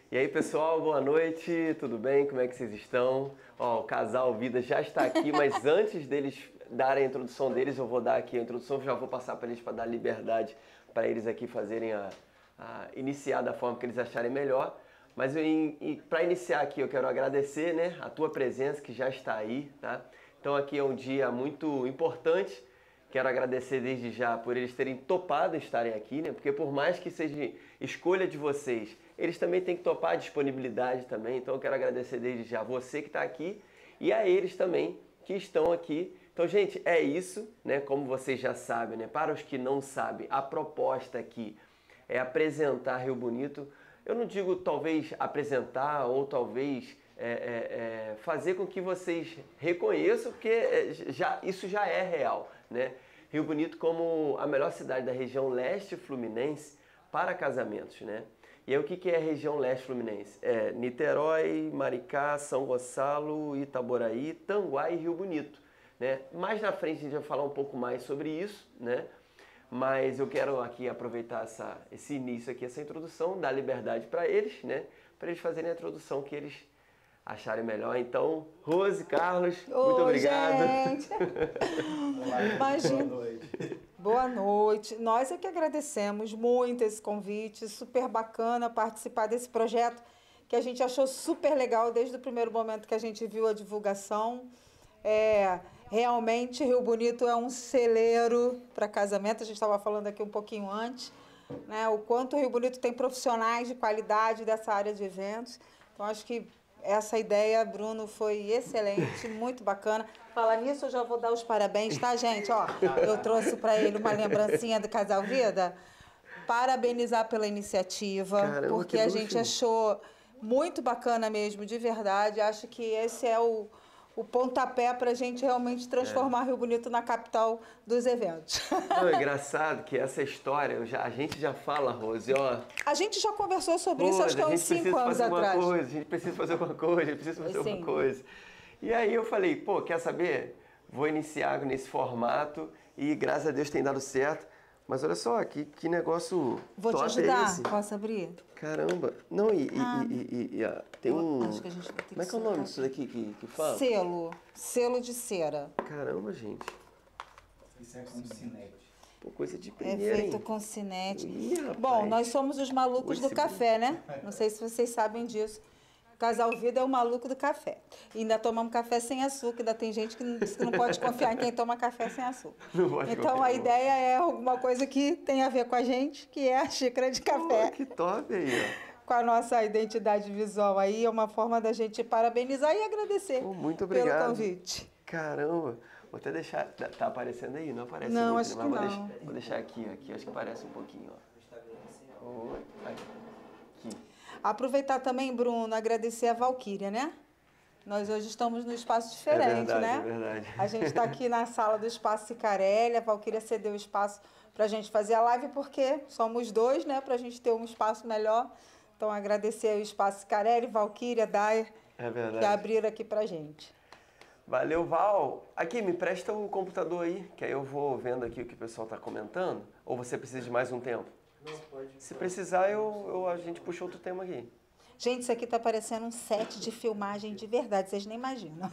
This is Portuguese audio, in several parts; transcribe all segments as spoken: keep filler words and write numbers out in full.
E aí, pessoal, boa noite, tudo bem? Como é que vocês estão? Ó, o casal Vida já está aqui, mas antes deles darem a introdução deles, eu vou dar aqui a introdução, já vou passar para eles para dar liberdade para eles aqui fazerem a, a iniciar da forma que eles acharem melhor. Mas para iniciar aqui, eu quero agradecer, né, a tua presença que já está aí, tá? Então aqui é um dia muito importante. Quero agradecer desde já por eles terem topado estarem aqui, né? Porque por mais que seja escolha de vocês, eles também têm que topar a disponibilidade também. Então eu quero agradecer desde já você que está aqui e a eles também que estão aqui. Então, gente, é isso, né? Como vocês já sabem, né? Para os que não sabem, a proposta aqui é apresentar Rio Bonito. Eu não digo talvez apresentar ou talvez é, é, é, fazer com que vocês reconheçam, porque já, isso já é real, né? Rio Bonito como a melhor cidade da região leste fluminense para casamentos, né? E aí o que, que é a região leste fluminense? É Niterói, Maricá, São Gonçalo, Itaboraí, Tanguá e Rio Bonito, né? Mais na frente a gente vai falar um pouco mais sobre isso, né? Mas eu quero aqui aproveitar essa, esse início aqui, essa introdução, dar liberdade para eles, né? Para eles fazerem a introdução que eles acharem melhor. Então, Rose, Carlos, Oi, muito obrigado. Gente. Imagina. Boa noite. Boa noite. Nós é que agradecemos muito esse convite, super bacana participar desse projeto que a gente achou super legal desde o primeiro momento que a gente viu a divulgação. É, realmente, Rio Bonito é um celeiro para casamento, a gente estava falando aqui um pouquinho antes, né, o quanto o Rio Bonito tem profissionais de qualidade dessa área de eventos. Então, acho que essa ideia, Bruno, foi excelente, muito bacana. Falar nisso, eu já vou dar os parabéns, tá, gente? Ó, eu trouxe para ele uma lembrancinha do Casal Vida. Parabenizar pela iniciativa, Caramba, porque a gente achou muito bacana mesmo, de verdade. Acho que esse é o... o pontapé para a gente realmente transformar é. Rio Bonito na capital dos eventos. Não, é engraçado que essa história, eu já, a gente já fala, Rose, ó... A gente já conversou sobre Pô, isso, acho que há uns cinco anos atrás. Coisa, a gente precisa fazer alguma coisa, a gente precisa fazer Sim. alguma coisa. E aí eu falei, pô, quer saber? Vou iniciar nesse formato e graças a Deus tem dado certo. Mas olha só, que, que negócio Vou top te ajudar, é esse? Posso abrir? Caramba. Não, e, ah. e, e, e, e ah, tem um... Acho que a gente vai ter Como é que é o nome disso daqui que, que fala? Selo. Selo de cera. Caramba, gente. Isso é com cinete. Pô, coisa de primeira, É feito hein? com cinete. Ih, Bom, nós somos os malucos Oi, do café, né? Não sei se vocês sabem disso. Casal Vida é o maluco do café. E ainda tomamos café sem açúcar. Ainda tem gente que não, que não pode confiar em quem toma café sem açúcar. Então a ideia é alguma coisa que tem a ver com a gente, que é a xícara de café. Pô, que top aí, ó. Com a nossa identidade visual aí, é uma forma da gente parabenizar e agradecer Pô, muito obrigado. pelo convite. Caramba. Vou até deixar... Tá aparecendo aí? Não aparece Não, muito, acho né? que Mas não. Vou deixar, vou deixar aqui, aqui. Acho que aparece um pouquinho, ó. Oi. Aqui. Aproveitar também, Bruno, agradecer a Valquíria, né? Nós hoje estamos num espaço diferente, é verdade, né? É verdade. A gente está aqui na sala do Espaço Cicarelli, a Valquíria cedeu o espaço para a gente fazer a live, porque somos dois, né? Para a gente ter um espaço melhor. Então, agradecer o Espaço Cicarelli, Valquíria, Dair, é verdade. que abriram aqui para a gente. Valeu, Val. Aqui, me presta o computador aí, que aí eu vou vendo aqui o que o pessoal está comentando. Ou você precisa de mais um tempo? Não, pode. Se precisar, eu, eu, a gente puxa outro tema aqui. Gente, isso aqui tá parecendo um set de filmagem de verdade, vocês nem imaginam.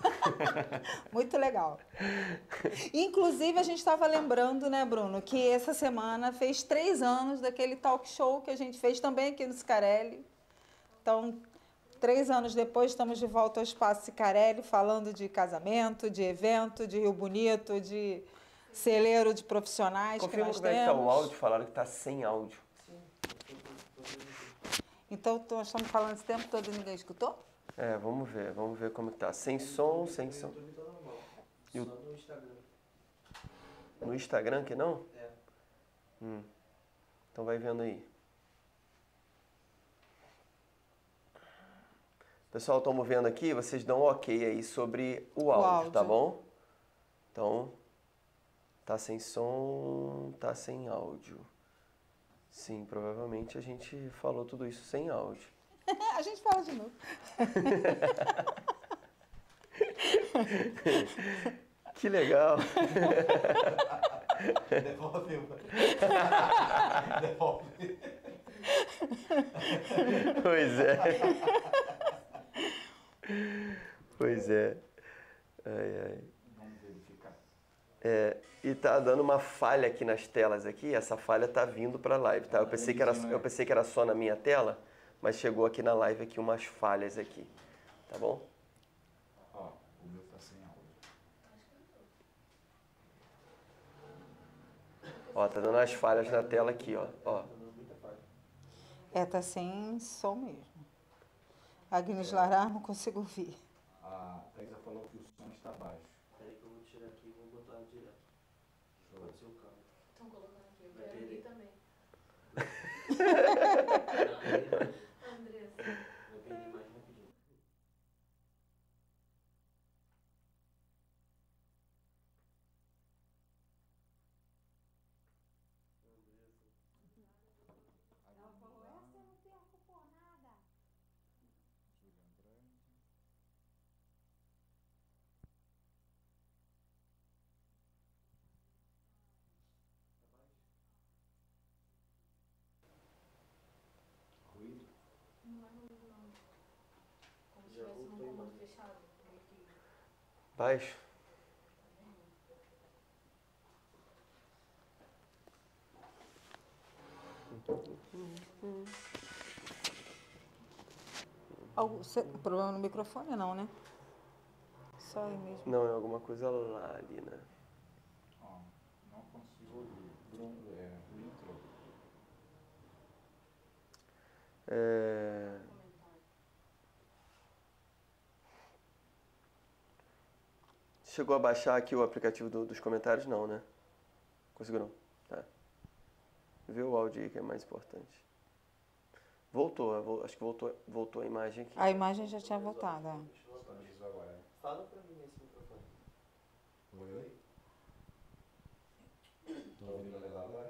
Muito legal. Inclusive, a gente estava lembrando, né, Bruno, que essa semana fez três anos daquele talk show que a gente fez também aqui no Cicarelli. Então, três anos depois, estamos de volta ao Espaço Cicarelli, falando de casamento, de evento, de Rio Bonito, de celeiro de profissionais. Confirma que nós como temos. é que tá o áudio, falaram que tá sem áudio. Sim. Então, nós estamos falando esse tempo todo e ninguém escutou? É, vamos ver, vamos ver como que tá. Sem som, sem som. No YouTube tá normal. E o... Só no Instagram. No Instagram que não? É. Hum. Então vai vendo aí. Pessoal, estamos vendo aqui, vocês dão um ok aí sobre o áudio, o áudio, tá bom? Então, tá sem som, tá sem áudio. Sim, provavelmente a gente falou tudo isso sem áudio. A gente fala de novo. Que legal. Devolve, Devolve. Pois é. Pois é. Ai, ai. Vamos verificar. É, e tá dando uma falha aqui nas telas aqui. Essa falha tá vindo para a live, tá? Eu pensei que era, eu pensei que era só na minha tela, mas chegou aqui na live aqui umas falhas aqui, tá bom? Ó, o meu tá sem áudio. Ó, tá dando as falhas na tela aqui, ó. Ó. É, tá sem som mesmo. Agnes Lara, não consigo ouvir. A Thaisa falou que o som está baixo. Peraí que eu vou tirar aqui e vou botar direto. Show. Pode ser o cabo. Estão colocando aqui, eu quero aqui também. Andressa. Vai perder mais rapidinho. Julian Brandt. Ruído? Não é ruído, não. Como se tivesse num comando fechado. Meio que... Baixo. Algum cê- problema no microfone não, né? Só aí mesmo. Não, é alguma coisa lá ali, né? Ó, não consigo ouvir. Bruno, é, o intro. É... Chegou a baixar aqui o aplicativo do- dos comentários? Não, né? Conseguiu não? Tá. Vê o áudio aí que é mais importante. Voltou, eu vou- acho que voltou, voltou a imagem aqui. A imagem já tinha voltado, é. Estamos agora. Fala pra mim nesse microfone. Oi, oi. Tô ouvindo legal agora?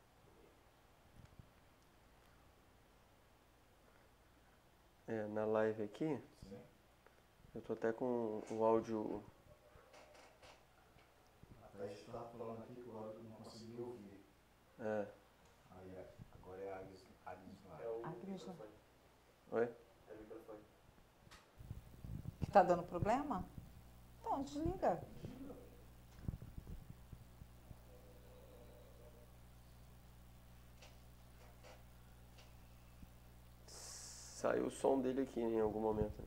É, na live aqui, Sim. eu tô até com o áudio... A Thaisa estava falando aqui que o áudio não conseguia ouvir. É. Aí, é- agora é a Agnes, Agnes lá. Agnes Lara. Oi? É o microfone. Que tá dando problema? Então, desliga. Saiu o som dele aqui em algum momento.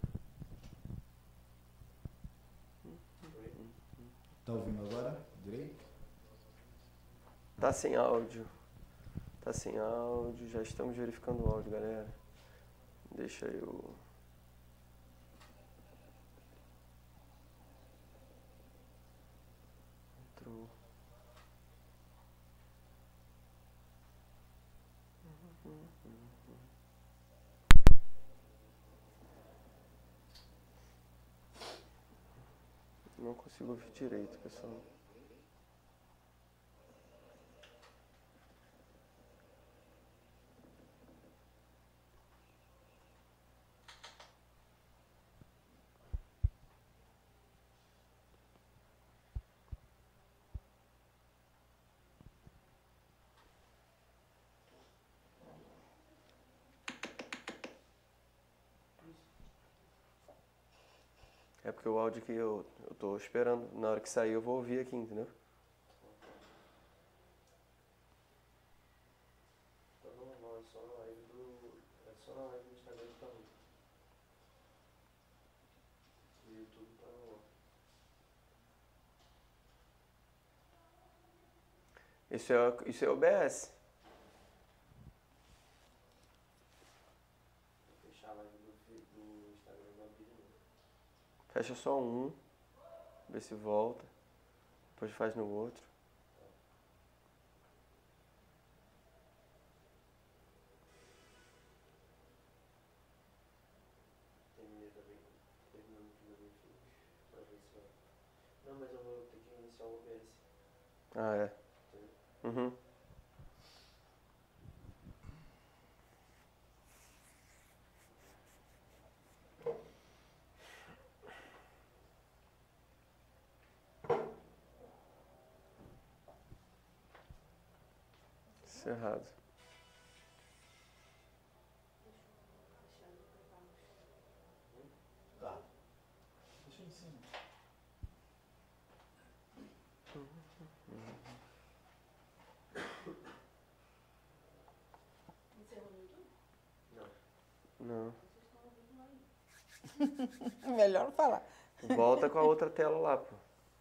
Tá ouvindo agora? Direito? Tá sem áudio. Tá sem áudio. Já estamos verificando o áudio, galera. Deixa eu... Entrou. Não consigo ouvir direito, pessoal. É porque o áudio que eu, eu tô esperando, na hora que sair eu vou ouvir aqui, entendeu? Tá normal, é só na live do... É só na live do Instagram que tá ruim. O YouTube tá normal. Isso é, isso é O B S. Vou fechar a live do, do Instagram e vou abrir de novo. Fecha só um, vê se volta, depois faz no outro. Terminei também, terminando aqui meus filhos, pra ver se vai. Não, mas eu vou ter que iniciar o O B S. Ah, é? Uhum. Isso é errado. em cima. Encerrou no YouTube? Não. Vocês estão ouvindo aí. Melhor não falar. Volta com a outra tela lá, pô.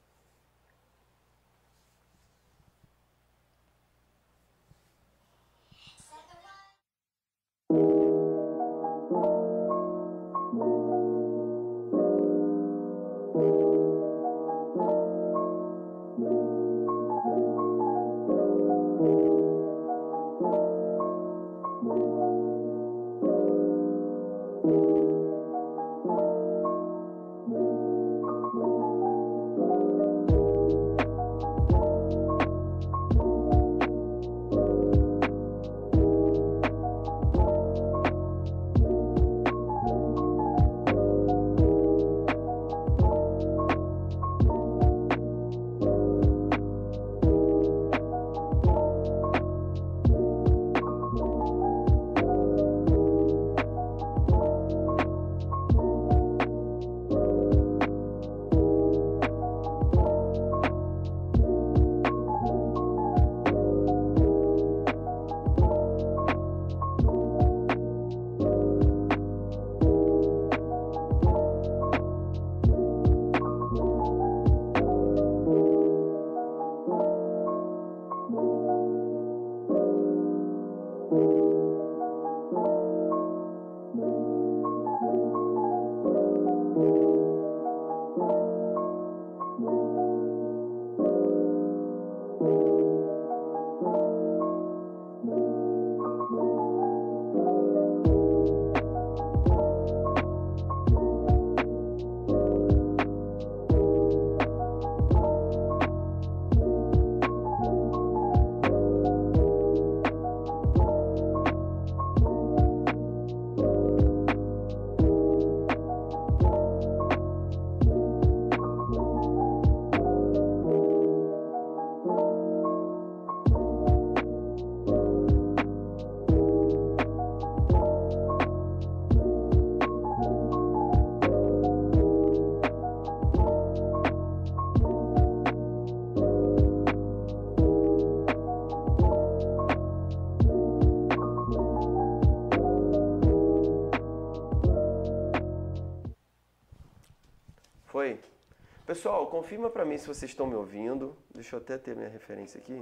Foi? Pessoal, confirma pra mim se vocês estão me ouvindo. Deixa eu até ter minha referência aqui.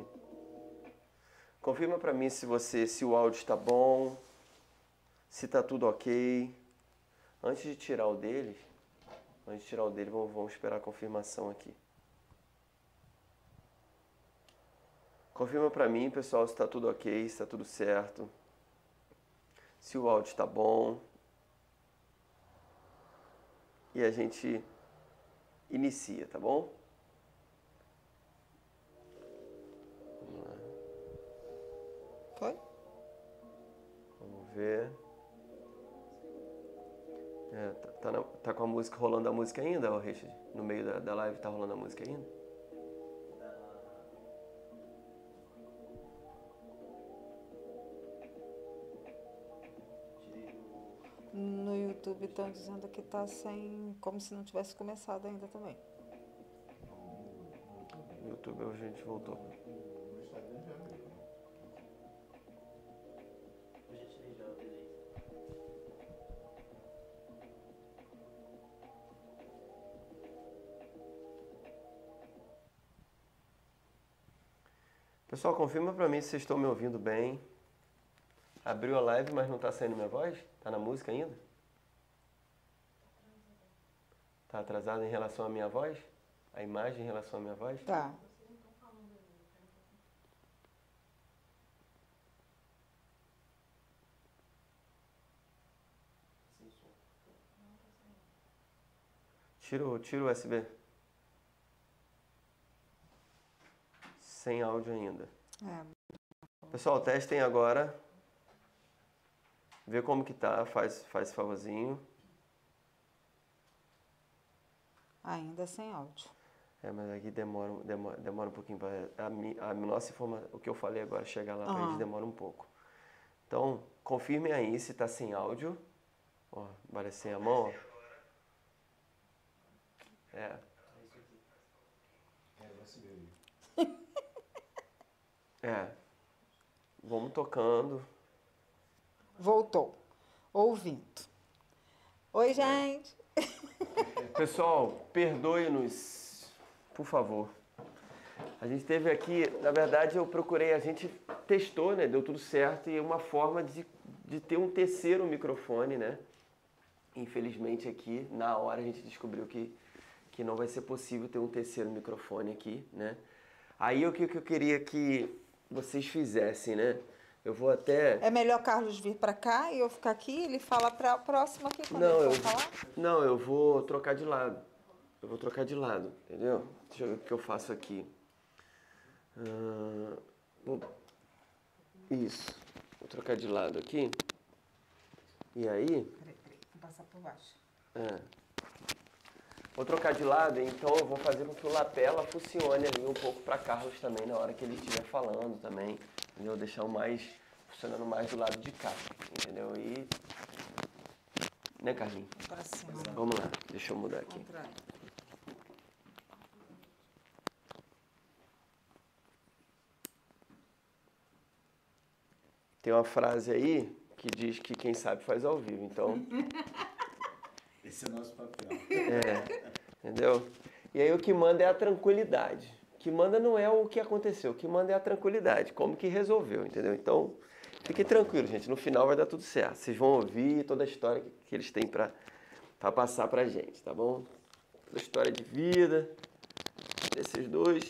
Confirma pra mim se você, se o áudio está bom, se tá tudo ok. Antes de tirar o deles, antes de tirar o dele, vamos, vamos esperar a confirmação aqui. Confirma pra mim, pessoal, se tá tudo ok, se tá tudo certo. Se o áudio está bom. E a gente inicia, tá bom? Vamos lá. Foi? Vamos ver. É, tá, tá, na- tá com a música, rolando a música ainda, ô Richard? No meio da, da live tá rolando a música ainda? No YouTube estão dizendo que tá sem. Como se não tivesse começado ainda também. No YouTube a gente voltou. No Instagram já veio. Eu já tirei já o delay. Pessoal, confirma pra mim se vocês estão me ouvindo bem. Abriu a live, mas não tá saindo minha voz? Tá na música ainda? Tá atrasado em relação à minha voz? A imagem em relação à minha voz? Tá. Sem som. Tira o, tira o U S B. Sem áudio ainda. É. Pessoal, testem agora. Vê como que tá, faz, faz esse favorzinho. Ainda sem áudio. É, mas aqui demora, demora, demora um pouquinho para a, mi- a nossa informação, o que eu falei agora chegar lá para Aham. eles demora um pouco. Então, confirmem aí se tá sem áudio. Ó, aparecer a mão, ó. É. É isso aqui. É, vai se ver aí. É. Vamos tocando. Voltou. Ouvindo. Oi, gente. Pessoal, perdoe-nos, por favor. A gente teve aqui, na verdade eu procurei, a gente testou, né? Deu tudo certo e uma forma de, de ter um terceiro microfone, né? Infelizmente aqui, na hora a gente descobriu que, que não vai ser possível ter um terceiro microfone aqui, né? Aí o que, que eu queria que vocês fizessem, né? Eu vou até... É melhor Carlos vir para cá e eu ficar aqui? Ele fala para próximo aqui quando Não, ele eu, for falar? não, eu vou trocar de lado. Eu vou trocar de lado, entendeu? Deixa eu ver o que eu faço aqui. Ah, vou- isso. Vou trocar de lado aqui. E aí... Peraí, peraí. Vou passar por baixo. É. Vou trocar de lado, então eu vou fazer com que o lapela funcione ali um pouco para Carlos também, na hora que ele estiver falando também. Entendeu? Deixar o mais, funcionando mais do lado de cá, entendeu? E... Né, Carlinhos? Para cima. Vamos lá, deixa eu mudar aqui. Contrário. Tem uma frase aí que diz que quem sabe faz ao vivo, então... Esse é o nosso papel. É, entendeu? E aí o que manda é a tranquilidade. O que manda não é o que aconteceu, o que manda é a tranquilidade, como que resolveu, entendeu? Então, fique tranquilo, gente, no final vai dar tudo certo. Vocês vão ouvir toda a história que eles têm pra, pra passar pra gente, tá bom? Toda a história de vida desses dois.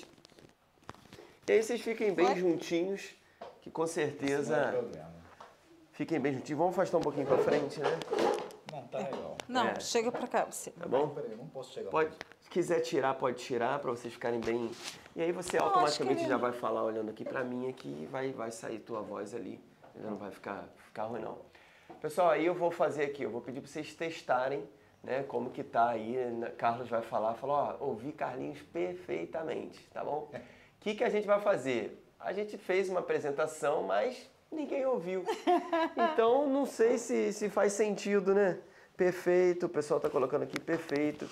E aí vocês fiquem bem Vai. juntinhos, que com Esse não é certeza problema. fiquem bem juntinhos. Vamos afastar um pouquinho pra frente, né? Não, tá legal. Não, É. chega para cá você. Tá bom? Peraí, eu não posso chegar. Pode, se quiser tirar, pode tirar para vocês ficarem bem. E aí você acho automaticamente que ele- já vai falar olhando aqui para mim aqui e vai, vai sair tua voz ali. Ainda não vai ficar, ficar ruim não. Pessoal, aí eu vou fazer aqui, eu vou pedir para vocês testarem, né, como que tá aí. né, Carlos vai falar, falar, ó, ouvi Carlinhos perfeitamente, tá bom? O que que a gente vai fazer? A gente fez uma apresentação, mas ninguém ouviu. Então não sei se, se faz sentido, né? Perfeito, o pessoal tá colocando aqui perfeito.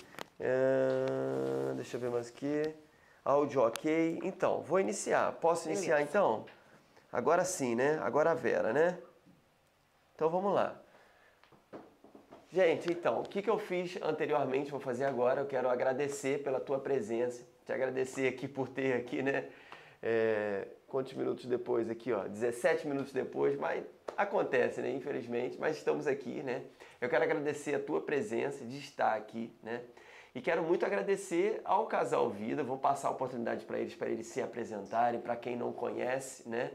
É, deixa eu ver mais aqui. Áudio ok. Então, vou iniciar. Posso iniciar então? Agora sim, né? Agora a Vera, né? Então vamos lá. Gente, então, o que, que eu fiz anteriormente, vou fazer agora. Eu quero agradecer pela tua presença. Te agradecer aqui por ter aqui, né? É, quantos minutos depois aqui, ó? dezessete minutos depois, mas acontece, né? Infelizmente, mas estamos aqui, né? Eu quero agradecer a tua presença de estar aqui, né? E quero muito agradecer ao Casal Vida. Vou passar a oportunidade para eles, para eles se apresentarem, para quem não conhece, né?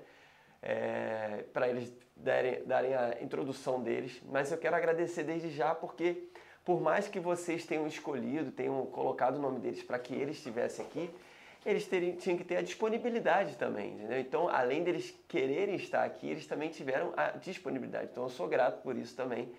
É, para eles darem, darem a introdução deles. Mas eu quero agradecer desde já, porque por mais que vocês tenham escolhido, tenham colocado o nome deles para que eles estivessem aqui, eles teriam, tinham que ter a disponibilidade também, entendeu? Então, além deles quererem estar aqui, eles também tiveram a disponibilidade. Então, eu sou grato por isso também.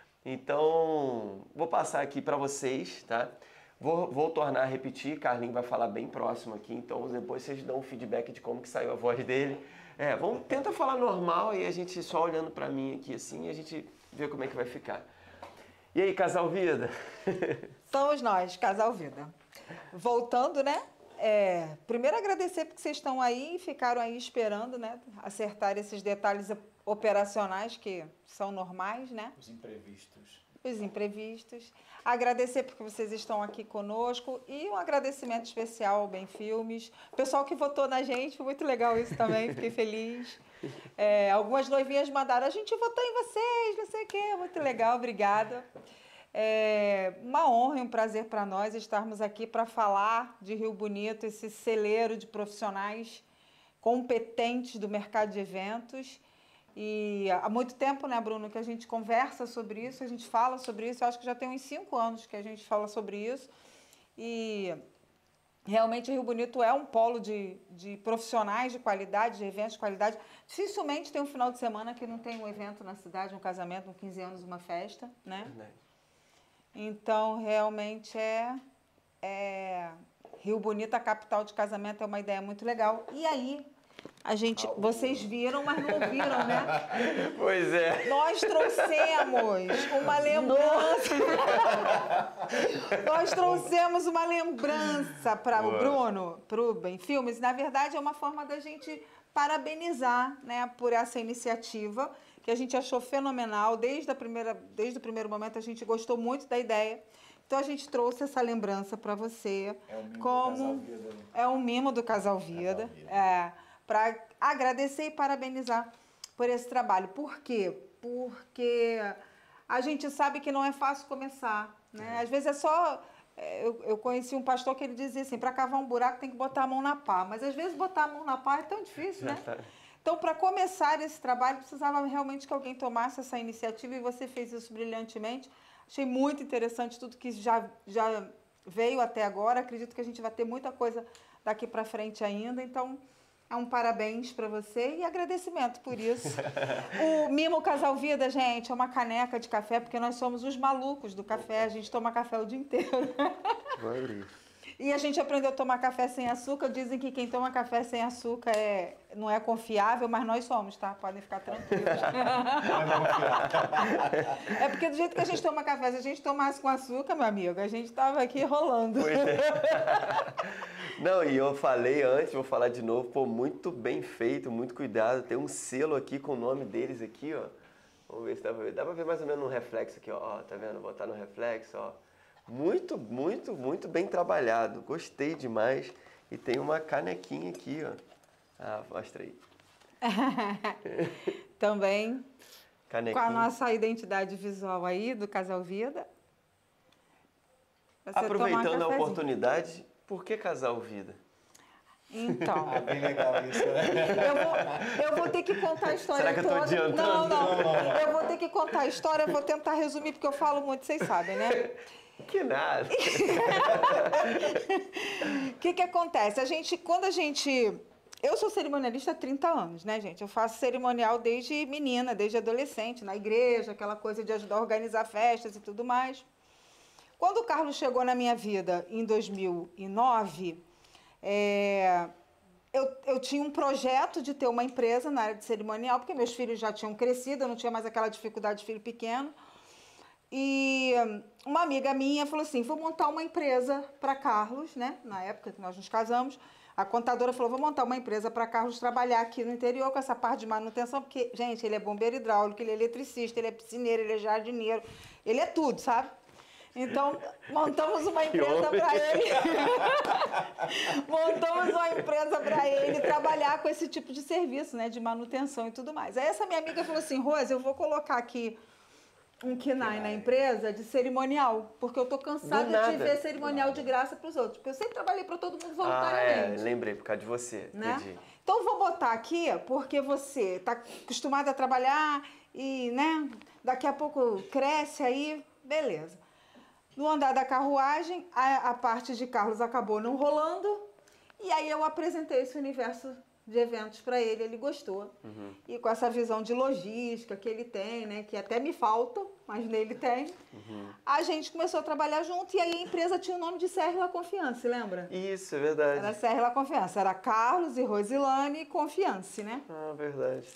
Então, vou passar aqui para vocês, tá? Vou, vou tornar a repetir, Carlinhos vai falar bem próximo aqui, então depois vocês dão um feedback de como que saiu a voz dele. É, vamos, tenta falar normal e a gente só olhando para mim aqui assim, a gente vê como é que vai ficar. E aí, Casal Vida? Somos nós, Casal Vida. Voltando, né? É, primeiro agradecer porque vocês estão aí e ficaram aí esperando, né? Acertar esses detalhes operacionais que são normais, né? Os imprevistos. Os imprevistos. Agradecer porque vocês estão aqui conosco e um agradecimento especial ao Bem Filmes. O pessoal que votou na gente, foi muito legal isso também, fiquei feliz. É, algumas noivinhas mandaram, a gente votou em vocês, não sei o quê, muito legal, obrigada. É uma honra e um prazer para nós estarmos aqui para falar de Rio Bonito, esse celeiro de profissionais competentes do mercado de eventos. E há muito tempo, né, Bruno, que a gente conversa sobre isso, a gente fala sobre isso. Eu acho que já tem uns cinco anos que a gente fala sobre isso. E realmente Rio Bonito é um polo de, de profissionais de qualidade, de eventos de qualidade. Dificilmente tem um final de semana que não tem um evento na cidade, um casamento, um quinze anos, uma festa, né? Então, realmente é, é... Rio Bonito, a capital de casamento, é uma ideia muito legal. E aí, A gente, vocês viram, mas não ouviram, né? Pois é. Nós trouxemos uma lembrança. Nós trouxemos uma lembrança para o Bruno, para o Bem Filmes. Na verdade, é uma forma da gente parabenizar, né, por essa iniciativa, que a gente achou fenomenal. Desde, a primeira, desde o primeiro momento, a gente gostou muito da ideia. Então, a gente trouxe essa lembrança para você. É um mimo como do Casal Vida. Né? É um mimo do Casal Vida. Casal Vida. É, para agradecer e parabenizar por esse trabalho. Por quê? Porque a gente sabe que não é fácil começar, né? Às vezes é só... Eu, eu conheci um pastor que ele dizia assim, para cavar um buraco tem que botar a mão na pá. Mas às vezes botar a mão na pá é tão difícil, né? Então, para começar esse trabalho, precisava realmente que alguém tomasse essa iniciativa e você fez isso brilhantemente. Achei muito interessante tudo que já, já veio até agora. Acredito que a gente vai ter muita coisa daqui para frente ainda. Então... é um parabéns para você e agradecimento por isso. O Mimo Casal Vida, gente, é uma caneca de café, porque nós somos os malucos do café, a gente toma café o dia inteiro. Vai abrir. E a gente aprendeu a tomar café sem açúcar. Dizem que quem toma café sem açúcar é, não é confiável, mas nós somos, tá? Podem ficar tranquilos. É porque do jeito que a gente toma café, se a gente tomasse com açúcar, meu amigo, a gente tava aqui rolando. Pois é. Não, e eu falei antes, vou falar de novo, pô, muito bem feito, muito cuidado. Tem um selo aqui com o nome deles aqui, ó. Vamos ver se dá pra ver. Dá pra ver mais ou menos no reflexo aqui, ó. Ó, tá vendo? Vou botar no reflexo, ó. Muito, muito, muito bem trabalhado. Gostei demais. E tem uma canequinha aqui, ó. Ah, mostra aí. Também Canequinha. com a nossa identidade visual aí do Casal Vida. Você Aproveitando tomar um a oportunidade, por que Casal Vida? Então, É bem legal isso, né? eu vou, eu vou ter que contar a história Será que eu tô toda. adiantando? Não, não, Não, não, não. Eu vou ter que contar a história, eu vou tentar resumir, porque eu falo muito, vocês sabem, né? Que nada. O que que acontece? A gente, quando a gente... Eu sou cerimonialista há trinta anos, né, gente? Eu faço cerimonial desde menina, desde adolescente, na igreja, aquela coisa de ajudar a organizar festas e tudo mais. Quando o Carlos chegou na minha vida em dois mil e nove, é, eu, eu tinha um projeto de ter uma empresa na área de cerimonial, porque meus filhos já tinham crescido, eu não tinha mais aquela dificuldade de filho pequeno. E uma amiga minha falou assim, vou montar uma empresa para Carlos, né? Na época que nós nos casamos, a contadora falou, vou montar uma empresa para Carlos trabalhar aqui no interior com essa parte de manutenção, porque, gente, ele é bombeiro hidráulico, ele é eletricista, ele é piscineiro, ele é jardineiro, ele é tudo, sabe? Então, montamos uma empresa para ele. Montamos uma empresa para ele trabalhar com esse tipo de serviço, né? De manutenção e tudo mais. Aí essa minha amiga falou assim, Rose, eu vou colocar aqui um KINAI na empresa de cerimonial, porque eu tô cansada Do de nada. ver cerimonial de graça para os outros. Porque eu sempre trabalhei para todo mundo Ah, é, voluntariamente. lembrei, por causa de você. Né? Entendi. Então, eu vou botar aqui, porque você está acostumado a trabalhar e, né, daqui a pouco cresce aí, beleza. No andar da carruagem, a, a parte de Carlos acabou não rolando, e aí eu apresentei esse universo de eventos para ele, ele gostou. Uhum. E com essa visão de logística que ele tem, né, que até me falta, mas nele tem, Uhum. a gente começou a trabalhar junto, e aí a empresa tinha o nome de C R La Confiance, lembra? Isso, é verdade. Era C R La Confiance, era Carlos e Rosilane Confiance, né? Ah, verdade.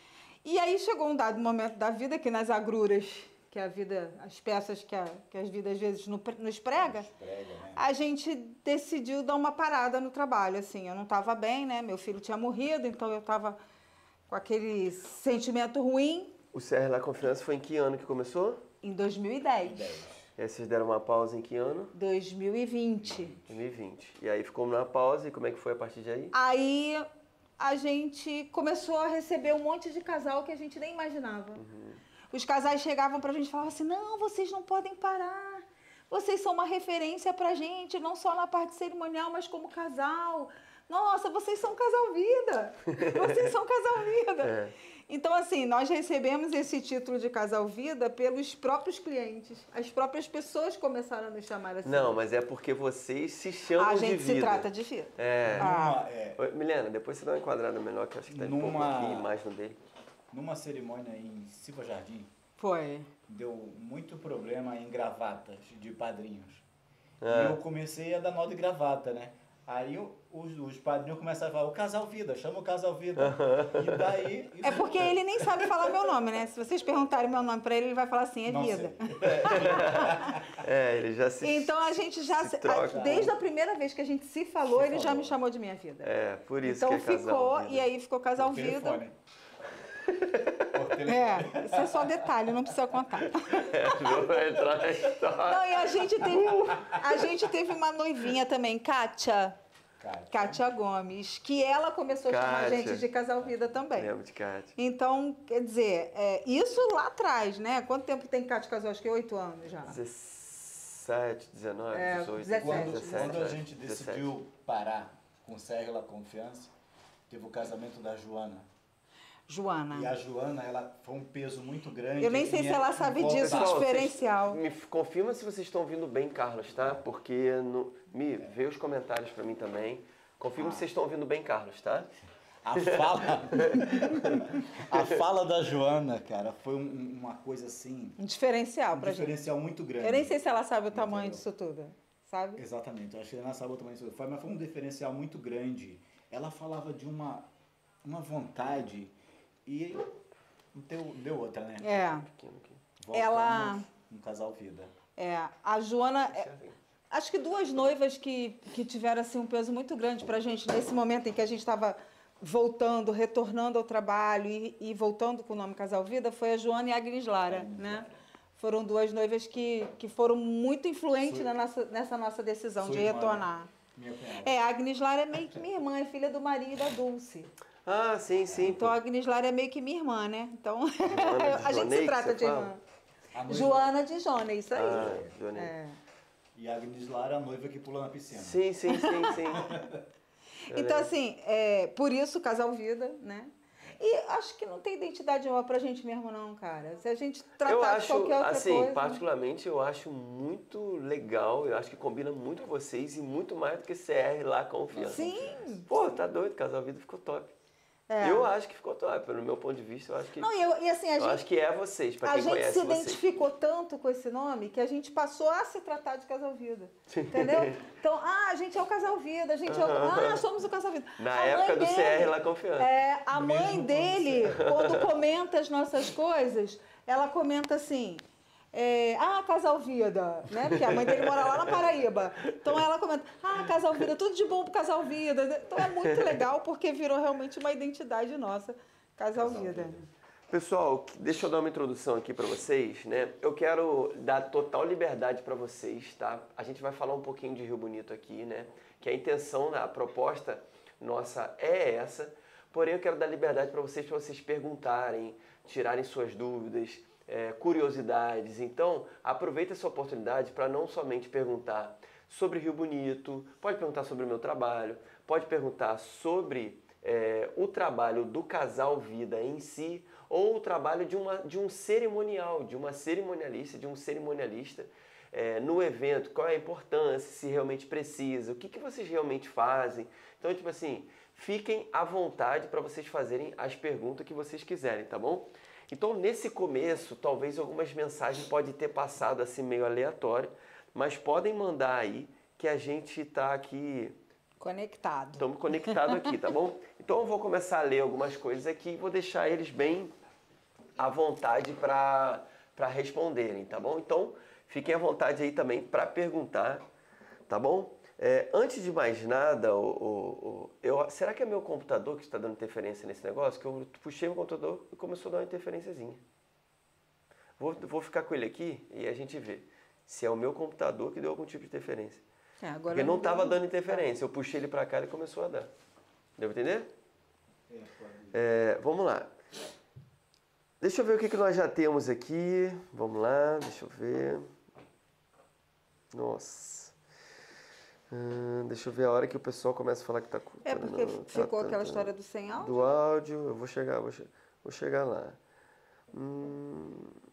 E aí chegou um dado momento da vida que nas agruras, que a vida, as peças que, a, que as vidas às vezes no- nos prega, Prega, né? a gente decidiu dar uma parada no trabalho, assim, eu não estava bem, né, meu filho tinha morrido, então eu estava com aquele sentimento ruim O C R La Confiança foi em que ano que começou? em dois mil e dez, E aí vocês deram uma pausa em que ano? dois mil e vinte. dois mil e vinte. E aí ficou numa pausa, e como é que foi a partir de aí? Aí a gente começou a receber um monte de casal que a gente nem imaginava. Os casais chegavam pra gente e falavam assim, não, vocês não podem parar. Vocês são uma referência pra gente, não só na parte cerimonial, mas como casal. Nossa, vocês são casal vida. Vocês são casal vida. É. Então, assim, nós recebemos esse título de casal vida pelos próprios clientes. As próprias pessoas começaram a nos chamar assim. Não, mas é porque vocês se chamam A de gente vida. se trata de vida. É. Ah. Numa, é, Oi, Milena, depois você dá uma enquadrada melhor, que eu acho que tá um pouco Numa- aqui, mais no dele. numa cerimônia em Silva Jardim, Foi. deu muito problema em gravatas de padrinhos. Ah. E eu comecei a dar nó de gravata, né? Aí o- os, os padrinhos começaram a falar, o Casal Vida, chama o Casal Vida. E daí... É porque ele nem sabe falar meu nome, né? Se vocês perguntarem meu nome pra ele, ele vai falar assim, é Não Vida. sei. É, ele já se... Então a gente já, se se- troca. a- desde a primeira vez que a gente se falou, Se ele já falou. me chamou de minha vida. É, por isso Então que é ficou, casal vida. e aí ficou Casal Por Vida. telefone. Por telefone. É, isso é só detalhe, não precisa contar. Não vai entrar na história. Não, e a gente teve, a gente teve uma noivinha também, Kátia. Cara, Kátia Gomes, que ela começou a chamar a Kátia. gente de Casal Vida também. Lembro de Kátia. Então, quer dizer, é, isso lá atrás, né? Quanto tempo tem Kátia Casal? Acho que oito anos já. dezessete, dezenove, É, dezoito, dezessete. Quando, dezessete, quando a né? gente dezessete. decidiu parar com o Sérgio La Confiança, teve o casamento da Joana. Joana. E a Joana, ela foi um peso muito grande. Eu nem sei em- se ela em sabe volta- disso, Pessoal, diferencial. vocês me f- confirma se vocês estão ouvindo bem, Carlos, tá? Porque no, me vê os comentários pra mim também. Confirma se vocês estão ouvindo bem, Carlos, tá? A fala, a fala da Joana, cara, foi um- uma coisa assim, Um diferencial um pra gente. diferencial muito grande. Eu nem sei se ela sabe o tamanho Entendeu? disso tudo, sabe? Exatamente, eu acho que ela sabe o tamanho disso. Foi, mas foi um diferencial muito grande. Ela falava de uma, uma vontade e deu, deu outra, né? É, Aqui, aqui. Voltamos ela- Um casal vida. é. A Joana, é, acho que duas noivas que, que tiveram assim, um peso muito grande pra gente nesse momento em que a gente estava voltando, retornando ao trabalho e, e voltando com o nome Casal Vida, foi a Joana e a Agnes Lara, né? Foram duas noivas que, que foram muito influentes Sua- na nossa, nessa nossa decisão Sua de irmã, retornar. Minha cunhada. É, a Agnes Lara é meio que minha irmã, é filha do Marinho e da Dulce. Ah, sim, sim. Então a Agnes Lara é meio que minha irmã, né? Então Joana de a gente Jonei, se que trata você de fala? irmã. A noiva- Joana de Jona, isso aí. Ah, Johnny. É. E a Agnes Lara, a noiva que pula na piscina. Sim, sim, sim, sim. Eu Então, lembro. assim, é, por isso, Casal Vida, né? E acho que não tem identidade nova pra gente mesmo, não, cara. Se a gente tratar Eu de acho, qualquer outra assim, coisa... particularmente, eu acho muito legal, eu acho que combina muito com vocês e muito mais do que C R lá, confiança. Sim! Pô, tá doido, Casal Vida ficou top. É. Eu acho que ficou top, pelo meu ponto de vista, eu acho que, Não, e, eu- e assim, a eu gente, acho que é vocês, pra a quem gente conhece se vocês. identificou tanto com esse nome que a gente passou a se tratar de Casal Vida. Entendeu? Então, ah, a gente é o Casal Vida, a gente é o... Ah, somos o Casal Vida. Na A mãe época do dele- C R lá, confiança. É, a mãe Mesmo quando dele, quando comenta as nossas coisas, ela comenta assim, é, ah, Casal Vida, né? Porque a mãe dele mora lá na Paraíba. Então ela comenta, ah, Casal Vida, tudo de bom pro Casal Vida. Então é muito legal porque virou realmente uma identidade nossa, Casal, Vida. Pessoal, deixa eu dar uma introdução aqui para vocês, né? Eu quero dar total liberdade para vocês, tá? A gente vai falar um pouquinho de Rio Bonito aqui, né? Que a intenção, a proposta nossa é essa. Porém, eu quero dar liberdade para vocês, para vocês perguntarem, tirarem suas dúvidas, é, curiosidades. Então, aproveita essa oportunidade para não somente perguntar sobre Rio Bonito, pode perguntar sobre o meu trabalho, pode perguntar sobre é, o trabalho do Casal Vida em si, ou o trabalho de, uma, de um cerimonial, de uma cerimonialista, de um cerimonialista é, no evento, qual é a importância, se realmente precisa, o que, que vocês realmente fazem. Então, tipo assim, fiquem à vontade para vocês fazerem as perguntas que vocês quiserem, tá bom? Então, nesse começo, talvez algumas mensagens podem ter passado assim meio aleatório, mas podem mandar aí que a gente está aqui, Conectado. estamos conectados aqui, tá bom? Então, eu vou começar a ler algumas coisas aqui e vou deixar eles bem à vontade para para responderem, tá bom? Então, fiquem à vontade aí também para perguntar, tá bom? É, antes de mais nada, o, o, o- eu, será que é meu computador que está dando interferência nesse negócio? Que eu puxei meu computador e começou a dar uma interferênciazinha. Vou, vou ficar com ele aqui e a gente vê se é o meu computador que deu algum tipo de interferência. É, agora Porque não deu- estava dando interferência, eu puxei ele para cá e ele começou a dar. Deu pra entender? É, pode- É, vamos lá. Deixa eu ver o que, que nós já temos aqui. Vamos lá, deixa eu ver. Nossa. Hum, deixa eu ver a hora que o pessoal começa a falar que tá... É porque ficou aquela história do sem áudio. Do áudio, eu vou chegar, vou, che- vou chegar lá. Hum,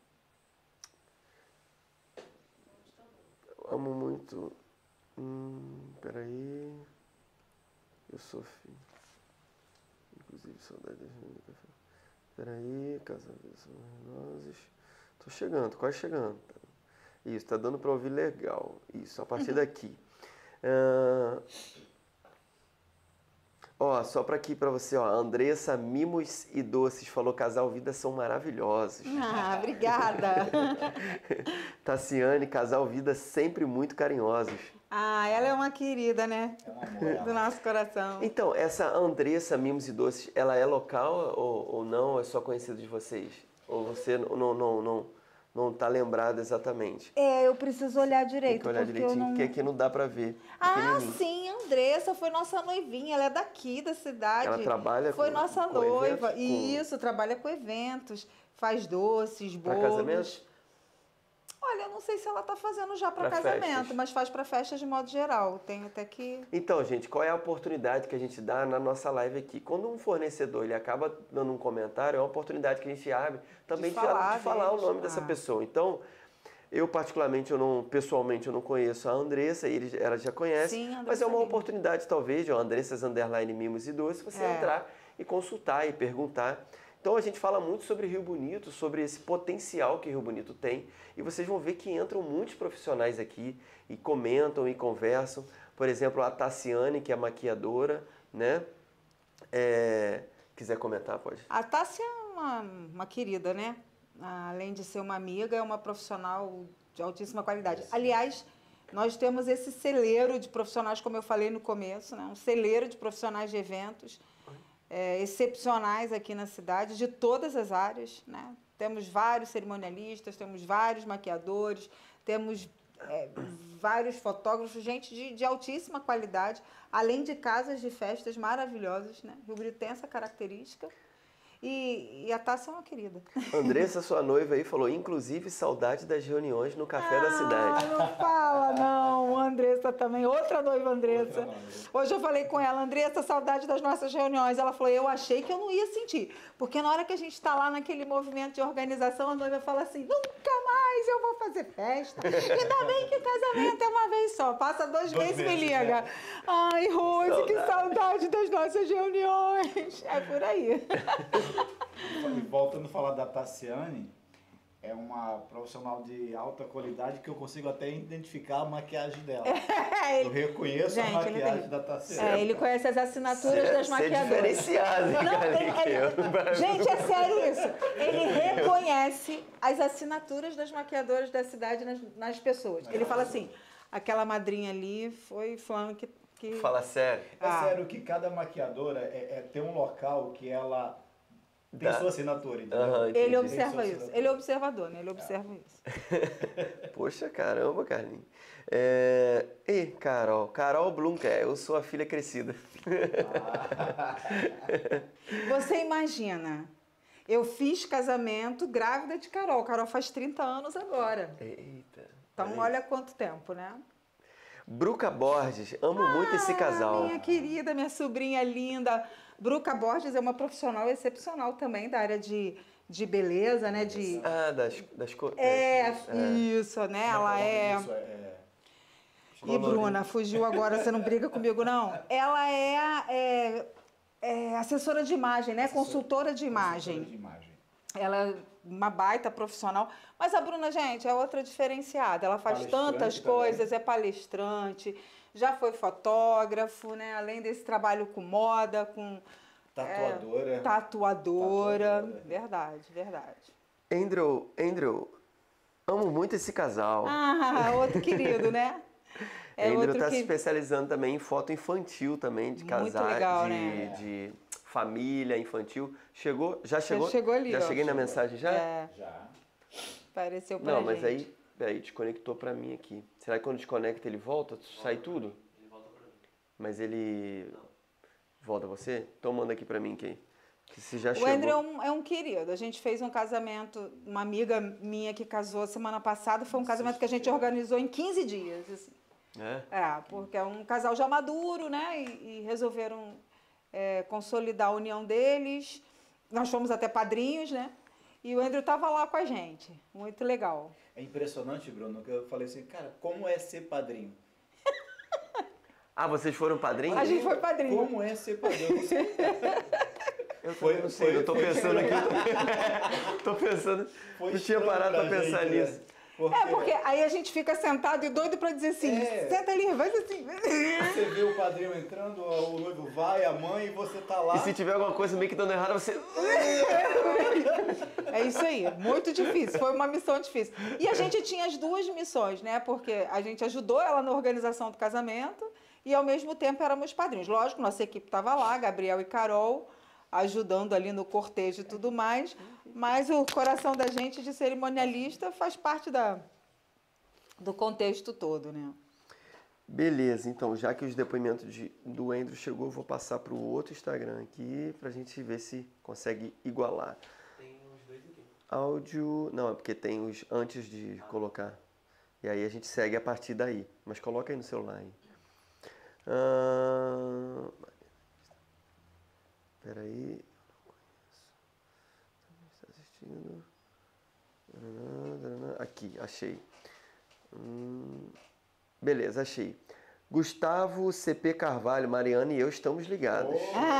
eu amo muito... Hum, peraí... Eu sou filho. Inclusive, saudade das meninas do café. Peraí, casamento são nozes. Tô chegando, quase chegando. Isso, tá dando para ouvir legal. Isso, a partir daqui. Ah, Ó, só pra aqui pra você, ó. Andressa, Mimos e Doces falou: casal Vida são maravilhosos. Ah, obrigada. Tassiane, casal Vida sempre muito carinhosos. Ah, ela é uma querida, né? É um amor. Do nosso coração. Então, essa Andressa, Mimos e Doces, ela é local ou, ou não? É só conhecida de vocês? Ou você não, não, não, não, não tá lembrado exatamente? É, eu preciso olhar direito. Tem que olhar porque direitinho, eu não... porque aqui não dá pra ver. Ah, Pequenininho. sim, Andressa foi nossa noivinha, ela é daqui da cidade. Ela trabalha Foi com- nossa com noiva. eventos? Com- Isso, trabalha com eventos, faz doces, Pra bolos. casamento? Olha, eu não sei se ela tá fazendo já para Pra casamento, festas. mas faz para festas de modo geral. Tem até que Então, gente, qual é a oportunidade que a gente dá na nossa live aqui? Quando um fornecedor ele acaba dando um comentário, é uma oportunidade que a gente abre também de, falar de falar o deles. nome dessa Ah. pessoa. Então, eu particularmente, eu não, pessoalmente, eu não conheço a Andressa, e ele, ela já conhece, Sim, a mas Andressa é uma Lima. oportunidade, talvez, de uma Andressas Underline Mimos e Doces, você É. entrar e consultar e perguntar. Então, a gente fala muito sobre Rio Bonito, sobre esse potencial que Rio Bonito tem, e vocês vão ver que entram muitos profissionais aqui e comentam e conversam. Por exemplo, a Tassiane, que é maquiadora, né? É, quiser comentar, pode. A Tássia é uma, uma querida, né? Além de ser uma amiga, é uma profissional de altíssima qualidade. Aliás, nós temos esse celeiro de profissionais, como eu falei no começo, né? Um celeiro de profissionais de eventos é, excepcionais aqui na cidade, de todas as áreas, né? Temos vários cerimonialistas, temos vários maquiadores, temos é, vários fotógrafos, gente de, de altíssima qualidade, além de casas de festas maravilhosas, né? Rio Brito tem essa característica. E, e a Tássia é uma querida. Andressa, sua noiva aí, falou, inclusive, saudade das reuniões no café da cidade. Ah, não fala, não. Andressa também, outra noiva Andressa. Outra noiva. Hoje eu falei com ela, Andressa, saudade das nossas reuniões. Ela falou, eu achei que eu não ia sentir. Porque na hora que a gente está lá naquele movimento de organização, a noiva fala assim, nunca mais eu vou fazer festa. Ainda bem que casamento é uma vez só. Passa dois, Dois meses e me meses, liga. né? Ai, Rose, que Saudade. saudade das nossas reuniões. É por aí. E voltando a falar da Tassiane, é uma profissional de alta qualidade que eu consigo até identificar a maquiagem dela. Eu reconheço Gente, a ele maquiagem tem- da Tassiane. É, ele conhece as assinaturas das Você é maquiadoras. diferenciado, hein, Não, Carlinhos? ele- ele- gente, é sério isso. Ele reconhece as assinaturas das maquiadoras da cidade nas, nas pessoas. Ele fala assim, aquela madrinha ali foi fulano que... que... Fala sério. É Ah. sério que cada maquiadora é, é, tem um local que ela tem Dá. sua assinatura, entendeu? Aham, Ele entendi. observa Tem sua isso. assinatura. Ele é observador, né? Ele observa isso. Poxa, caramba, Carlinhos. É... Ih, Carol. Carol Blumker, eu sou a filha crescida. Você imagina, eu fiz casamento grávida de Carol. Carol faz trinta anos agora. Eita. Então, peraí. olha quanto tempo, né? Bruca Borges, amo muito esse casal. Minha querida, minha sobrinha linda. Bruca Borges é uma profissional excepcional também da área de, de beleza, né? De, Ah, das, das cores. é, isso, né? Ela é... Isso, é... E Bruna, fugiu agora, você não briga comigo, não? Ela é, é, é assessora de imagem, né? Consultora de imagem. Consultora de imagem. Ela é uma baita profissional. Mas a Bruna, gente, é outra diferenciada. Ela faz Palestrante tantas também. coisas, é palestrante, já foi fotógrafo, né? Além desse trabalho com moda, com Tatuadora. tatuadora. Tatuadora. Verdade, verdade. Andrew, Andrew, amo muito esse casal. Ah, outro querido, né? É Andrew outro está se que... especializando também em foto infantil também, de Muito casar, legal, de, né? de família infantil. Chegou? Já Já chegou? chegou ali, Já ó. cheguei na Chegou. mensagem já? É, Já. apareceu pra Não, gente. mas aí, peraí, desconectou pra mim aqui. Será que quando desconecta ele volta? Sai tudo? Ele volta pra mim. Mas ele volta você? Então manda aqui pra mim que, que se já O chegou. André é um, é um querido. A gente fez um casamento, uma amiga minha que casou semana passada, foi um casamento que a gente organizou em quinze dias. Assim. É? É, porque é um casal já maduro, né? E, e resolveram é, consolidar a união deles. Nós fomos até padrinhos, né? E o Andrew estava lá com a gente. Muito legal. É impressionante, Bruno, que eu falei assim, cara, como é ser padrinho? Ah, vocês foram padrinhos? A gente foi padrinho. Como é ser padrinho? Eu não sei. Eu Foi- também não sei, foi- eu tô foi pensando estranho. aqui. Tô pensando, Foi não tinha estranho parado pra pra pensar gente, né? nisso. Foi Porque É, porque aí a gente fica sentado e doido pra dizer assim, É. senta ali, vai assim. você vê o padrinho entrando, o noivo vai, a mãe, e você tá lá. E se tiver alguma coisa meio que dando errado, você... É isso aí, muito difícil, foi uma missão difícil. E a gente tinha as duas missões, né? Porque a gente ajudou ela na organização do casamento e ao mesmo tempo éramos padrinhos. Lógico, nossa equipe estava lá, Gabriel e Carol, ajudando ali no cortejo e tudo mais, mas o coração da gente de cerimonialista faz parte da, do contexto todo, né? Beleza, então, já que os depoimentos de, do Andrew chegou, eu vou passar para o outro Instagram aqui, pra gente ver se consegue igualar. Tem uns dois aqui. Áudio... Não, é porque tem os antes de colocar. E aí a gente segue a partir daí. Mas coloca aí no celular aí. Ah... Peraí. Está assistindo. Aqui, achei. Hum... Beleza, achei. Gustavo C P Carvalho, Mariana e eu estamos ligados.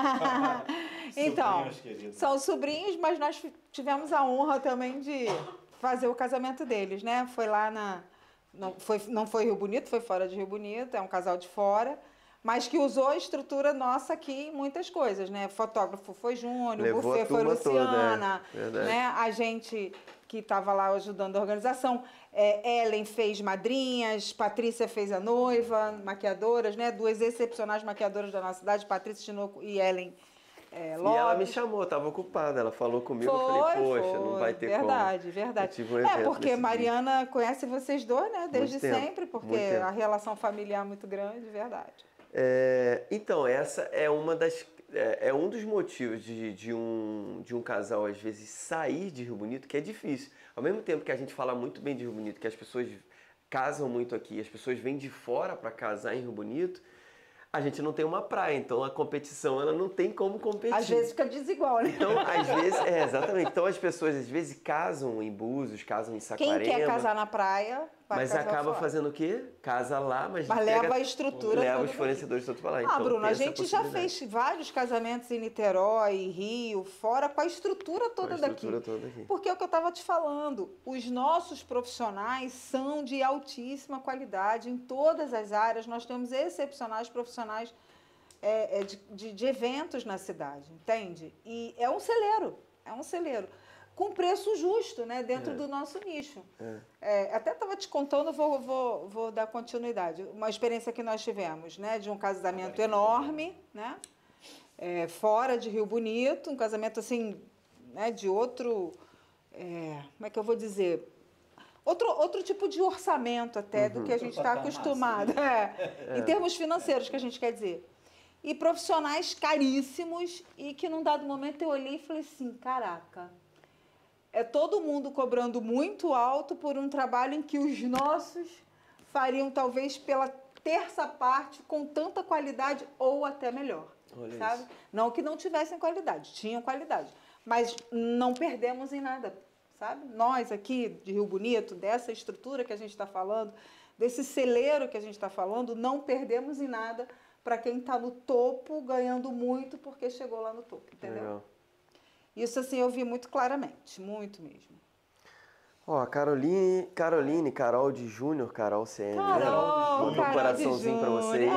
Então, Sobrinhos, querido. são sobrinhos, mas nós tivemos a honra também de fazer o casamento deles, né? Foi lá na... Não foi, não foi Rio Bonito, foi fora de Rio Bonito, é um casal de fora, mas que usou a estrutura nossa aqui em muitas coisas, né? Fotógrafo foi Júnior, o Levou buffet a foi turma Luciana, toda, é. Verdade. né? A gente que estava lá ajudando a organização, é, Ellen fez madrinhas, Patrícia fez a noiva, maquiadoras, né? Duas excepcionais maquiadoras da nossa cidade, Patrícia Tinoco e Ellen é, E ela me Lopes. chamou, estava ocupada, ela falou comigo, eu Foi, falei, poxa, foi, não vai ter verdade, como. verdade. Eu tive um É, evento porque nesse dia. Mariana conhece vocês dois, né? Desde Muito tempo, sempre, porque muito tempo. a relação familiar é muito grande, verdade. É, então, essa é uma das... É, é um dos motivos de, de, um, de um casal, às vezes, sair de Rio Bonito, que é difícil. Ao mesmo tempo que a gente fala muito bem de Rio Bonito, que as pessoas casam muito aqui, as pessoas vêm de fora para casar em Rio Bonito, a gente não tem uma praia, então a competição ela não tem como competir. Às vezes fica desigual, né? Então, às vezes, é, exatamente. Então as pessoas às vezes casam em Búzios, casam em Saquarema. Quem quer casar na praia, vai Mas casar acaba fora. fazendo o quê? Casa lá, mas, Mas pega- leva a estrutura leva toda os daqui. fornecedores todos para lá. Ah, Então, Bruno, tem a essa gente já possibilidade. fez vários casamentos em Niterói, Rio, fora, com a estrutura toda Com a daqui. estrutura toda aqui. Porque é o que eu estava te falando, os nossos profissionais são de altíssima qualidade em todas as áreas, nós temos excepcionais profissionais é, é, de, de, de eventos na cidade, entende? E é um celeiro, é um celeiro. Com preço justo, né, dentro É. do nosso nicho. É. É, até estava te contando, vou, vou, vou dar continuidade. Uma experiência que nós tivemos, né, de um casamento enorme, né, é, fora de Rio Bonito, um casamento assim, né, de outro, é, como é que eu vou dizer? Outro, outro tipo de orçamento até do que a gente está Outro patamar, acostumado. É, em termos financeiros, que a gente quer dizer. E profissionais caríssimos e que num dado momento eu olhei e falei assim, caraca, é todo mundo cobrando muito alto por um trabalho em que os nossos fariam talvez pela terça parte com tanta qualidade ou até melhor, Olha sabe? isso. Não que não tivessem qualidade, tinham qualidade, mas não perdemos em nada, sabe? Nós aqui de Rio Bonito, dessa estrutura que a gente está falando, desse celeiro que a gente está falando, não perdemos em nada para quem está no topo ganhando muito porque chegou lá no topo, entendeu? Legal. Isso, assim, eu vi muito claramente, muito mesmo. Ó, a Caroline, Caroline, Carol de Júnior, Carol C N. Carol, Um Carol de coraçãozinho pra Júnior. vocês.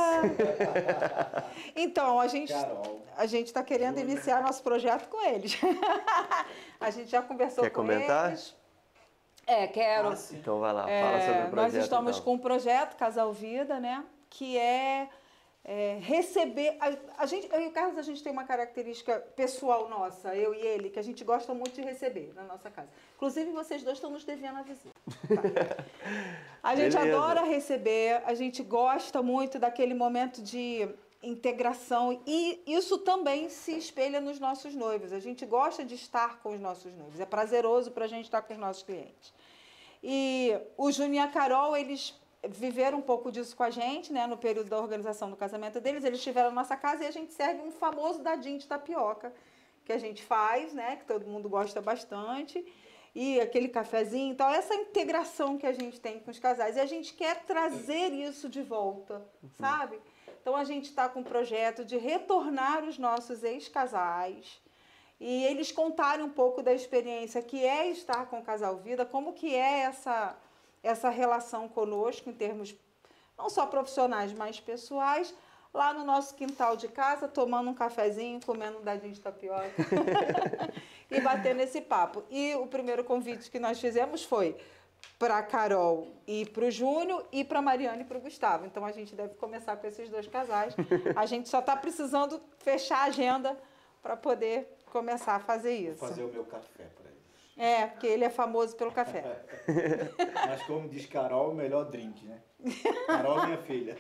Ah. Então, a gente Carol. a gente está querendo iniciar nosso projeto com eles. A gente já conversou Quer com comentar? eles. É, quero. Ah, sim. Então vai lá, É, fala sobre o projeto. nós estamos então. com um projeto, Casal Vida, né? Que é, é receber... A, a gente, eu e o Carlos, a gente tem uma característica pessoal nossa, eu e ele, que a gente gosta muito de receber na nossa casa. Inclusive, vocês dois estão nos devendo a visita. Tá? A gente Beleza. adora receber, a gente gosta muito daquele momento de integração e isso também se espelha nos nossos noivos. A gente gosta de estar com os nossos noivos, é prazeroso para a gente estar com os nossos clientes. E o Júnior e a Carol, eles viveram um pouco disso com a gente, né, no período da organização do casamento deles. Eles estiveram na nossa casa e a gente serve um famoso dadinho de tapioca que a gente faz, né, que todo mundo gosta bastante. E aquele cafezinho, então essa integração que a gente tem com os casais. E a gente quer trazer isso de volta, uhum. sabe? Então a gente está com um projeto de retornar os nossos ex-casais e eles contarem um pouco da experiência que é estar com o Casal Vida, como que é essa, essa relação conosco em termos não só profissionais, mas pessoais, lá no nosso quintal de casa, tomando um cafezinho, comendo um dadinho de tapioca e batendo esse papo. E o primeiro convite que nós fizemos foi para a Carol e para o Júnior e para a Mariana e para o Gustavo. Então, a gente deve começar com esses dois casais. A gente só está precisando fechar a agenda para poder começar a fazer isso. Vou fazer o meu café para eles. É, porque ele é famoso pelo café. Mas como diz Carol, o melhor drink, né? Carol, minha filha.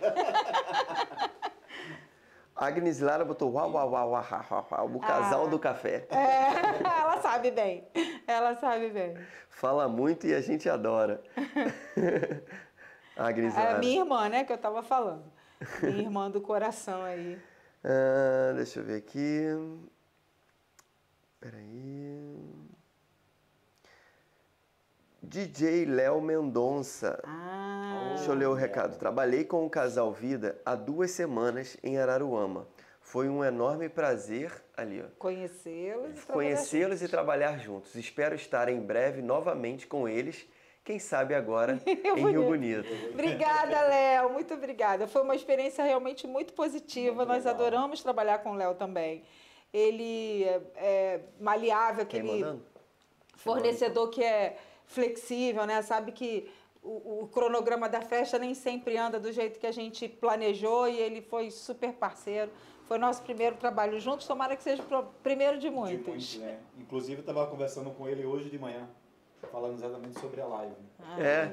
A Agnes Lara botou uau, uau, uau, uau, uau, uau, uau, o casal Ah. do café. É, ela sabe bem. Ela sabe bem. Fala muito e a gente adora. A Agnes É a Lara. minha irmã, né, que eu estava falando. Minha irmã do coração aí. Ah, deixa eu ver aqui. Peraí. D J Léo Mendonça. Ah, Deixa eu ler o recado. Trabalhei com o Casal Vida há duas semanas em Araruama. Foi um enorme prazer, ali, ó, conhecê-los e trabalhar conhecê-los e trabalhar juntos. Espero estar em breve novamente com eles, quem sabe agora em Rio Bonito. Obrigada, Léo. Muito obrigada. Foi uma experiência realmente muito positiva. Muito Nós legal. adoramos trabalhar com o Léo também. Ele é, é maleável, Quem aquele mandando? fornecedor que é flexível, né? Sabe que o, o cronograma da festa nem sempre anda do jeito que a gente planejou e ele foi super parceiro. Foi nosso primeiro trabalho juntos. Tomara que seja o primeiro de De muitos. muitos, né? Inclusive, eu estava conversando com ele hoje de manhã, falando exatamente sobre a live. É?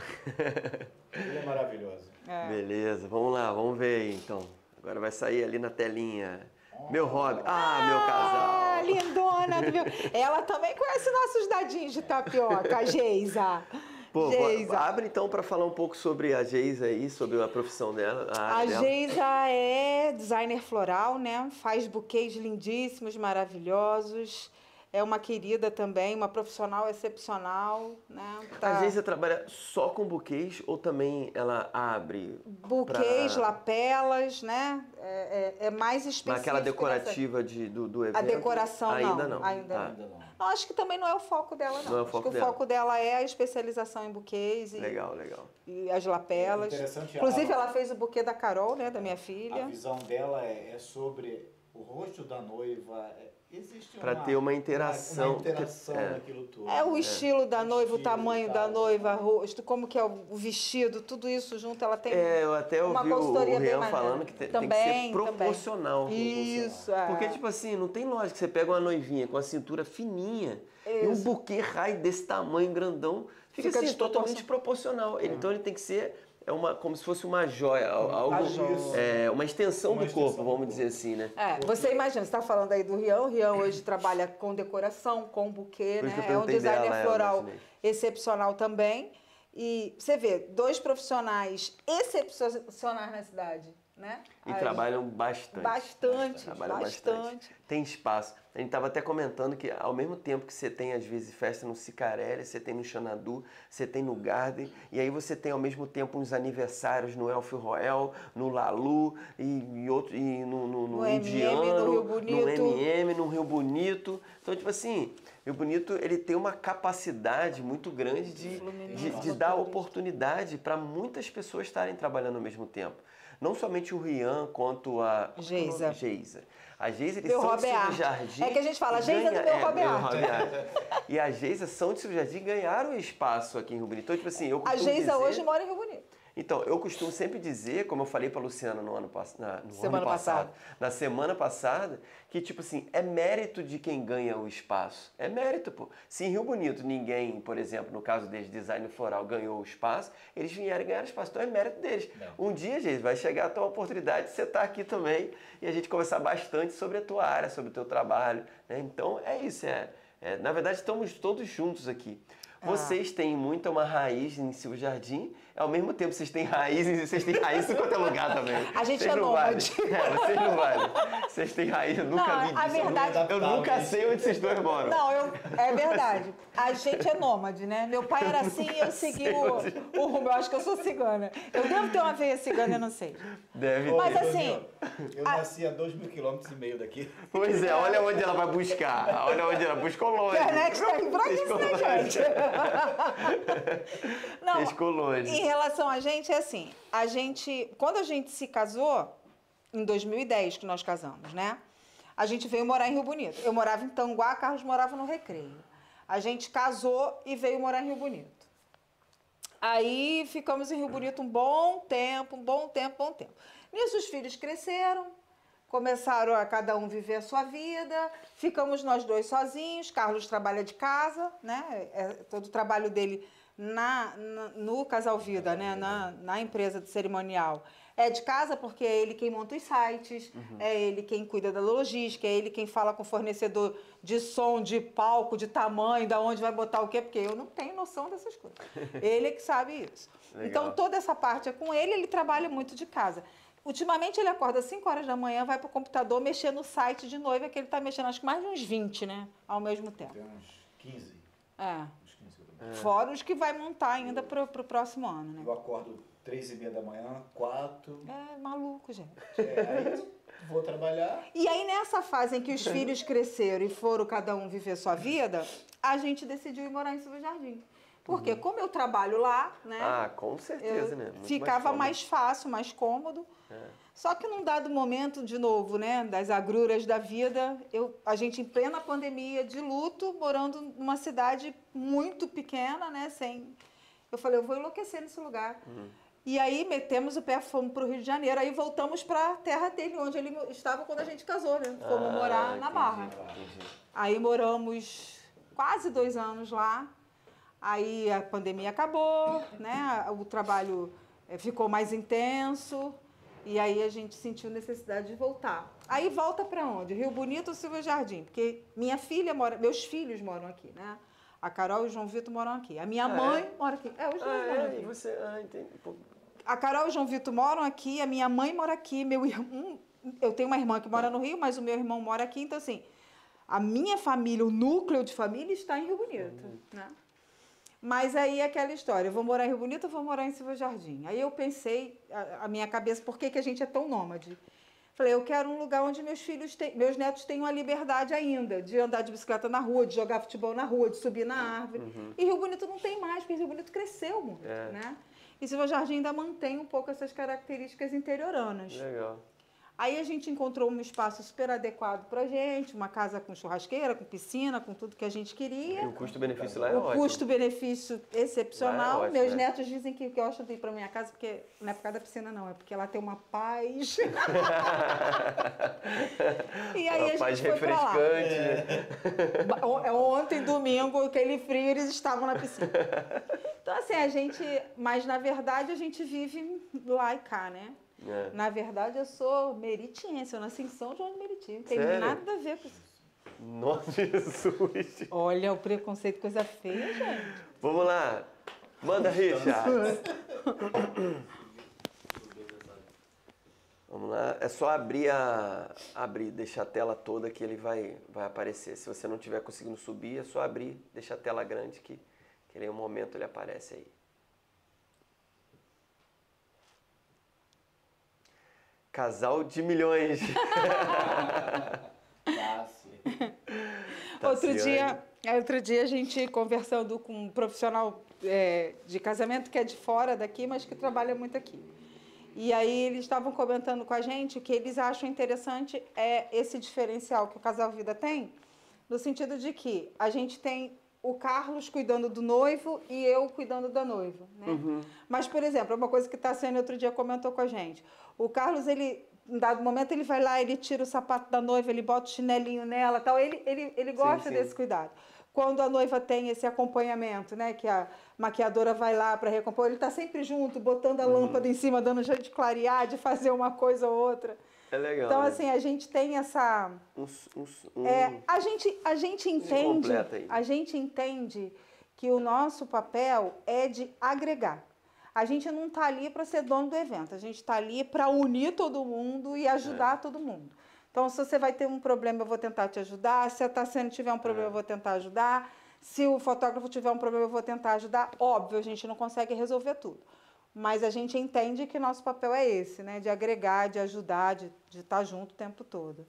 É. Ele é maravilhoso. É. Beleza, vamos lá, vamos ver aí, então. Agora vai sair ali na telinha. Meu hobby. Ah, meu casal. Ah, lindona do meu. Ela também conhece nossos dadinhos de tapioca, a Geisa. Pô, Geisa. abre então para falar um pouco sobre a Geisa aí, sobre a profissão dela. A, A área dela. Geisa é designer floral, né? Faz buquês lindíssimos, maravilhosos. É uma querida também, uma profissional excepcional, né? Tá- A Geisa trabalha só com buquês ou também ela abre Buquês, pra- lapelas, né? É, é- é mais específico. naquela nessa- decorativa de, do, do evento? A decoração ainda não, não. ainda Ah, Ainda não. Eu acho que também não é o foco dela, não. Não é o acho foco que o dela. foco dela é a especialização em buquês e, Legal, legal. e as lapelas. É interessante, Inclusive, a- ela fez o buquê da Carol, né? Da minha A filha. visão dela é, é sobre o rosto da noiva. é- Existe Pra uma, ter uma interação, Uma, uma interação que- é. naquilo tudo. É o estilo da O noiva, o estilo tamanho e da tal. noiva, rosto, como que é o vestido, tudo isso junto, ela tem É, eu até uma ouvi o, o consultoria bem Rian maneira. falando que tem, tem que Também, ser proporcional. Isso, é. Porque, tipo assim, não tem lógica. Você pega uma noivinha com a cintura fininha e um Isso. buquê raio desse tamanho, grandão, fica, Fica assim, totalmente desproporcional. Ele- Então ele tem que ser é uma, como se fosse uma joia, al- algo, joia. é, uma extensão Uma do corpo, extensão do vamos corpo. dizer assim, né? É, você imagina, você está falando aí do Rian, o Rian hoje trabalha com decoração, com buquê, Por isso né? que eu É um perguntei designer dela, é, eu floral imaginei. excepcional também. E você vê, dois profissionais excepcionais na cidade, né? E As- trabalham bastante. Bastante, Trabalham bastante. bastante. Tem espaço. A gente estava até comentando que ao mesmo tempo que você tem, às vezes, festa no Cicarelli, você tem no Xanadu, você tem no Garden, e aí você tem ao mesmo tempo uns aniversários no Elfio Royal, no Lalu, e, e, outro, e no, no, no No M M, Indiano, no Rio Bonito. no M M, no Rio Bonito. Então, tipo assim, Rio Bonito ele tem uma capacidade muito grande de, de, de dar oportunidade para muitas pessoas estarem trabalhando ao mesmo tempo. Não somente o Rian quanto a Geisa. Geisa. A Geisa, eles Meu são de hobby é Silvio arte. Jardim. É que a gente fala, e Geisa é do meu hobby é meu arte. hobby é arte. E a Geisa são de Silvio Jardim e ganharam espaço aqui em Rio Bonito. Então, tipo assim, eu A costumo Geisa dizer... hoje mora em Rio Bonito. Então, eu costumo sempre dizer, como eu falei para a Luciana no ano, pass- na, no Semana ano passado, passada. na semana passada, que tipo assim, é mérito de quem ganha o espaço. É mérito, pô. Se em Rio Bonito ninguém, por exemplo, no caso deles, design floral, ganhou o espaço, eles vieram ganhar espaço. Então é mérito deles. Não. Um dia, gente, vai chegar a tua oportunidade de você estar aqui também e a gente conversar bastante sobre a tua área, sobre o teu trabalho. Né? Então é isso. É, é, na verdade, estamos todos juntos aqui. Vocês têm muita uma raiz em Silva Jardim, ao mesmo tempo vocês têm raízes, vocês têm raiz em qualquer lugar também. A gente vocês é não valem. nômade. É, vocês não valem. Vocês têm raiz, eu nunca Não, vi a disso. verdade- Eu nunca sei onde vocês dois moram. Não, eu, é verdade. A gente é nômade, né? Meu pai era assim e eu segui o, o rumo. Eu acho que eu sou cigana. Eu devo ter uma veia cigana, eu não sei. Deve Mas ter. assim, Eu a- nasci a dois mil quilômetros e meio daqui. Pois é, olha onde ela vai buscar. Olha onde ela buscou longe. a internet tá aí pra isso, né, gente? Não, Pescou longe. em relação a gente, é assim, a gente, quando a gente se casou, em dois mil e dez que nós casamos, né? A gente veio morar em Rio Bonito. Eu morava em Tanguá, Carlos morava no Recreio. A gente casou e veio morar em Rio Bonito. Aí ficamos em Rio Bonito um bom tempo, um bom tempo, bom tempo. Nisso os filhos cresceram, começaram a cada um viver a sua vida, ficamos nós dois sozinhos. Carlos trabalha de casa, né? É, todo o trabalho dele na, na- no Casal Vida, né? na, na empresa de cerimonial. É de casa porque é ele quem monta os sites, é ele quem cuida da logística, é ele quem fala com o fornecedor de som, de palco, de tamanho, da onde vai botar o quê, porque eu não tenho noção dessas coisas. Ele é que sabe isso. Legal. Então, toda essa parte é com ele, ele trabalha muito de casa. Ultimamente, ele acorda às cinco horas da manhã, vai para o computador mexer no site de noiva, que ele está mexendo, acho que mais de uns vinte, né? Ao mesmo tempo. Tem uns quinze. É. Uns quinze que eu tô- Fora os que vai montar ainda para o próximo ano, né? Eu acordo três e meia da manhã, quatro. É maluco, gente. É, aí vou trabalhar. E aí, nessa fase em que os filhos cresceram e foram cada um viver sua vida, a gente decidiu ir morar em Silva Jardim. Porque como eu trabalho lá, né? Ah, com eu certeza, né? Muito ficava cômodo. mais fácil, mais cômodo. É. Só que num dado momento, de novo, né, das agruras da vida, eu, a gente em plena pandemia, de luto, morando numa cidade muito pequena, né, sem... Eu falei, eu vou enlouquecer nesse lugar. E aí metemos o pé, fomos para o Rio de Janeiro, aí voltamos para a terra dele, onde ele estava quando a gente casou, né? Fomos Ah, morar na entendi, Barra. entendi. Aí moramos quase dois anos lá. Aí a pandemia acabou, né? O trabalho eh, ficou mais intenso e aí a gente sentiu necessidade de voltar. Aí volta para onde? Rio Bonito ou Silva Jardim? Porque minha filha mora, meus filhos moram aqui, né? A Carol e o João Vitor moram aqui. A minha Ah, mãe é? mora aqui. É, os dois Ah, moram é? aqui. E você... Ah, entendi. Pô, A Carol e o João Vitor moram aqui, a minha mãe mora aqui, meu irmão, eu tenho uma irmã que mora no Rio, mas o meu irmão mora aqui, então assim, a minha família, o núcleo de família está em Rio Bonito, né? Mas aí é aquela história, eu vou morar em Rio Bonito ou vou morar em Silva Jardim? Aí eu pensei, a, a minha cabeça, por que, que a gente é tão nômade? Falei, eu quero um lugar onde meus filhos, têm, meus netos tenham a liberdade ainda de andar de bicicleta na rua, de jogar futebol na rua, de subir na árvore. E Rio Bonito não tem mais, porque Rio Bonito cresceu muito, É. né? E Silva Jardim ainda mantém um pouco essas características interioranas. legal. Aí a gente encontrou um espaço super adequado pra gente, uma casa com churrasqueira, com piscina, com tudo que a gente E queria. o custo-benefício lá é O ótimo. custo-benefício excepcional. Lá é ótimo, Meus né? netos dizem que gostam de ir pra minha casa, porque não é por causa da piscina, não, é porque lá tem uma paz. E aí Uma a paz gente foi pra lá. refrescante. né? O- é Ontem, domingo, aquele frio, eles estavam na piscina. Então, assim, a gente... Mas, na verdade, a gente vive lá e cá, né? É. Na verdade, eu sou meritiense. Eu nasci em São João de Meriti. Não tem Sério? nada a ver com isso. Nossa, Jesus. Olha, o preconceito, coisa feia, gente. Vamos lá. Manda, Richard. Vamos lá. É só abrir a... Abrir, deixar a tela toda que ele vai, vai aparecer. Se você não estiver conseguindo subir, é só abrir, deixar a tela grande que, que em um momento ele aparece aí. Casal de milhões. Fácil. Outro Tassiane. dia, é, outro dia a gente conversando com um profissional é, de casamento que é de fora daqui, mas que trabalha muito aqui. E aí eles estavam comentando com a gente o que eles acham interessante é esse diferencial que o Casal Vida tem, no sentido de que a gente tem o Carlos cuidando do noivo e eu cuidando da noiva, né? Mas, por exemplo, uma coisa que está sendo outro dia comentou com a gente. O Carlos, ele, em dado momento, ele vai lá, ele tira o sapato da noiva, ele bota o chinelinho nela, tal. Ele, ele, ele gosta sim. desse cuidado. Quando a noiva tem esse acompanhamento, né, que a maquiadora vai lá para recompor, ele está sempre junto, botando a lâmpada em cima, dando jeito de clarear, de fazer uma coisa ou outra. É legal. Então, né? assim, a gente tem essa... Um, um, um... É, a gente, a gente entende, completa aí. a gente entende que o nosso papel é de agregar. A gente não está ali para ser dono do evento, a gente está ali para unir todo mundo e ajudar é. todo mundo. Então, se você vai ter um problema, eu vou tentar te ajudar. Se a Tassiane tiver um problema, é. eu vou tentar ajudar. Se o fotógrafo tiver um problema, eu vou tentar ajudar. Óbvio, a gente não consegue resolver tudo. Mas a gente entende que nosso papel é esse, né? De agregar, de ajudar, de, de estar junto o tempo todo.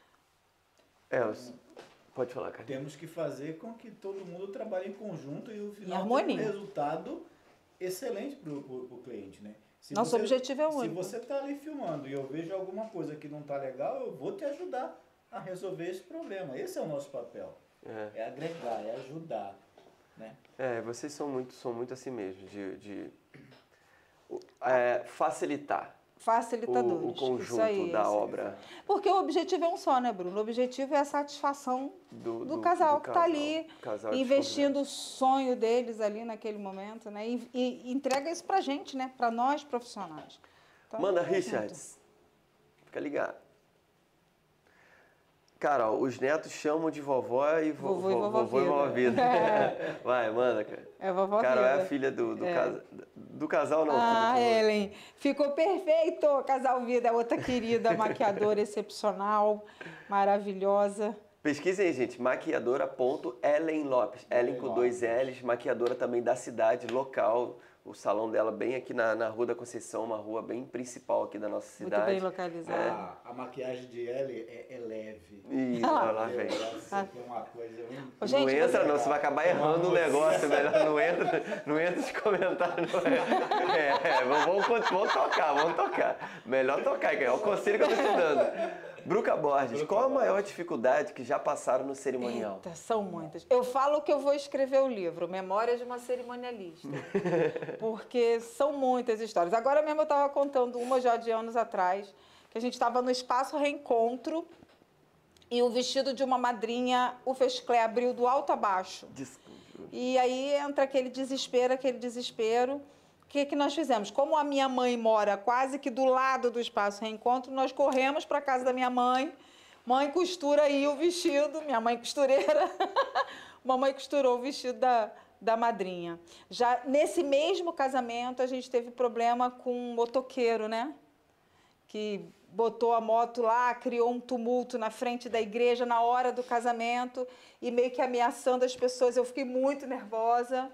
É, pode falar, cara. Temos que fazer com que todo mundo trabalhe em conjunto e o final em harmonia. tenha um resultado excelente para o cliente, né? Se Nosso você, objetivo é o único. Se você está ali filmando e eu vejo alguma coisa que não está legal, eu vou te ajudar a resolver esse problema. Esse é o nosso papel. É, é agregar, é ajudar, né? É, vocês são muito, são muito assim mesmo, de, de é, facilitar. Facilitadores. O, o conjunto isso aí, da isso. obra. Porque o objetivo é um só, né, Bruno? O objetivo é a satisfação do, do, do casal do que está ali, investindo o sonho deles ali naquele momento, né? E, e entrega isso pra gente, né? Pra nós profissionais. Então, Manda, Richards. Fica ligado. Cara, ó, os netos chamam de vovó e vo, vovô, e vovó, vovô vida. e vovó vida. É. Vai, manda, cara. É vovó Carol vida. é a filha do, do, é. casa, do casal, não. Ah, do, Ellen. Ficou perfeito. Casal Vida, outra querida maquiadora excepcional, maravilhosa. Pesquisem, gente. Maquiadora ponto Ellen Lopes. Ellen com dois L's. Maquiadora também da cidade, local. O salão dela bem aqui na, na Rua da Conceição, uma rua bem principal aqui da nossa cidade. Muito bem localizada. É. A, a maquiagem de Ellie é, é leve. Ih, ah, lá vem. Ah. É uma coisa muito... Ô, gente, não entra, você... não, você vai acabar errando o negócio. Melhor não entra, não entra de comentário. Não é. É, é, vamos, vamos tocar, vamos tocar. Melhor tocar, que é o conselho que eu estou te dando. Bruca Borges, Bruca qual a maior Borges. dificuldade que já passaram no cerimonial? Eita, são muitas. Eu falo que eu vou escrever o livro, Memórias de uma Cerimonialista. Porque são muitas histórias. Agora mesmo eu estava contando uma já de anos atrás, que a gente estava no Espaço Reencontro e o vestido de uma madrinha, o fechiclé abriu do alto a baixo. Desculpa. E aí entra aquele desespero, aquele desespero. O que, que nós fizemos? Como a minha mãe mora quase que do lado do Espaço Reencontro, nós corremos para a casa da minha mãe. Mãe, costura aí o vestido. Minha mãe costureira. Mamãe costurou o vestido da, da madrinha. Já nesse mesmo casamento, a gente teve problema com um motoqueiro, né? Que botou a moto lá, criou um tumulto na frente da igreja na hora do casamento e meio que ameaçando as pessoas. Eu fiquei muito nervosa.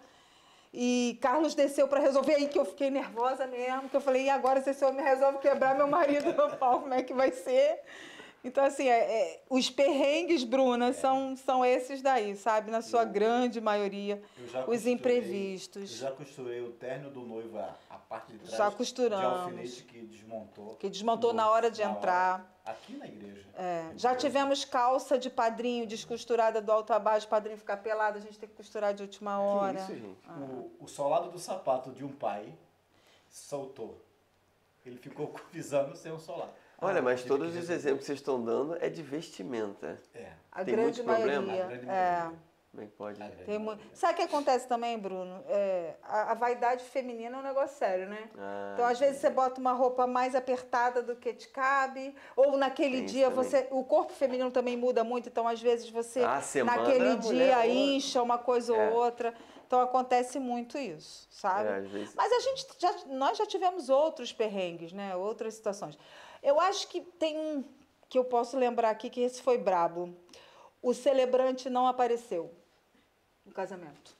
E Carlos desceu para resolver, aí que eu fiquei nervosa mesmo, que eu falei, e agora se esse homem resolve quebrar meu marido no pau, como é que vai ser? Então, assim, é, é, os perrengues, Bruna, é. são, são esses daí, sabe? Na sua eu, grande maioria, os imprevistos. Eu já costurei o terno do noivo, a, a parte de trás já costuramos. de alfinete que desmontou. Que desmontou na hora de entrar. Hora, aqui na igreja. É, já tivemos calça de padrinho descosturada do alto a baixo, o padrinho ficar pelado, a gente tem que costurar de última hora. Que isso, gente? Ah. O, o solado do sapato de um pai soltou. Ele ficou visando sem o solado. Olha, ah, mas todos os exemplos que vocês estão dando é de vestimenta. É. A Tem grande muito maioria. problema? A grande maioria. É. Como é que pode? Tem mu... Sabe o que acontece também, Bruno? É, a, a vaidade feminina é um negócio sério, né? Ah, então, às vezes, você bota uma roupa mais apertada do que te cabe, ou naquele dia você. O corpo feminino também muda muito, então, às vezes, você ah, naquele dia mulher, incha uma coisa é. ou outra. Então acontece muito isso, sabe? É, às vezes... Mas a gente já, nós já tivemos outros perrengues, né? Outras situações. Eu acho que tem um que eu posso lembrar aqui, que esse foi brabo. O celebrante não apareceu no casamento.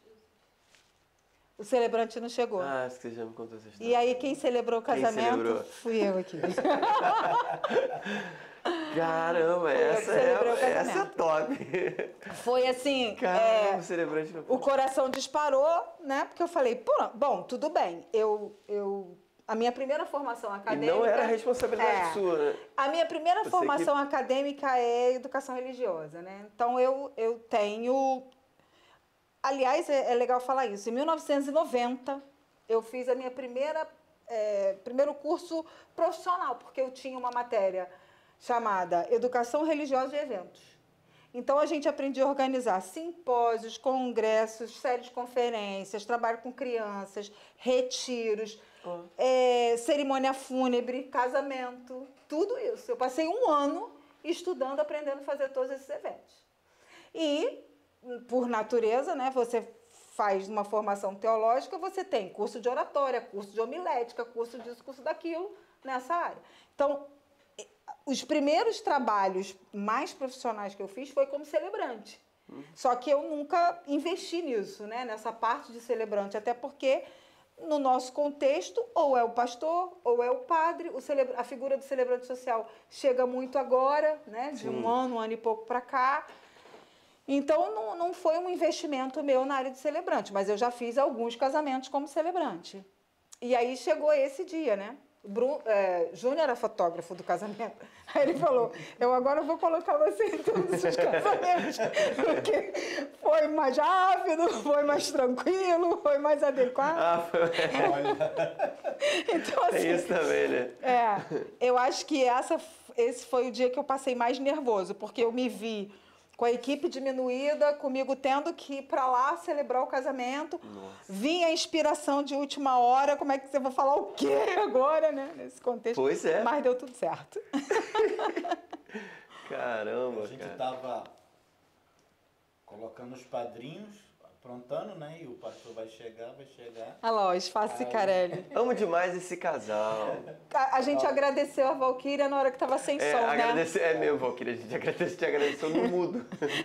O celebrante não chegou. Ah, acho que você já me contou essa história. E aí quem celebrou o casamento? Quem celebrou? Fui eu aqui. Caramba, essa é, essa é top. Foi assim, Caramba, é, o celebrante não... o coração disparou, né? Porque eu falei, Pô, bom, tudo bem. Eu, eu, a minha primeira formação acadêmica... E não era responsabilidade é, sua, né? A minha primeira Você formação que... acadêmica é educação religiosa, né? Então eu, eu tenho... Aliás, é, é legal falar isso. Em mil novecentos e noventa, eu fiz a minha primeira, é, primeiro curso profissional, porque eu tinha uma matéria chamada Educação Religiosa e Eventos. Então, a gente aprendia a organizar simpósios, congressos, séries de conferências, trabalho com crianças, retiros, oh. é, cerimônia fúnebre, casamento, tudo isso. Eu passei um ano estudando, aprendendo a fazer todos esses eventos. E... por natureza, né, você faz uma formação teológica, você tem curso de oratória, curso de homilética, curso disso, curso daquilo, nessa área. Então, os primeiros trabalhos mais profissionais que eu fiz foi como celebrante. Uhum. Só que eu nunca investi nisso, né? Nessa parte de celebrante, até porque no nosso contexto, ou é o pastor, ou é o padre, o celebra... a figura do celebrante social chega muito agora, né? De Sim. um ano, um ano e pouco para cá. Então, não, não foi um investimento meu na área de celebrante, mas eu já fiz alguns casamentos como celebrante. E aí chegou esse dia, né? Bruno, é, Júnior era fotógrafo do casamento. Aí ele falou, eu agora vou colocar você em todos os casamentos, porque foi mais rápido, foi mais tranquilo, foi mais adequado. Ah, foi... Então, assim, é isso também, né? É, eu acho que essa, esse foi o dia que eu passei mais nervoso, porque eu me vi com a equipe diminuída, comigo tendo que ir para lá celebrar o casamento. Nossa. Vinha a inspiração de última hora, como é que você vai falar o quê agora, né? Nesse contexto. Pois é. Mas deu tudo certo. Caramba, a gente cara. tava colocando os padrinhos, aprontando, né? E o pastor vai chegar, vai chegar. Olha lá, o Espaço Cicarelli. Amo demais esse casal. A, a gente ah. agradeceu a Valquíria na hora que tava sem é, som, agradece, né? É mesmo, Valquíria, a gente agradece, te agradeceu no mudo.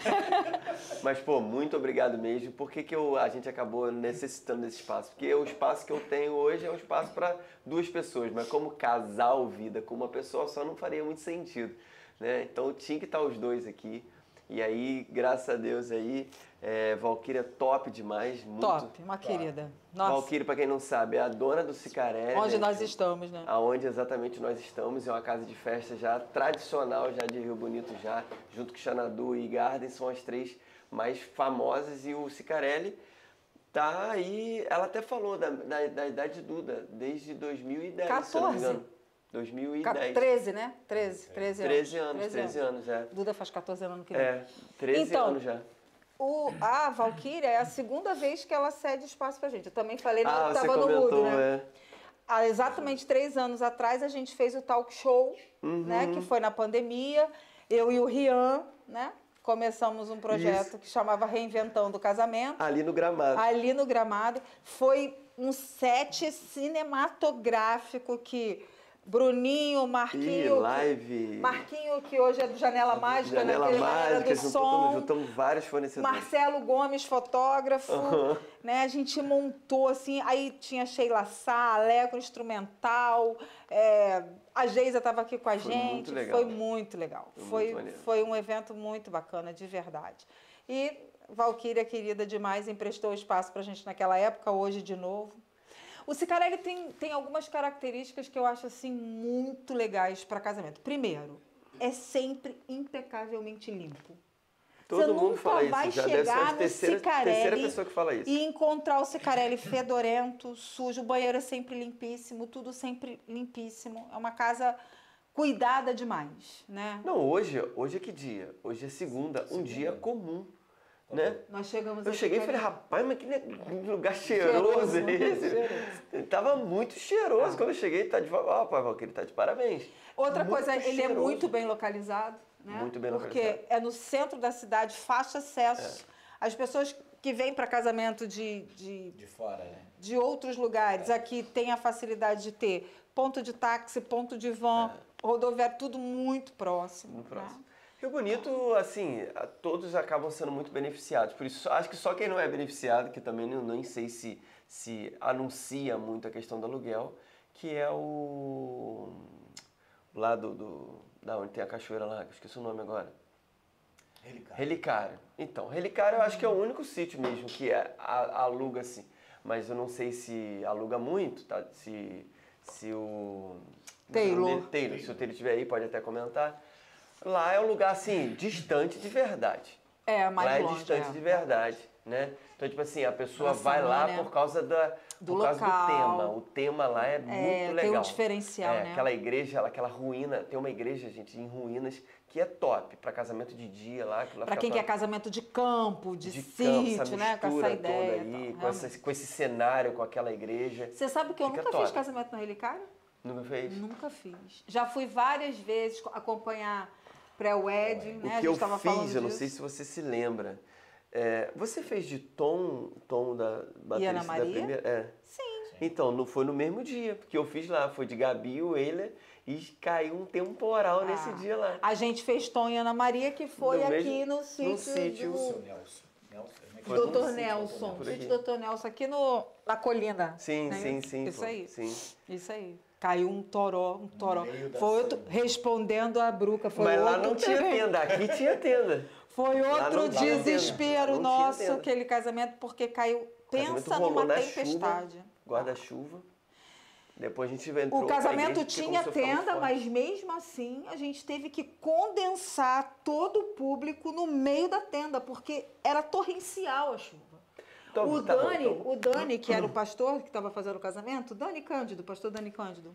Mas, pô, muito obrigado mesmo. Por que, que eu, a gente acabou necessitando desse espaço? Porque o espaço que eu tenho hoje é um espaço para duas pessoas, mas como casal vida com uma pessoa só não faria muito sentido, né? Então tinha que estar os dois aqui. E aí, graças a Deus aí, é, Valquíria top demais. Muito top, uma top. Querida. Nossa. Valquíria, para quem não sabe, é a dona do Cicarelli. Onde né? nós estamos, né? Aonde exatamente nós estamos. É uma casa de festa já tradicional, já de Rio Bonito já, junto com Xanadu e Garden, são as três mais famosas. E o Cicarelli tá aí, ela até falou da, da, da idade de Duda, desde dois mil e dez, quatorze. Se eu não me engano. dois mil e dez. treze, né? treze, treze anos. treze anos, treze anos, é. Duda faz quatorze anos que vem. É, treze então, anos já. O, a Valquíria é a segunda vez que ela cede espaço pra gente. Eu também falei na hora ah, que tava comentou, no mudo, né? É. Há exatamente três anos atrás a gente fez o talk show, uhum. né? Que foi na pandemia. Eu e o Rian, né? Começamos um projeto Isso. que chamava Reinventando o Casamento. Ali no Gramado. Ali no Gramado. Foi um set cinematográfico que Bruninho, Marquinho... Ih, live. Marquinho, que hoje é do Janela Mágica, Janela né? Mágica, do som. Juntamos vários fornecedores. Marcelo Gomes, fotógrafo. Uhum. Né? A gente montou assim, aí tinha Sheila Sá, Aleco Instrumental, é, a Geisa estava aqui com a foi gente. Muito legal. Foi muito legal. Foi, foi, muito foi um evento muito bacana, de verdade. E Valquíria, querida demais, emprestou espaço para a gente naquela época, hoje de novo. O Cicarelli tem, tem algumas características que eu acho assim muito legais para casamento. Primeiro, é sempre impecavelmente limpo. Todo Você mundo nunca fala vai isso. Já chegar no terceira, Cicarelli terceira pessoa que fala isso. E encontrar o Cicarelli fedorento, sujo, o banheiro é sempre limpíssimo, tudo sempre limpíssimo. É uma casa cuidada demais, né? Não, hoje, hoje é que dia? Hoje é segunda, um dia comum. Né? Nós chegamos Eu cheguei e falei, rapaz, mas que lugar cheiroso, cheiroso esse. Cheiroso. Tava muito cheiroso. Ah. Quando eu cheguei, tá de... Ó, pai, Valquíria, tá de parabéns. Outra muito coisa, ele cheiroso. é muito bem localizado. Né? Muito bem Porque localizado. Porque é no centro da cidade, fácil acesso. É. As pessoas que vêm para casamento de, de... De fora, né? De outros lugares, é. aqui tem a facilidade de ter ponto de táxi, ponto de van, é. rodoviário, tudo muito próximo. Muito né? próximo. Rio Bonito, assim, todos acabam sendo muito beneficiados. Por isso, acho que só quem não é beneficiado, que também não, nem sei se, se anuncia muito a questão do aluguel, que é o... lá do... do da onde tem a cachoeira lá, que eu esqueci o nome agora. Relicário. Relicário. Então, Relicário eu acho que é o único sítio mesmo que é, a, aluga, assim. Mas eu não sei se aluga muito, tá? Se, se o... Taylor. Taylor. Se o Taylor estiver aí, pode até comentar. Lá é um lugar, assim, distante de verdade. É, mais lá é longe, distante é. de verdade, né? Então, tipo assim, a pessoa Nossa, vai lá né? por causa, da, do, por causa local. do tema. O tema lá é, é muito legal. Tem um diferencial, é, né? Aquela igreja, aquela ruína, tem uma igreja, gente, em ruínas, que é top, para casamento de dia lá. Para quem quer casamento de campo, de, de sítio, campo, essa né? Com essa ideia. Toda aí, tal, com, essa, com esse cenário, com aquela igreja. Você sabe que eu Fica nunca top. fiz casamento no Relicário? Nunca fez? Nunca fiz. Já fui várias vezes acompanhar pré-wedding, né? O que eu fiz, eu não sei se você se lembra, É, você fez de tom, tom da baterista Ana da Maria? primeira? É. Sim. Então, não foi no mesmo dia, porque eu fiz lá, foi de Gabi, o Euler, e caiu um temporal Ah, nesse dia lá. A gente fez Tom e Ana Maria, que foi No aqui mesmo- no no sítio sítio. do Seu Nelson. Nelson, como é que Foi é? no doutor Sítio Nelson. por Sítio aqui. doutor Nelson, aqui no, na colina. Sim, né? sim, sim. Isso pô, aí. Sim. Isso aí. Caiu um toró, um toró. meio da Foi outro, selva. respondendo a Bruca. Foi Mas lá outro não tinha também. tenda, aqui tinha tenda. Foi Lá outro não tinha desespero tenda. Não tinha nosso, tenda. aquele casamento, porque caiu. Casamento Pensa rolou numa na tempestade. chuva, guarda-chuva. Depois a gente entrou O pra casamento igreja, porque tinha começou a ficar muito tenda, forte. mas mesmo assim a gente teve que condensar todo o público no meio da tenda, porque era torrencial a chuva. Então, o, tá bom, Dani, então- o Dani, que era o pastor que estava fazendo o casamento, Dani Cândido, pastor Dani Cândido.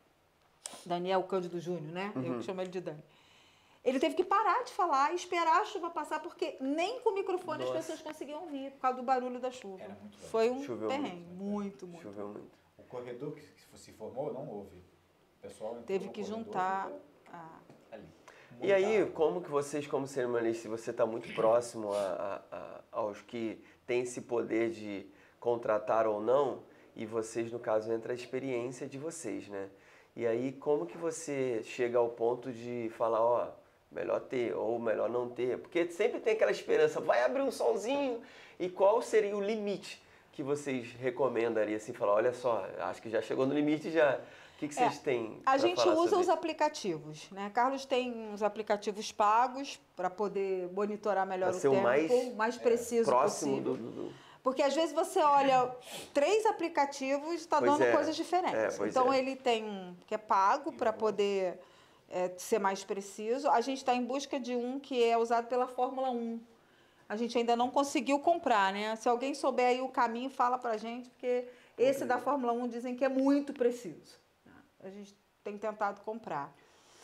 Daniel Cândido Júnior, né? Uhum. Eu que chamo ele de Dani. Ele teve que parar de falar e esperar a chuva passar, porque nem com o microfone Nossa. as pessoas conseguiam ouvir, por causa do barulho da chuva. Era muito barulho. Foi um Choveu perrengue, muito, muito, muito. Choveu muito. O corredor que que se formou não houve. O pessoal entrou Teve no que corredor, juntar. ficou a- ali. E aí, Muita água. como que vocês, como cerimonialistas, você está muito próximo a, a- a- aos que têm esse poder de contratar ou não, e vocês, no caso, entra a experiência de vocês, né? E aí, como que você chega ao ponto de falar, ó, melhor ter ou melhor não ter? Porque sempre tem aquela esperança, vai abrir um solzinho, e qual seria o limite que vocês recomendariam, assim, falar, olha só, acho que já chegou no limite já. O que, que vocês têm A pra gente falar usa sobre os isso? aplicativos, né? Carlos tem uns aplicativos pagos para poder monitorar melhor Pra o ser o tempo, mais, mais preciso próximo possível. do- do... do... Porque às vezes você olha três aplicativos e está Pois dando é. coisas diferentes. É, pois então é. ele tem um que é pago para poder é, ser mais preciso. A gente está em busca de um que é usado pela Fórmula um. A gente ainda não conseguiu comprar, né? Se alguém souber aí o caminho, fala pra gente, porque esse da Fórmula um dizem que é muito preciso. A gente tem tentado comprar.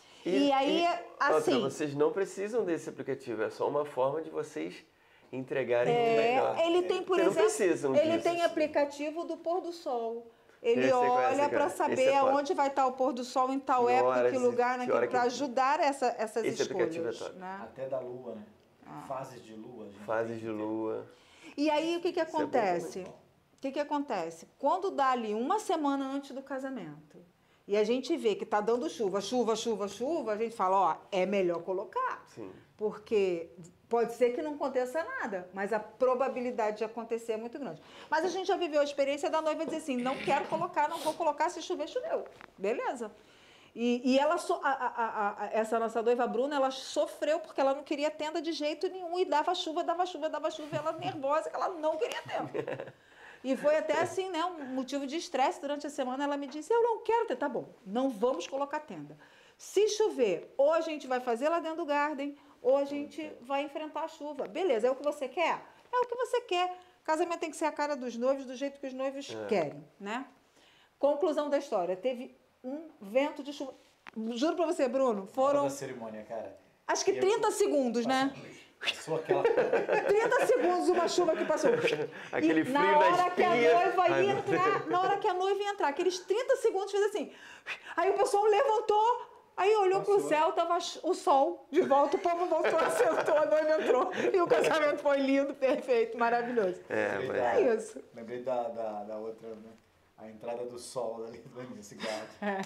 E, aí, outra, assim, vocês não precisam desse aplicativo, é só uma forma de vocês entregarem o melhor. é, ele tem, por Vocês não exemplo, precisam ele disso. tem aplicativo do pôr do sol. Ele Esse é qual é, olha esse é para qual é? Esse saber é top. aonde vai estar o pôr do sol em tal Que época, horas que e lugar, que naquele, hora que- para ajudar essa, essas Esse aplicativo é escolhas. top. Né? Até da lua, né? Ah. Fases de lua. a gente Fases tem de que ter. lua. E aí, o que, que Isso é bom acontece? também. O que, que acontece? Quando dá ali uma semana antes do casamento, e a gente vê que está dando chuva, chuva, chuva, chuva, a gente fala, ó, é melhor colocar. Sim. Porque pode ser que não aconteça nada, mas a probabilidade de acontecer é muito grande. Mas a gente já viveu a experiência da noiva dizer assim, não quero colocar, não vou colocar, se chover, choveu. Beleza. E, e ela, so- a- a- a- essa nossa noiva Bruna, ela sofreu porque ela não queria tenda de jeito nenhum e dava chuva, dava chuva, dava chuva, e ela nervosa que ela não queria tenda. E foi até assim, né, um motivo de estresse durante a semana. Ela me disse, eu não quero ter, tá bom, não vamos colocar tenda. Se chover, ou a gente vai fazer lá dentro do garden, ou a gente vai enfrentar a chuva. Beleza, é o que você quer? É o que você quer. Casamento tem que ser a cara dos noivos, do jeito que os noivos É. querem, né? Conclusão da história, teve um vento de chuva. Juro pra você, Bruno, Hora foram da cerimônia, cara. acho que E eu- trinta segundos, né? Passou aquela... trinta segundos uma chuva que passou. Aquele E frio na na hora que a espinha. noiva Ai, ia meu entrar, na hora que a noiva ia entrar, aqueles trinta segundos fez assim. Aí o pessoal levantou, aí olhou pro Passou. céu, tava o sol de volta, o povo voltou, sentou, a noiva entrou. E o casamento foi lindo, perfeito, maravilhoso. É, Lembrei mas... da- É isso. Lembrei da, da, da outra, né? A entrada do sol ali nesse gato.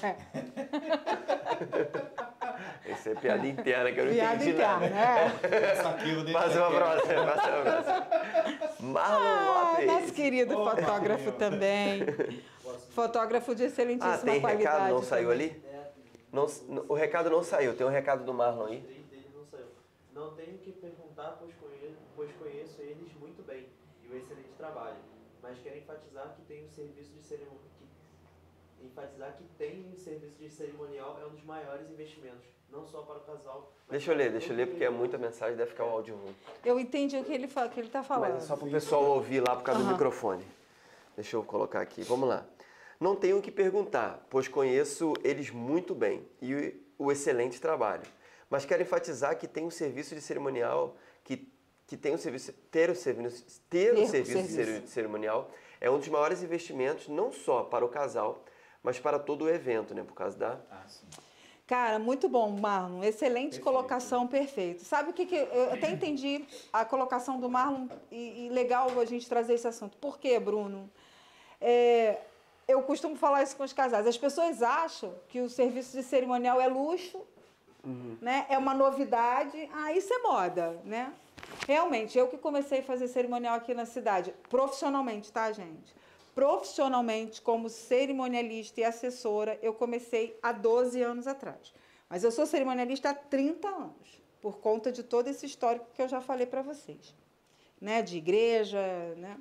Esse é piada interna que eu não Piada entendi interna, nada. né? Essa aqui eu deixo Passa uma aqui. próxima, passa uma próxima. Marlon Ah, Lopes. nosso querido Ô, fotógrafo Marquinhos. também. Fotógrafo de excelentíssima Ah, tem qualidade. recado? Não saiu também. ali? Não, o recado não saiu. Tem um recado do Marlon aí. Três deles não saiu. Não tenho que perguntar, pois conheço, pois conheço eles muito bem e o excelente trabalho. Mas quero enfatizar que tem um serviço de cerimônia. Que, enfatizar que tem um serviço de cerimonial é um dos maiores investimentos, não só para o casal. mas Deixa eu ler, para deixa eu todo ler, porque é mundo. muita mensagem, deve ficar o áudio ruim. Eu entendi o que ele está que ele tá falando. Mas é só para o pessoal ouvir lá por causa do Aham. microfone. Deixa eu colocar aqui. Vamos lá. Não tenho o que perguntar, pois conheço eles muito bem e o, o excelente trabalho. Mas quero enfatizar que tem um serviço de cerimonial, que, que tem um serviço, ter o serviço, ter Ter o o serviço de serviço. ceri- cerimonial é um dos maiores investimentos, não só para o casal, mas para todo o evento, né? Por causa da... Ah, sim. Cara, muito bom, Marlon. Excelente Perfeito. colocação, perfeito. Sabe o que, que eu até entendi a colocação do Marlon e, e legal a gente trazer esse assunto. Por quê, Bruno? É, eu costumo falar isso com os casais. As pessoas acham que o serviço de cerimonial é luxo, uhum. né? É uma novidade. Ah, isso é moda, né? Realmente, eu que comecei a fazer cerimonial aqui na cidade, profissionalmente, tá, gente? Profissionalmente, como cerimonialista e assessora, eu comecei há doze anos atrás. Mas eu sou cerimonialista há trinta anos, por conta de todo esse histórico que eu já falei para vocês, né? De igreja, né?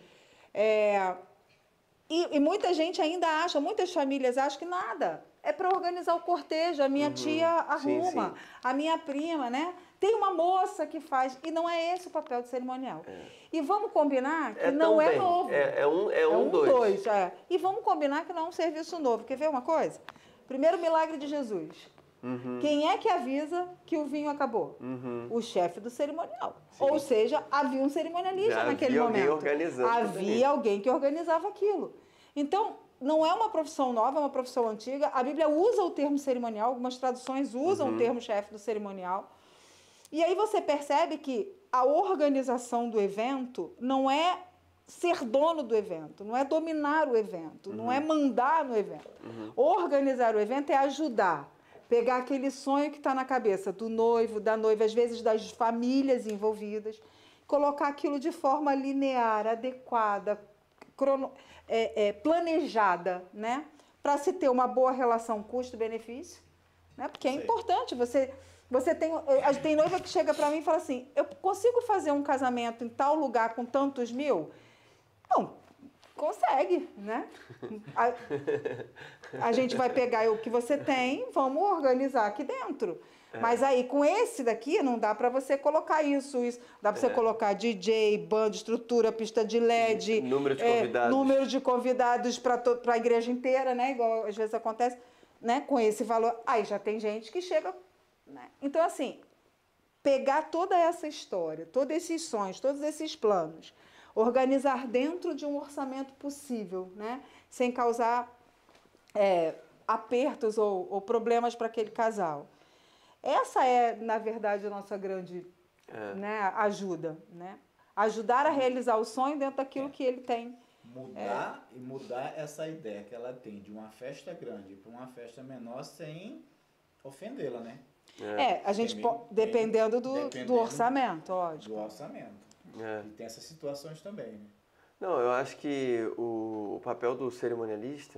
É, e, e muita gente ainda acha, muitas famílias acham que nada, é para organizar o cortejo, a minha uhum, tia arruma, sim, sim. a minha prima, né? Tem uma moça que faz, e não é esse o papel de cerimonial. É. E vamos combinar que é não é bem. novo. É, é um, é, é um, um dois. dois é. E vamos combinar que não é um serviço novo. Quer ver uma coisa? Primeiro milagre de Jesus. Uhum. Quem é que avisa que o vinho acabou? Uhum. O chefe do cerimonial. Sim. Ou seja, havia um cerimonialista Já naquele havia momento. Alguém organizando havia também. alguém que organizava aquilo. Então, não é uma profissão nova, é uma profissão antiga. A Bíblia usa o termo cerimonial, algumas traduções usam uhum. o termo chefe do cerimonial. E aí você percebe que a organização do evento não é ser dono do evento, não é dominar o evento, uhum. não é mandar no evento. Uhum. Organizar o evento é ajudar, pegar aquele sonho que está na cabeça do noivo, da noiva, às vezes das famílias envolvidas, colocar aquilo de forma linear, adequada, crono, é, é, planejada, né? Para se ter uma boa relação custo-benefício, né? Porque é Sim. importante você... Você tem, tem noiva que chega para mim e fala assim, eu consigo fazer um casamento em tal lugar com tantos mil? Não, consegue, né? A, a gente vai pegar o que você tem, vamos organizar aqui dentro. É. Mas aí, com esse daqui, não dá para você colocar isso, isso. Dá para é. você colocar D J, banda, estrutura, pista de L E D. Número de é, convidados. Número de convidados para a igreja inteira, né? Igual às vezes acontece, né? Com esse valor. Aí já tem gente que chega... Né? Então, assim, pegar toda essa história, todos esses sonhos, todos esses planos, organizar dentro de um orçamento possível, né? Sem causar é, apertos ou, ou problemas para aquele casal. Essa é, na verdade, a nossa grande é. né, ajuda. Né? Ajudar a realizar o sonho dentro daquilo é. que ele tem. Mudar é. e mudar essa ideia que ela tem de uma festa grande para uma festa menor sem ofendê-la, né? É, é, a gente tem, pode, dependendo, do, dependendo do orçamento, lógico. Do orçamento. É. E tem essas situações também, né? Não, eu acho que o, o papel do cerimonialista,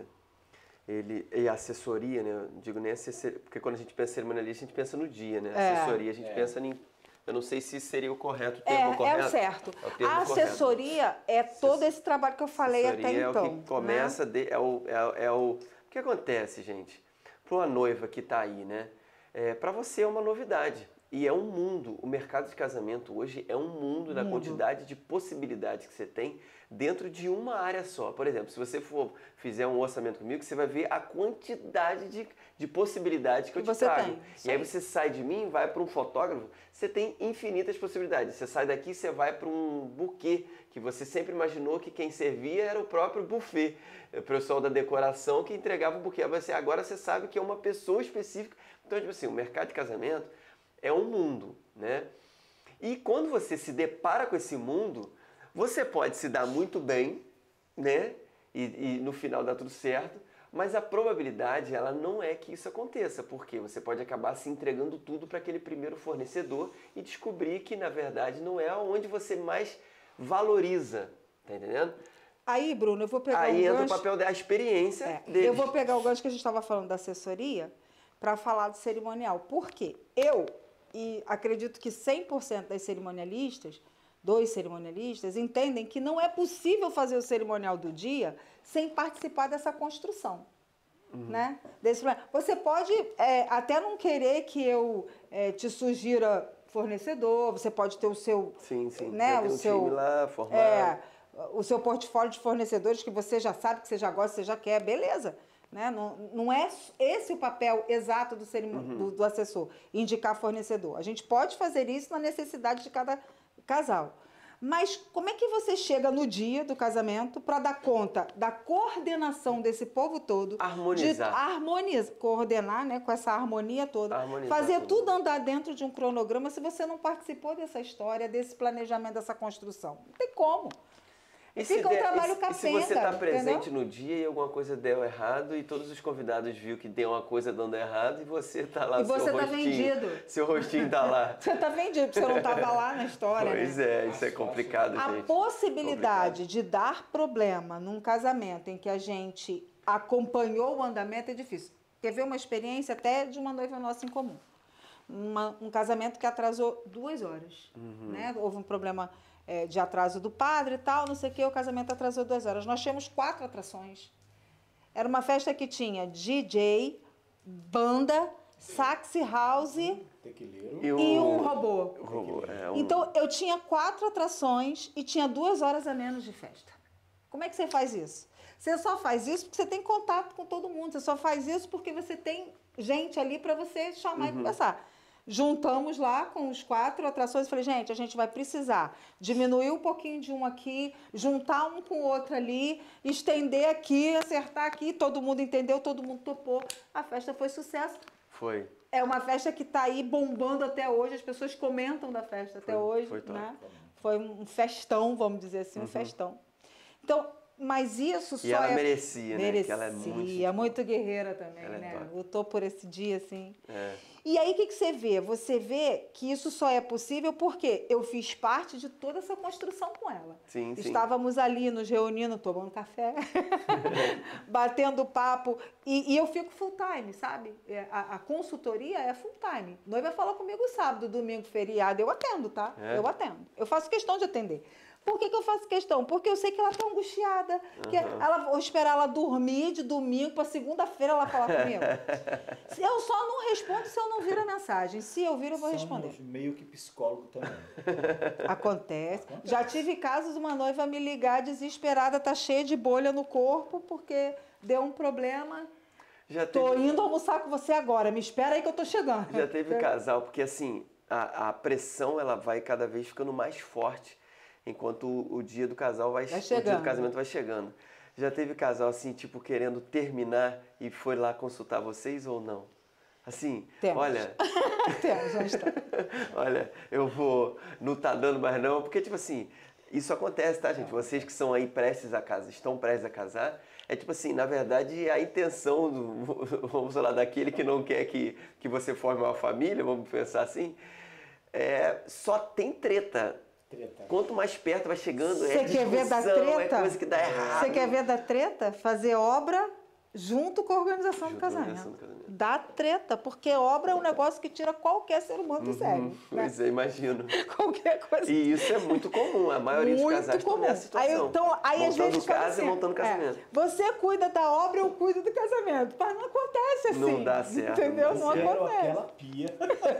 ele, e a assessoria, né? Eu digo nem assessoria, porque quando a gente pensa em cerimonialista, a gente pensa no dia, né? É. Assessoria, a gente é. pensa em... Eu não sei se seria o correto, o termo é, correto. É o certo. É o termo a assessoria correto. é todo esse trabalho que eu falei assessoria até é então. É o que começa, né? de, é, o, é, é o... O que acontece, gente? Para uma noiva que está aí, né? É, para você é uma novidade. E é um mundo. O mercado de casamento hoje é um mundo da quantidade de possibilidades que você tem dentro de uma área só. Por exemplo, se você for fizer um orçamento comigo, você vai ver a quantidade de, de possibilidades que eu te você trago. tem. E aí você sai de mim, vai para um fotógrafo, você tem infinitas possibilidades. Você sai daqui, você vai para um buquê, que você sempre imaginou que quem servia era o próprio buffet. O pessoal da decoração que entregava o buquê. Você, agora você sabe que é uma pessoa específica. Então, tipo assim, o mercado de casamento é um mundo, né? E quando você se depara com esse mundo, você pode se dar muito bem, né? E, e no final dá tudo certo, mas a probabilidade, ela não é que isso aconteça, porque você pode acabar se entregando tudo para aquele primeiro fornecedor e descobrir que, na verdade, não é onde você mais valoriza, tá entendendo? Aí, Bruno, eu vou pegar Aí um entra gancho... o papel da experiência é, deles. Eu vou pegar o gancho que a gente estava falando da assessoria para falar do cerimonial. Por quê? Eu, e acredito que cem por cento das cerimonialistas, dos cerimonialistas, entendem que não é possível fazer o cerimonial do dia sem participar dessa construção. Uhum. Né? Desse, você pode é, até não querer que eu é, te sugira fornecedor, você pode ter o seu... Sim, sim. Né, o um seu, time lá, formado. É, o seu portfólio de fornecedores que você já sabe, que você já gosta, que você já quer, beleza. Né? Não, não é esse o papel exato do, cerimon... uhum. do, do assessor, indicar fornecedor. A gente pode fazer isso na necessidade de cada casal. Mas como é que você chega no dia do casamento para dar conta da coordenação desse povo todo? Harmonizar. De harmonizar, coordenar, né, com essa harmonia toda. Harmonizar fazer tudo. tudo andar dentro de um cronograma se você não participou dessa história, desse planejamento, dessa construção. Não tem como. E Fica um der- trabalho e se- capenga, e se você está presente entendeu? no dia e alguma coisa deu errado e todos os convidados viram que deu uma coisa dando errado e você está lá, E seu você tá rostinho, vendido. seu rostinho está lá. Você está vendido, porque você não estava lá na história, né? Pois é, isso é complicado, A gente. possibilidade de dar problema num casamento em que a gente acompanhou o andamento é difícil. Quer ver uma experiência até de uma noiva nossa em comum? Uma- um casamento que atrasou duas horas. Né? Houve um problema é, de atraso do padre e tal, não sei o que, o casamento atrasou duas horas. Nós tínhamos quatro atrações. Era uma festa que tinha D J, banda, sax house Tequileiro. E, o, e um robô. o robô, é, um- Então, eu tinha quatro atrações e tinha duas horas a menos de festa. Como é que você faz isso? Você só faz isso porque você tem contato com todo mundo. Você só faz isso porque você tem gente ali para você chamar e conversar. Juntamos lá com os quatro atrações e falei, gente, a gente vai precisar diminuir um pouquinho de um aqui, juntar um com o outro ali, estender aqui, acertar aqui. Todo mundo entendeu, todo mundo topou. A festa foi sucesso. Foi. É uma festa que está aí bombando até hoje, as pessoas comentam da festa até Foi, hoje. foi top. Né? Foi um festão, vamos dizer assim, um festão. Então, mas isso só E ela é... merecia, né? Merecia, Que ela é muito... muito guerreira também, Ela é né? top. Lutou por esse dia, assim. É. E aí, o que, que você vê? Você vê que isso só é possível porque eu fiz parte de toda essa construção com ela. Sim, sim. Estávamos ali nos reunindo, tomando café, batendo papo. E, e eu fico full time, sabe? É, A, a consultoria é full time. Noiva fala comigo sábado, domingo, feriado. Eu atendo, tá? É? Eu atendo. Eu faço questão de atender. Por que, que eu faço questão? Porque eu sei que ela está angustiada. Que ela, vou esperar ela dormir de domingo para segunda-feira ela falar comigo. Se eu só não respondo se eu não vir a mensagem. Se eu vir, eu vou responder. Somos meio que psicólogo também. Acontece. Acontece. Já tive casos de uma noiva me ligar desesperada, tá cheia de bolha no corpo porque deu um problema. Já Tô teve, indo almoçar com você agora. Me espera aí que eu tô chegando. já teve casal, porque assim, a, a pressão ela vai cada vez ficando mais forte enquanto o, o dia do casal vai, Vai o dia chegando. do casamento vai chegando. Já teve casal assim, tipo, querendo terminar e foi lá consultar vocês ou não? Assim, Temos. olha, Temos, já está. olha, eu vou, não tá dando mais não, porque tipo assim, isso acontece, tá, gente? Vocês que são aí prestes a casar, estão prestes a casar, é tipo assim, na verdade, a intenção do, vamos falar, daquele que não quer que, que você forme uma família, vamos pensar assim, é, só tem treta. Treta. Quanto mais perto vai chegando, Você é quer ver da discussão, treta? é coisa que dá errado. Você quer ver da treta? Fazer obra junto com a organização Junto do com a casamento. organização do casamento. Dá treta, porque obra é um negócio que tira qualquer ser humano do sério. Né? Pois é, imagino. Qualquer coisa. E isso é muito comum, a maioria dos Muito casais estão comum. nessa situação. Aí, então, aí às montando vezes fala casa assim, e montando é, casamento. você cuida da obra, eu cuido do casamento. Mas não acontece assim. Não dá certo, Entendeu? não Não, dá certo. Quero acontece. aquela pia.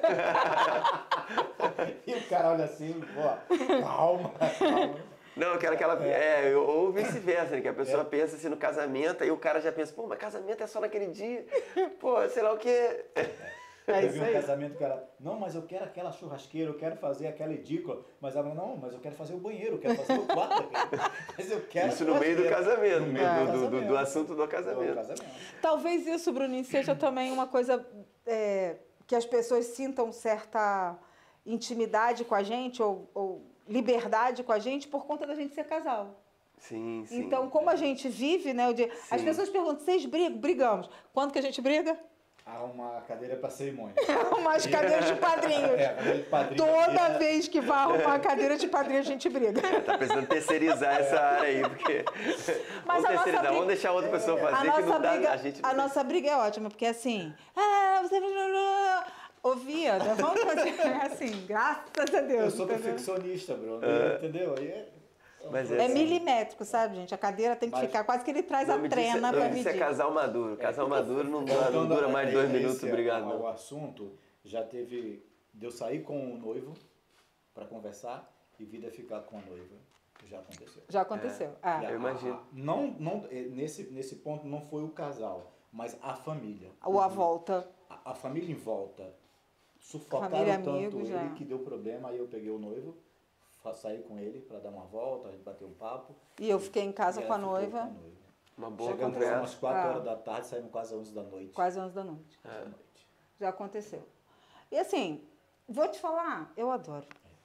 E o cara olha assim, ó, calma, calma. Não, eu quero aquela. É, ou vice-versa, né? Que a pessoa pensa assim no casamento, aí o cara já pensa, pô, mas casamento é só naquele dia. Pô, sei lá o quê. É Eu isso vi um aí. casamento que o cara, não, mas eu quero aquela churrasqueira, eu quero fazer aquela edícula. Mas ela, não, mas eu quero fazer o banheiro, eu quero fazer o quarto aqui. Mas eu quero Isso no meio do churrasqueira. casamento, No no meio meio do do, do, do, casamento. do assunto do Do casamento. casamento. Talvez isso, Bruninho, seja também uma coisa é, que as pessoas sintam certa intimidade com a gente ou, ou liberdade com a gente por conta da gente ser casal. Sim, sim. Então, como a gente vive, né? O dia... As Sim. pessoas perguntam, vocês brigam? Brigamos. Quando que a gente briga? Há uma cadeira para cerimônia. Umas cadeiras de padrinhos. É, cadeira de padrinho. Toda É, vez que vai arrumar a cadeira de padrinho, a gente briga. Tá precisando terceirizar essa área aí, porque. Mas vamos a nossa terceirizar, briga- vamos deixar outra pessoa fazer, A que nossa, não dá. briga, A gente a nossa briga é ótima, porque assim... Ah, você... Ouvia, né? Vamos fazer assim, graças a Deus. Eu sou entendeu? perfeccionista, Bruno. É. Entendeu? Aí é... Mas É assim, milimétrico, sabe, gente? A cadeira tem que Mas- ficar quase que ele traz o a nome disso é- trena o para nome disso é medir. casal maduro. Casal maduro não dura, não Voltando dura a- mais a- dois a minutos, esse- obrigado. ao Não. assunto, já teve de eu sair com o noivo para conversar e vida ficar com a noiva. Já aconteceu. Já aconteceu. Ah, E a- Eu imagino. a- não, não, eh, nesse, nesse ponto não foi o casal, mas a família. ou a volta. A, a família em volta sufocaram Família, tanto amigos, ele já. que deu problema, aí eu peguei o noivo, saí com ele para dar uma volta, a gente bateu um papo. E eu fiquei em casa e com a ela ficou noiva. com a noiva. Uma boa Chegamos conversa. umas quatro Ah. horas da tarde, saímos quase onze da noite. Quase onze da noite. Da noite. Já aconteceu. E assim, vou te falar, eu adoro.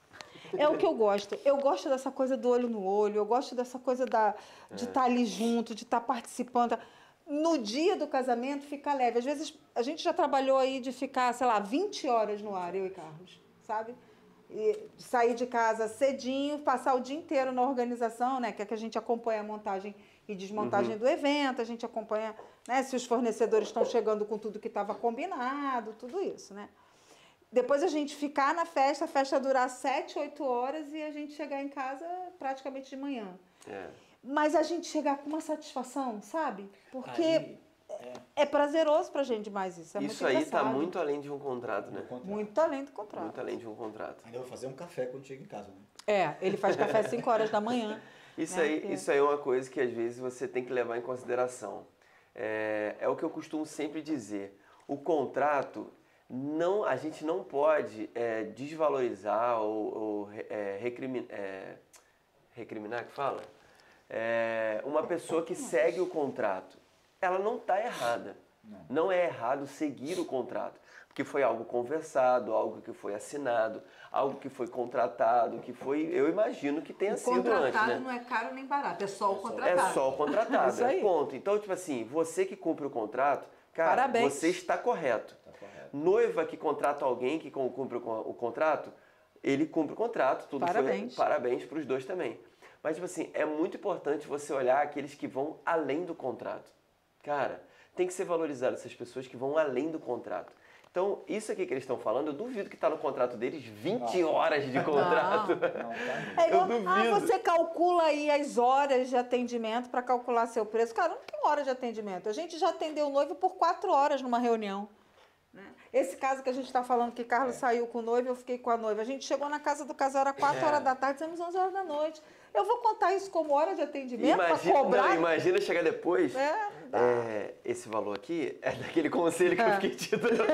É o que eu gosto. Eu gosto dessa coisa do olho no olho, eu gosto dessa coisa da, de estar ali junto, de estar participando. No dia do casamento fica leve. Às vezes a gente já trabalhou aí de ficar, sei lá, vinte horas no ar, eu e Carlos, sabe? E sair de casa cedinho, passar o dia inteiro na organização, né? Que é que a gente acompanha a montagem e desmontagem Uhum. do evento, a gente acompanha, né, se os fornecedores estão chegando com tudo que estava combinado, tudo isso, né? Depois a gente ficar na festa, a festa durar sete, oito horas e a gente chegar em casa praticamente de manhã. É. Mas a gente chegar com uma satisfação, sabe? Porque Aí, é, é prazeroso pra gente demais isso. É Isso muito aí tá engraçado. muito além de um contrato, né? no contrato. Muito além do contrato. Muito além de um contrato. Ainda vou fazer um café quando chega em casa, né? É, ele faz café às cinco horas da manhã. Isso, né? aí, Porque- isso aí é uma coisa que às vezes você tem que levar em consideração. É, é o que eu costumo sempre dizer. O contrato, não, a gente não pode é, desvalorizar ou, ou é, recrimin, é, recriminar, que fala? É, uma pessoa que segue o contrato. Ela não está errada. Não. Não é errado seguir o contrato. Porque foi algo conversado, algo que foi assinado, algo que foi contratado, que foi, eu imagino que tenha O sido antes, contratado né? não é caro nem barato, é só o É contratado. só o contratado, Isso é aí. ponto. Então, tipo assim, você que cumpre o contrato, cara, Parabéns. você está correto. Tá correto. Noiva que contrata alguém que com- cumpre o, con- o contrato, ele cumpre o contrato, tudo Parabéns. foi parabéns para os dois também. Mas, tipo assim, é muito importante você olhar aqueles que vão além do contrato. Cara, tem que ser valorizado essas pessoas que vão além do contrato. Então, isso aqui que eles estão falando, eu duvido que está no contrato deles vinte Não. horas de contrato. Não, tá mesmo. É igual, Eu duvido. ah, você calcula aí as horas de atendimento para calcular seu preço. Cara, não tem hora de atendimento. A gente já atendeu o noivo por quatro horas numa reunião. Né? Esse caso que a gente está falando, que Carlos É. saiu com o noivo, eu fiquei com a noiva. A gente chegou na casa do casal, era quatro É. horas da tarde, saímos onze horas da noite. Eu vou contar isso como hora de atendimento para Imagina, cobrar? não, imagina chegar depois. É, dá. É, esse valor aqui é daquele conselho que eu É. fiquei te dando.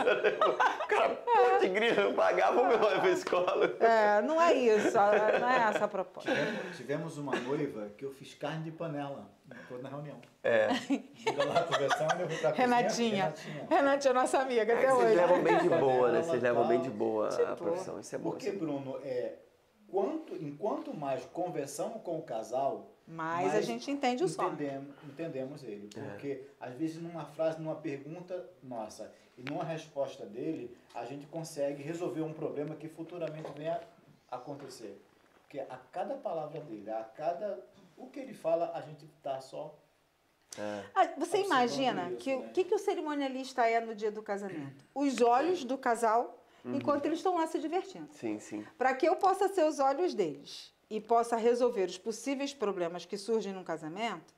O cara, pô, de grilo, eu pagava o meu pra escola. É, não é isso, não é essa a proposta. Tivemos, tivemos uma noiva que eu fiz carne de panela na reunião. É. Chega lá conversando, eu vou pra cozinha, Renatinha. Renatinha. Renatinha é nossa amiga até Vocês hoje. levam bem de Panela, boa, né? Vocês levam tal. bem de boa a Tipo, profissão. Isso é bom. Porque, isso é bom. Bruno, é, quanto, enquanto mais conversamos com o casal, Mas a mais gente entende o sonho. entendemos, entendemos ele. É. Porque, às vezes, numa frase, numa pergunta nossa e numa resposta dele, a gente consegue resolver um problema que futuramente venha a acontecer. Porque a cada palavra dele, a cada... o que ele fala, a gente está só... É. Ah, você Observando imagina isso, que o né? que, que o cerimonialista é no dia do casamento? Os olhos do casal enquanto eles estão lá se divertindo. Sim, sim. Para que eu possa ser os olhos deles e possa resolver os possíveis problemas que surgem num casamento,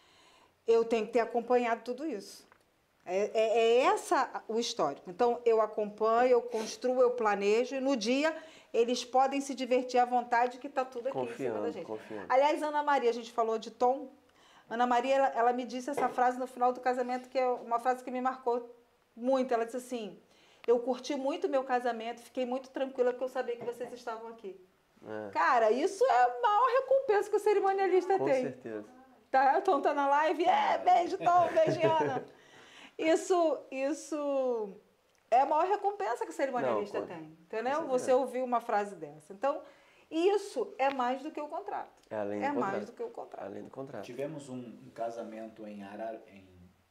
eu tenho que ter acompanhado tudo isso. É, é, é essa o histórico. Então, eu acompanho, eu construo, eu planejo, e no dia eles podem se divertir à vontade, que está tudo aqui em cima da Confiando, gente. confiando. Aliás, Ana Maria, a gente falou de tom. Ana Maria, ela, ela me disse essa frase no final do casamento, que é uma frase que me marcou muito. Ela disse assim: eu curti muito o meu casamento, fiquei muito tranquila porque eu sabia que vocês estavam aqui. É. Cara, isso é a maior recompensa que o cerimonialista Com tem. certeza. Tá? O Tom tá na live, é, beijo, Tom, beijo, Ana. Isso, isso é a maior recompensa que o cerimonialista Não, com- tem, entendeu? certeza. Você ouvir uma frase dessa. Então, isso é mais do que o contrato. É além do É contrato. mais do que o contrato. Além do contrato. Tivemos um, um casamento em Arar... em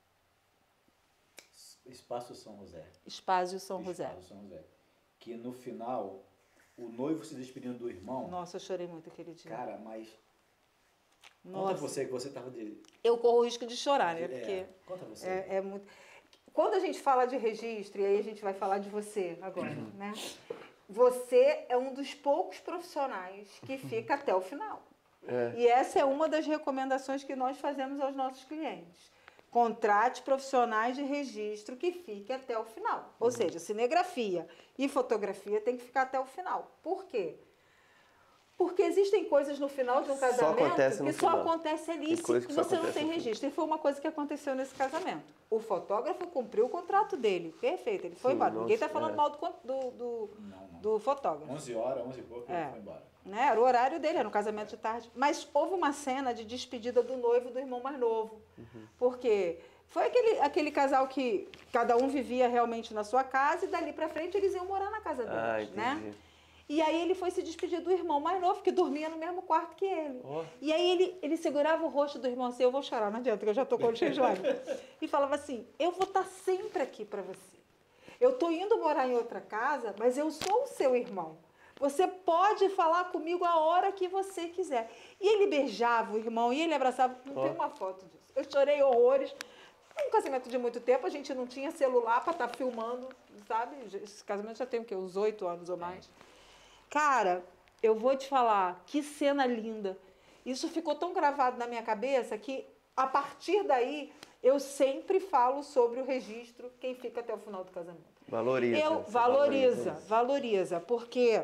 Espaço São José. Espásio São José. Espaço São José. Que no final, o noivo se despedindo do irmão. Nossa, eu chorei muito aquele dia. Cara, mas conta Nossa, você que você estava de... eu corro o risco de chorar, né? é, Porque conta você. é, é muito... Quando a gente fala de registro, e aí a gente vai falar de você agora, né? Você é um dos poucos profissionais que fica até o final. É. E essa é uma das recomendações que nós fazemos aos nossos clientes. Contrate profissionais de registro que fiquem até o final. Ou seja, cinegrafia e fotografia tem que ficar até o final. Por quê? Porque existem coisas no final de um casamento acontece no que só final. acontece ali Tem se coisa que só você não acontece tem no final. registro. E foi uma coisa que aconteceu nesse casamento. O fotógrafo cumpriu o contrato dele. Perfeito, ele foi Sim, embora. não Ninguém está se- falando é. mal do, con- do, do, Não, não. do fotógrafo. onze horas, onze e pouco, É. ele foi embora. Né? Era o horário dele, era um casamento de tarde. Mas houve uma cena de despedida do noivo e do irmão mais novo. Uhum. Porque foi aquele, aquele casal que cada um vivia realmente na sua casa e dali pra frente eles iam morar na casa deles, Ah, entendi. né? E aí ele foi se despedir do irmão mais novo, que dormia no mesmo quarto que ele. Ó. E aí ele, ele segurava o rosto do irmão assim, eu vou chorar, não adianta, que eu já tô com o cheio de lágrimas. E falava assim, eu vou estar sempre aqui para você. Eu tô indo morar em outra casa, mas eu sou o seu irmão. Você pode falar comigo a hora que você quiser. E ele beijava o irmão, e ele abraçava. Não Ó. tem uma foto disso. Eu chorei horrores. Um casamento de muito tempo, a gente não tinha celular para estar filmando, sabe? Esse casamento já tem o quê? Uns oito anos ou mais. Cara, eu vou te falar, que cena linda. Isso ficou tão gravado na minha cabeça que, a partir daí, eu sempre falo sobre o registro, quem fica até o final do casamento. Valoriza. Eu você valoriza, isso. valoriza, porque,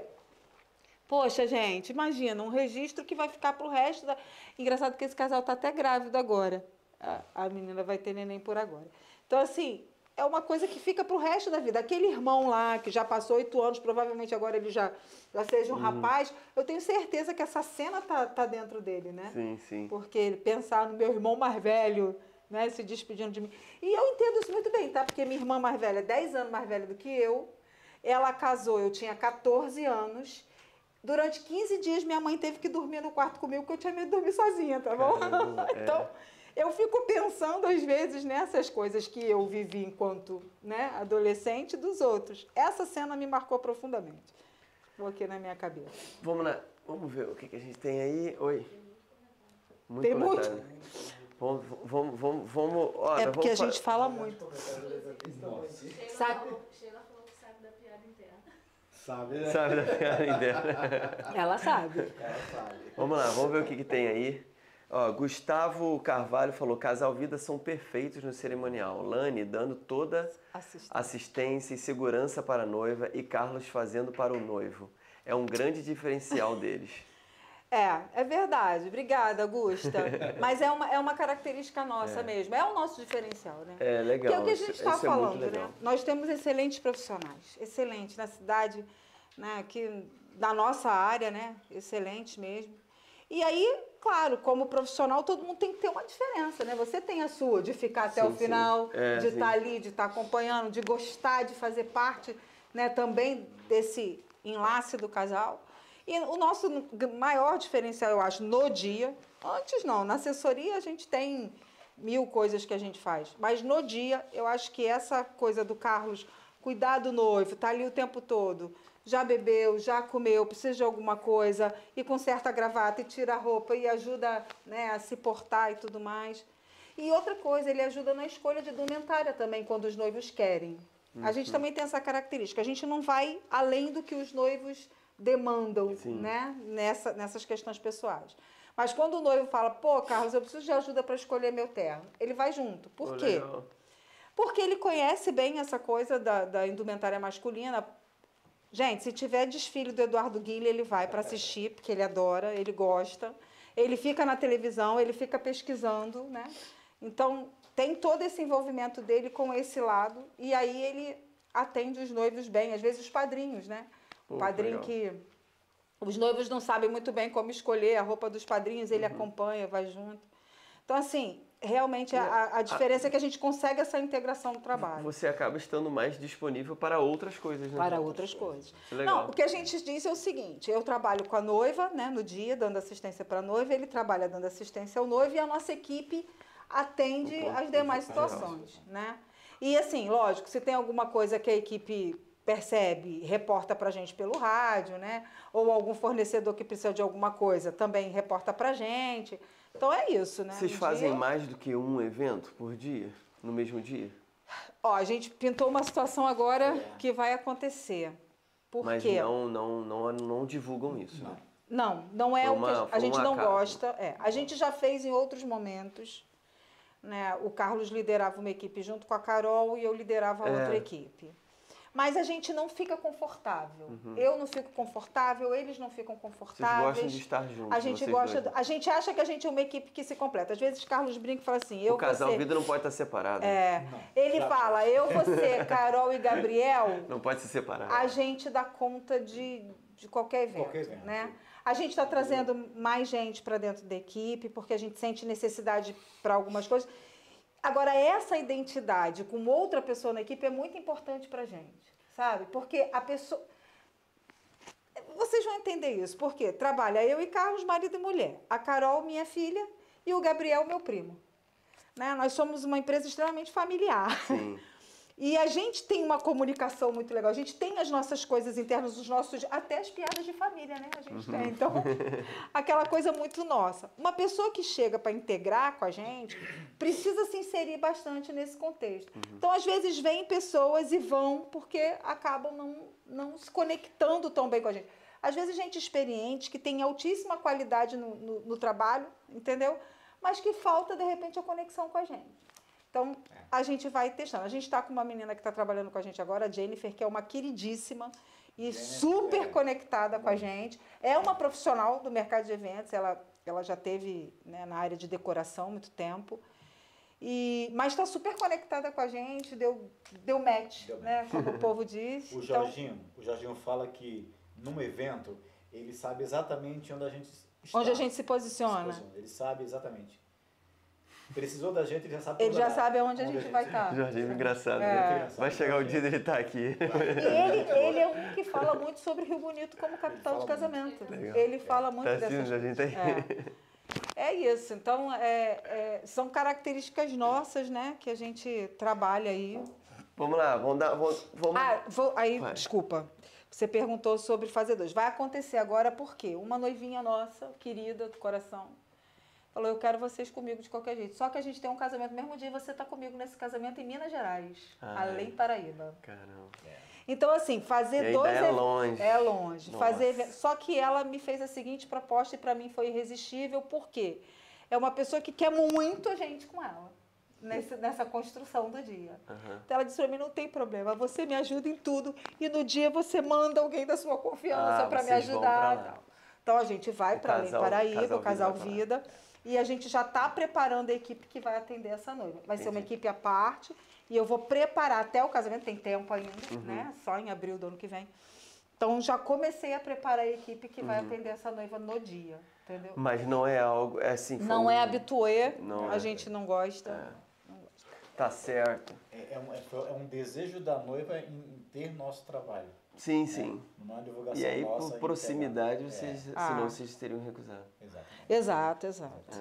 poxa, gente, imagina, um registro que vai ficar pro resto da... Engraçado que esse casal tá até grávido agora. A, a menina vai ter neném por agora. Então, assim, é uma coisa que fica pro resto da vida. Aquele irmão lá, que já passou oito anos, provavelmente agora ele já, já seja um Uhum. rapaz, eu tenho certeza que essa cena tá, tá dentro dele, né? Sim, sim. Porque ele pensar no meu irmão mais velho, né, se despedindo de mim. E eu entendo isso muito bem, tá? Porque minha irmã mais velha é dez anos mais velha do que eu. Ela casou, eu tinha quatorze anos. Durante quinze dias, minha mãe teve que dormir no quarto comigo, porque eu tinha medo de dormir sozinha, tá bom? Caramba, é. Então, eu fico pensando, às vezes, nessas coisas que eu vivi enquanto, né, adolescente dos outros. Essa cena me marcou profundamente. Coloquei na minha cabeça. Vamos lá. Vamos ver o que, que a gente tem aí. Oi. Muito Tem comentário. muito. Vamos, vamos, vamos, vamos. Olha, É porque a vamos fa- gente fala muito. Sheila Sabe- falou, Sheila falou que sabe da piada interna. Sabe, né? Sabe da piada interna. Ela sabe. Ela sabe. Vamos lá, vamos ver o que, que tem aí. Ó, Gustavo Carvalho falou: casal vida são perfeitos no cerimonial. Lani dando toda Assista. assistência e segurança para a noiva e Carlos fazendo para o noivo. É um grande diferencial deles. É, é verdade. Obrigada, Augusta. Mas é uma, é uma característica nossa mesmo. É o nosso diferencial, né? É legal. Que é o que a gente isso- está isso é muito falando, legal. né? Nós temos excelentes profissionais. Excelentes na cidade, né? Que, da nossa área, né? Excelentes mesmo. E aí, claro, como profissional, todo mundo tem que ter uma diferença, né? Você tem a sua, de ficar até Sim, o sim. final, É, de sim. estar ali, de estar acompanhando, de gostar, de fazer parte, né, também desse enlace do casal. E o nosso maior diferencial, eu acho, no dia, antes não, na assessoria a gente tem mil coisas que a gente faz, mas no dia, eu acho que essa coisa do Carlos, cuidar do noivo, tá ali o tempo todo, já bebeu, já comeu, precisa de alguma coisa, e conserta a gravata, e tira a roupa, e ajuda, né, a se portar e tudo mais. E outra coisa, ele ajuda na escolha de indumentária também, quando os noivos querem. A gente também tem essa característica, a gente não vai além do que os noivos demandam, Sim. né, nessa, nessas questões pessoais. Mas quando o noivo fala, pô, Carlos, eu preciso de ajuda para escolher meu terno, ele vai junto. Por Pô, quê? legal. Porque ele conhece bem essa coisa da, da indumentária masculina. Gente, se tiver desfile do Eduardo Guilherme, ele vai para assistir, porque ele adora, ele gosta. Ele fica na televisão, ele fica pesquisando, né? Então, tem todo esse envolvimento dele com esse lado, e aí ele atende os noivos bem, às vezes os padrinhos, né? O Pô, padrinho legal. que... Os noivos não sabem muito bem como escolher a roupa dos padrinhos, ele acompanha, vai junto. Então, assim, realmente a, a diferença é que a gente consegue essa integração do trabalho. Você acaba estando mais disponível para outras coisas, né? Para outras coisas. Isso é legal. Não, o que a gente diz é o seguinte, eu trabalho com a noiva, né, no dia, dando assistência para a noiva, ele trabalha dando assistência ao noivo e a nossa equipe atende O ponto as demais de geral. situações, né? E assim, lógico, se tem alguma coisa que a equipe percebe, reporta para a gente pelo rádio, né? Ou algum fornecedor que precisa de alguma coisa, também reporta para a gente. Então é isso, né? Vocês No fazem dia- mais do que um evento por dia? No mesmo dia? Ó, a gente pintou uma situação agora que vai acontecer. Por Mas quê? não, não, não, não divulgam isso, né? Não, não é Foi o que uma- a, a foi gente um não acaso. gosta. É, a gente já fez em outros momentos. Né? O Carlos liderava uma equipe junto com a Carol e eu liderava a É. outra equipe. mas a gente não fica confortável. Uhum. Eu não fico confortável, eles não ficam Vocês confortáveis. gostam de estar juntos, A gente vocês gosta, dois. a gente acha que a gente é uma equipe que se completa. Às vezes Carlos brinca e fala assim, eu O casal você, vida não pode estar separado. é, Não, ele já- fala, eu, você, Carol e Gabriel, Não pode se separar. a gente dá conta de, de qualquer evento, Qualquer evento. né? A gente está trazendo mais gente para dentro da equipe, porque a gente sente necessidade para algumas coisas. Agora, essa identidade com outra pessoa na equipe é muito importante para a gente, sabe? Porque a pessoa... Vocês vão entender isso, porque trabalha eu e Carlos, marido e mulher, a Carol, minha filha, e o Gabriel, meu primo. Né? Nós somos uma empresa extremamente familiar. Sim. E a gente tem uma comunicação muito legal. A gente tem as nossas coisas internas, os nossos, até as piadas de família, né? A gente tem. Então, aquela coisa muito nossa. Uma pessoa que chega para integrar com a gente precisa se inserir bastante nesse contexto. Então, às vezes, vêm pessoas e vão porque acabam não, não se conectando tão bem com a gente. Às vezes, gente experiente, que tem altíssima qualidade no, no, no trabalho, entendeu? Mas que falta, de repente, a conexão com a gente. Então, a gente vai testando. A gente está com uma menina que está trabalhando com a gente agora, a Jennifer, que é uma queridíssima e Jennifer, super é. conectada com a gente. É uma profissional do mercado de eventos, ela, ela já teve, né, na área de decoração há muito tempo. E, mas está super conectada com a gente, deu, deu match, Deu né, como o povo diz. O Então, Jorginho, o Jorginho fala que num evento ele sabe exatamente onde a gente está. onde a gente se posiciona. Se posiciona. Ele sabe exatamente. Precisou da gente, ele já sabe Ele toda já a- sabe aonde a gente vai estar. Jorginho é engraçado, É. né? Vai chegar o dia dele estar aqui. E ele, ele é um que fala muito sobre Rio Bonito como capital Ele de fala casamento. Legal. Ele fala muito Tá dessas assistindo, Jorginho? Tá aí? É. É isso. Então, é, é, são características nossas, né, que a gente trabalha aí. Vamos lá, vamos dar... Vamos, vamos... Ah, vou, aí, Vai. desculpa. Você perguntou sobre fazedores. Vai acontecer agora porque uma noivinha nossa, querida do coração, falou, eu quero vocês comigo de qualquer jeito. Só que a gente tem um casamento, no mesmo dia você está comigo nesse casamento em Minas Gerais, Ai. além Paraíba. Caramba. Então, assim, fazer E ainda dois... é ev- longe. É longe. Nossa. Fazer even- Só que ela me fez a seguinte proposta e para mim foi irresistível, porque é uma pessoa que quer muito a gente com ela, nesse, nessa construção do dia. Aham. Então ela disse para mim, não tem problema, você me ajuda em tudo e no dia você manda alguém da sua confiança Ah, para me vocês vão ajudar. pra e lá. tal. Então a gente vai O para Além casal- Paraíba, casal o Casal Vida vai Vida, e a gente já está preparando a equipe que vai atender essa noiva. Vai ser uma Entendi. equipe à parte e eu vou preparar até o casamento, tem tempo ainda, Uhum. né? Só em abril do ano que vem. Então já comecei a preparar a equipe que Uhum. vai atender essa noiva no dia, entendeu? Mas não é algo... É assim, foi Não um- é habituê, Não a é. gente não gosta. É. Tá certo. É, é um, é foi- é um desejo da noiva em, em ter nosso trabalho. Sim, sim. Não é uma divulgação E aí, nossa. por em proximidade, pegar- vocês, Ah. senão vocês teriam recusado. É, exatamente. Exato, exato.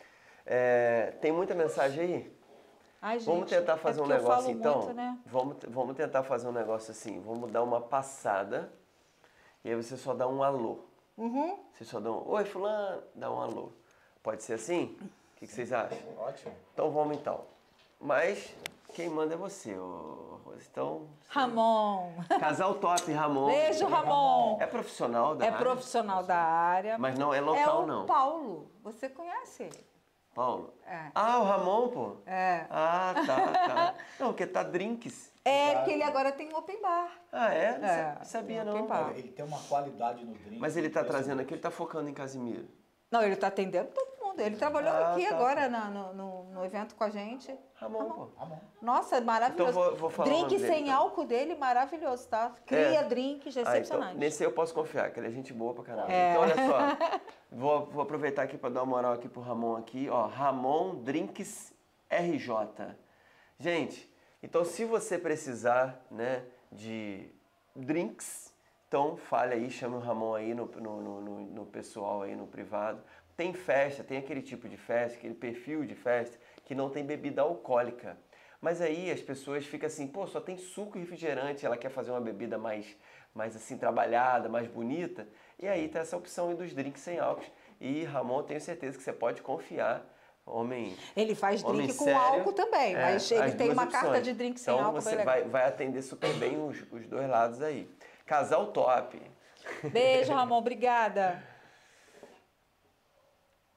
É, tem muita mensagem aí? Ai, gente, Vamos tentar é fazer um porque eu negócio falo então? muito, né? Vamos, vamos tentar fazer um negócio assim. Vamos dar uma passada e aí você só dá um alô. Uhum. Você só dá um oi, fulano, dá um alô. Pode ser assim? O que, que vocês acham? Ótimo. Então vamos então. Mas quem manda é você, ô, Rose. Então, Ramon. casal top, Ramon. Beijo, Ramon. É profissional da É área? profissional da área. Mas não é É local, o não. Paulo. Você conhece ele? Paulo? É. Ah, o Ramon, pô. É. Ah, tá, tá. Não, porque tá drinks. É, porque ele agora tem um open bar. Ah, é? Não É, sa- sabia tem não. open bar. Olha, ele tem uma qualidade no drink. Mas ele tá impressionante. trazendo aqui, ele tá focando em Casimiro. Não, ele está atendendo todo mundo. Ele trabalhou Ah, aqui tá. agora na- no, no, no evento com a gente. Ramon, pô. Ah, bom. Nossa, é maravilhoso. Então vou- vou falar o Drink nome dele, sem então. álcool dele, maravilhoso, tá? Cria É. drinks Ah, então, excepcionais. nesse eu posso confiar, que ele é gente boa pra caramba. É. Então, olha só. Vou, vou aproveitar aqui pra dar uma moral aqui pro Ramon aqui. Ó, Ramon Drinks R J. Gente, então se você precisar, né, de drinks, então fale aí, chame o Ramon aí no, no, no, no- no pessoal aí, no privado. Tem festa, tem aquele tipo de festa, aquele perfil de festa que não tem bebida alcoólica. Mas aí as pessoas ficam assim, pô, só tem suco e refrigerante, ela quer fazer uma bebida mais, mais assim, trabalhada, mais bonita. E aí tá essa opção aí dos drinks sem álcool. E Ramon, tenho certeza que você pode confiar, homem... Ele faz homem drink com sério. álcool também, É, mas ele as tem duas uma opções. carta de drink sem então, álcool você bem vai, legal. vai atender super bem os, os dois lados aí. Casal top. Beijo, Ramon, obrigada.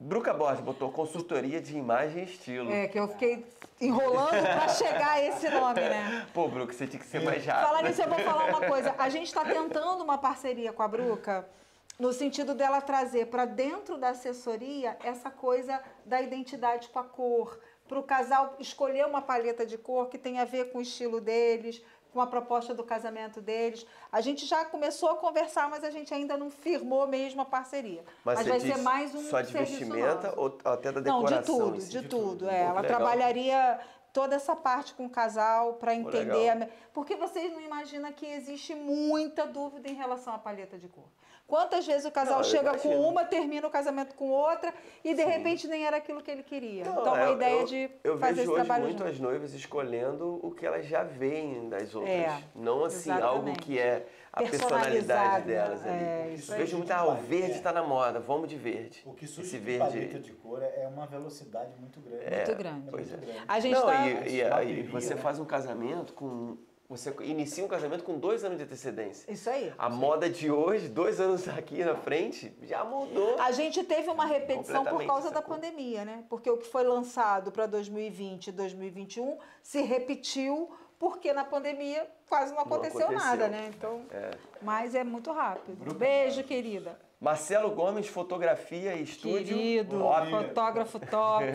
Bruca Borges botou consultoria de imagem e estilo. É, que eu fiquei enrolando para chegar a esse nome, né? Pô, Bruca, você tinha que ser mais rápido. Falar nisso, eu vou falar uma coisa. A gente está tentando uma parceria com a Bruca, no sentido dela trazer para dentro da assessoria essa coisa da identidade com a cor, para o casal escolher uma paleta de cor que tenha a ver com o estilo deles, com a proposta do casamento deles. A gente já começou a conversar, mas a gente ainda não firmou mesmo a parceria. Mas, Mas vai você ser diz mais um só de serviço vestimenta nosso. ou até da Não, decoração? de tudo, em si? de tudo. Pô, É. que Ela legal. trabalharia toda essa parte com o casal para entender. legal. A... Porque vocês não imaginam que existe muita dúvida em relação à paleta de cor. Quantas vezes o casal Não, eu chega imagino. com uma, termina o casamento com outra e de repente nem era aquilo que ele queria. Não, então a eu- ideia eu, de eu fazer vejo esse hoje trabalho muito junto. as noivas escolhendo o que elas já veem das outras. É, não assim exatamente. algo que é a Personalizado, personalidade delas ali. é, eu isso aí. vejo muito, ah, o verde está na moda, vamos de verde. O que surge Esse de verde. paleta de cor é uma velocidade muito grande. Muito grande. Pois é. muito grande. A gente Não, tá... e, e Uma aí bateria, você né? faz um casamento com. Você inicia um casamento com dois anos de antecedência. Isso aí. A moda de hoje, dois anos aqui na frente, já mudou. A gente teve uma repetição por Completamente causa essa da cor. pandemia, né? Porque o que foi lançado para dois mil e vinte e dois mil e vinte e um se repetiu porque na pandemia quase não aconteceu, aconteceu. nada, né? Então, É. mas é muito rápido. Beijo, querida. Marcelo Gomes, fotografia e estúdio. Querido, Top. fotógrafo top.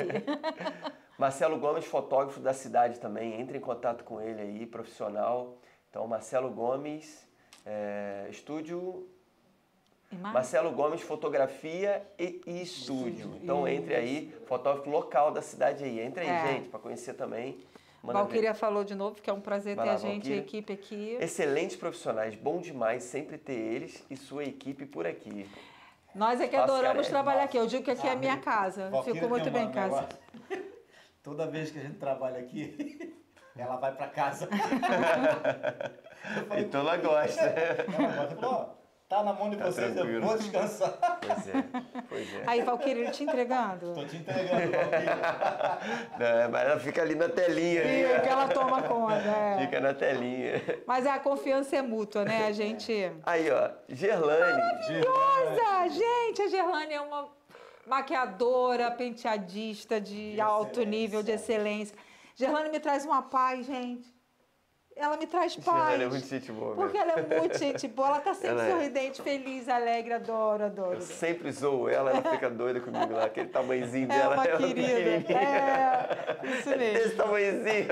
Marcelo Gomes, fotógrafo da cidade também. Entre em contato com ele aí, profissional. Então, Marcelo Gomes, é, estúdio. E mais? Marcelo Gomes, fotografia e, e estúdio. Então, entre aí, fotógrafo local da cidade aí. Entre aí, É. gente, para conhecer também. Manda ver. Valquíria falou de novo que é um prazer Vai ter lá, a gente, a Valquíria. equipe aqui. Excelentes profissionais, bom demais sempre ter eles e sua equipe por aqui. Nós é que Faço adoramos careca. trabalhar aqui. Eu digo que aqui é a minha casa. Valquíria Ficou muito tem bem um em casa. negócio. Toda vez que a gente trabalha aqui, ela vai para casa. Então ela gosta. Ela gosta, pô, tá na mão de Tá vocês, eu tranquilo. vou descansar. Pois é, pois é. Aí, Valquíria, ele te entregando. Tô te entregando, Valquíria. Não, mas ela fica ali na telinha. ali, Fica, ó. que ela toma conta. é. Fica na telinha. Mas a confiança é mútua, né? A gente... Aí, ó, Gerlane. Maravilhosa! Gente, a Gerlane é uma maquiadora, penteadista de, De alto excelência. nível, de excelência. Gerlane me traz uma paz, gente. Ela me traz paz. Gerlane é muito gente boa mesmo. Porque ela é muito gente boa. Ela tá sempre Ela é. sorridente, feliz, alegre. Adoro, adoro. Eu sempre zoo ela, ela fica doida comigo lá, aquele tamanhozinho É dela. uma ela querida. pequenininha. É, isso mesmo. Desse tamanhozinho.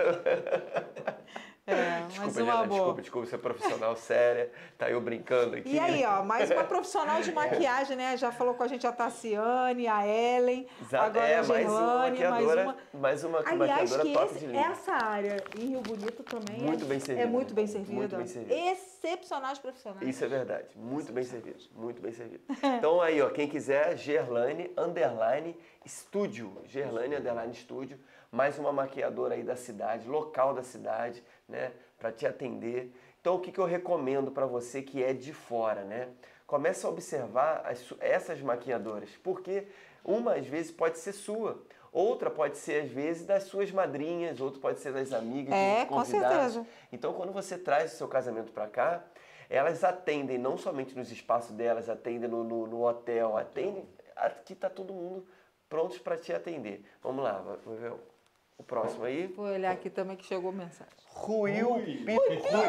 É, mas Desculpa, uma Gerlane, boa. desculpa, desculpa, você é profissional séria. Tá eu brincando aqui. E aí, ó, mais uma profissional de maquiagem, né? Já falou com a gente a Tassiane, a Ellen, Exato, agora é, a mais uma Gerlane, mais maquiadora, uma... mais uma Aliás, maquiadora que top esse- de linha. essa área em Rio Bonito também Muito é, bem servida. é muito bem servida. Muito bem servida. Excepcionais profissionais. Isso é verdade, muito bem servido, muito bem servido. Então aí, ó, quem quiser, Gerlane, underline, estúdio, Gerlane, underline, estúdio, mais uma maquiadora aí da cidade, local da cidade, né, para te atender. Então o que, que eu recomendo para você que é de fora, né? Começa a observar as su- essas maquiadoras, porque uma às vezes pode ser sua, outra pode ser às vezes das suas madrinhas, outra pode ser das amigas, É, dos com convidados. certeza. Então, quando você traz o seu casamento para cá, elas atendem não somente nos espaços delas, atendem no, no, no hotel, atendem. Aqui está todo mundo prontos para te atender. Vamos lá, vamos ver o, o próximo aí. Vou olhar aqui também que chegou mensagem. Ruil Rui. Pito.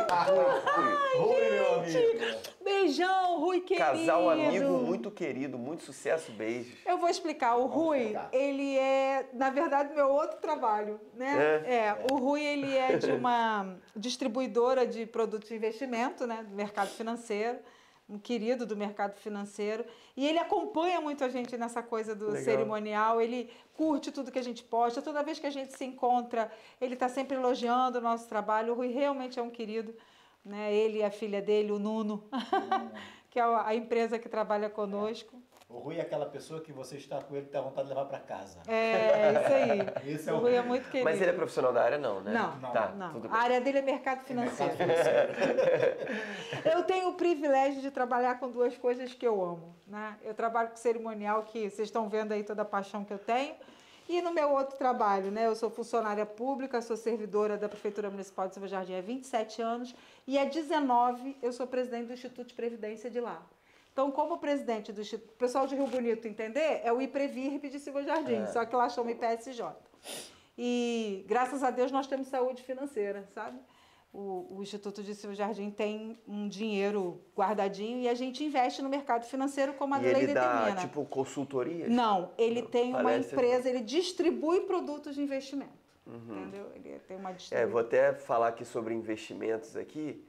Rui, Rui. Oi, meu amigo. Beijão, Rui querido. Casal amigo muito querido, muito sucesso, beijos. Eu vou explicar. O Rui, explicar. ele é, na verdade, meu outro trabalho, né? É. o Rui, ele é de uma distribuidora de produtos de investimento, né? Do mercado financeiro, um querido do mercado financeiro. E ele acompanha muito a gente nessa coisa do Legal. cerimonial, ele curte tudo que a gente posta, toda vez que a gente se encontra, ele está sempre elogiando o nosso trabalho. O Rui realmente é um querido, né? Ele e a filha dele, o Nuno, que é a empresa que trabalha conosco. O Rui é aquela pessoa que você está com ele e tem vontade de levar para casa. É, isso aí. Esse é o o Rui é Rui. muito querido. Mas ele é profissional da área, não, né? Não, Tá, não. tudo A bem. área dele é mercado financeiro. Mercado financeiro. Eu tenho o privilégio de trabalhar com duas coisas que eu amo, né? Eu trabalho com cerimonial, que vocês estão vendo aí toda a paixão que eu tenho. E no meu outro trabalho, né? Eu sou funcionária pública, sou servidora da Prefeitura Municipal de Silva Jardim há vinte e sete anos. E há dezenove eu sou presidente do Instituto de Previdência de lá. Então, como presidente do Instituto, o pessoal de Rio Bonito entender, é o IPREVIRB de Silva Jardim, É. só que lá chama I P S J. E, graças a Deus, nós temos saúde financeira, sabe? O, o Instituto de Silva Jardim tem um dinheiro guardadinho e a gente investe no mercado financeiro como a E lei ele dá, determina. tipo, consultorias? Não, ele Não, tem uma palestra. empresa, ele distribui produtos de investimento. Entendeu? Ele tem uma É, distribuição. vou até falar aqui sobre investimentos aqui.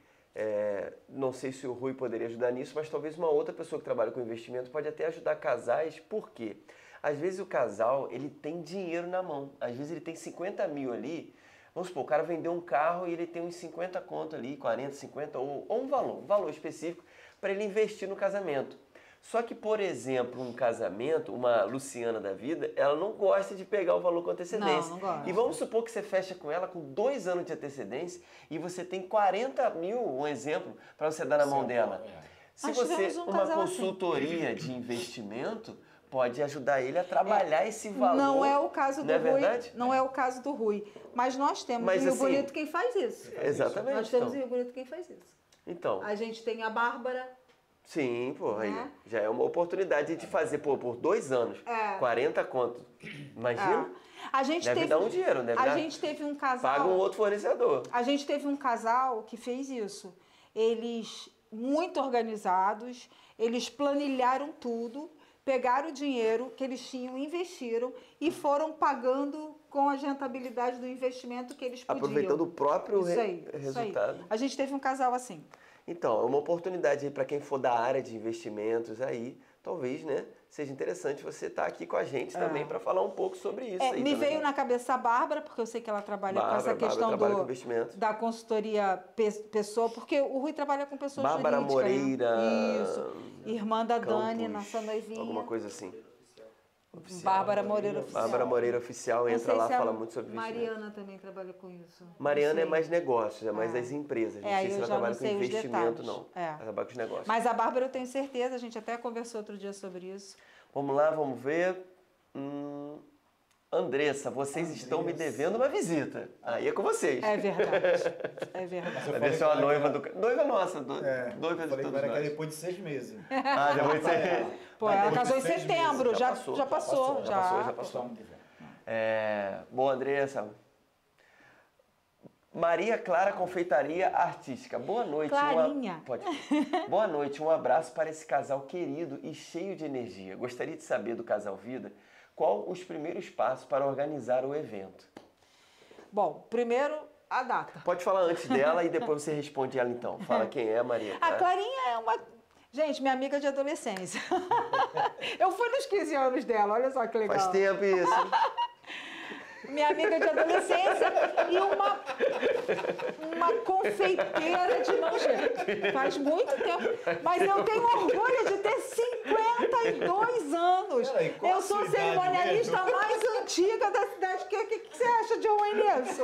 É, não sei se o Rui poderia ajudar nisso, mas talvez uma outra pessoa que trabalha com investimento pode até ajudar casais. Por quê? Às vezes o casal, ele tem dinheiro na mão. Às vezes ele tem cinquenta mil ali. Vamos supor, o cara vendeu um carro e ele tem uns cinquenta conto ali, quarenta, cinquenta, ou, ou um valor, um valor específico para ele investir no casamento. Só que, por exemplo, um casamento, uma Luciana da vida, ela não gosta de pegar o valor com antecedência. Não, não gosta. E vamos supor que você fecha com ela com dois anos de antecedência e você tem quarenta mil, um exemplo, para você dar na mão Sim, dela. é. Se Nós você, tivemos um uma casal assim. consultoria de investimento, pode ajudar ele a trabalhar esse valor. Não é o caso do Não é Rui. verdade? Não é o caso do Rui. Mas nós temos Mas, em Rio assim, Bonito quem faz isso. Exatamente. Nós temos então. em Rio Bonito quem faz isso. Então, A gente tem a Bárbara. sim, pô, aí Né? já é uma oportunidade de fazer, pô, por dois anos, É. quarenta conto. Imagina, É. A gente deve teve, dar um dinheiro, deve a dar. gente teve um casal. Paga um outro fornecedor. A gente teve um casal que fez isso. Eles, muito organizados, eles planilharam tudo, pegaram o dinheiro que eles tinham, investiram e foram pagando com a rentabilidade do investimento que eles podiam. Aproveitando o próprio Isso re- aí, isso aí. resultado. A gente teve um casal assim. Então, é uma oportunidade aí para quem for da área de investimentos aí, talvez, né, seja interessante você estar aqui com a gente também para falar um pouco sobre isso É, aí me também. veio na cabeça a Bárbara, porque eu sei que ela trabalha Bárbara, com essa Bárbara questão trabalha do, com investimento. da consultoria pe- pessoa, porque o Rui trabalha com pessoas Bárbara jurídicas. né? Moreira. Isso. Irmã da Dani, Campos, nossa noivinha. alguma coisa assim. Oficial. Bárbara Moreira Oficial. Bárbara Moreira Oficial, Não entra sei lá, se a fala muito sobre investimento. Mariana também trabalha com isso. Não Mariana é sei. mais negócios, é mais É. das empresas. Não É, aí sei se eu ela já trabalha não com sei os investimento, detalhes. não. É. Ela trabalha com os negócios. Mas a Bárbara eu tenho certeza, a gente até conversou outro dia sobre isso. Vamos lá, vamos ver. Hum, Andressa, vocês estão me devendo uma visita. Aí é com vocês. É verdade. É verdade. Vai ver se é uma noiva do... Noiva nossa, do... É, noiva de falei que todos era que nós. depois de seis meses. Ah, depois você... Pô, ela Depois casou em de seis setembro, meses, já, já passou, já já passou. já passou, já passou. Só ano que vem. É... Bom, Andressa... Maria Clara Confeitaria Artística. Boa noite. Clarinha. Uma... Pode. Boa noite, um abraço para esse casal querido e cheio de energia. Gostaria de saber do Casal Vida qual os primeiros passos para organizar o evento. Bom, primeiro, a data. Pode falar antes dela e depois você responde ela então. Fala quem é a Maria. A tá? Clarinha é uma... Gente, minha amiga de adolescência. Eu fui nos quinze anos dela, olha só que legal. Faz tempo isso. Minha amiga de adolescência e uma, uma confeiteira de mão cheia. Faz muito tempo. Mas eu tenho orgulho de ter cinquenta e dois anos. Peraí, qual Eu a sou sua idade cerimonialista mesmo? mais antiga da cidade. O que, que, que você acha de ruim nisso?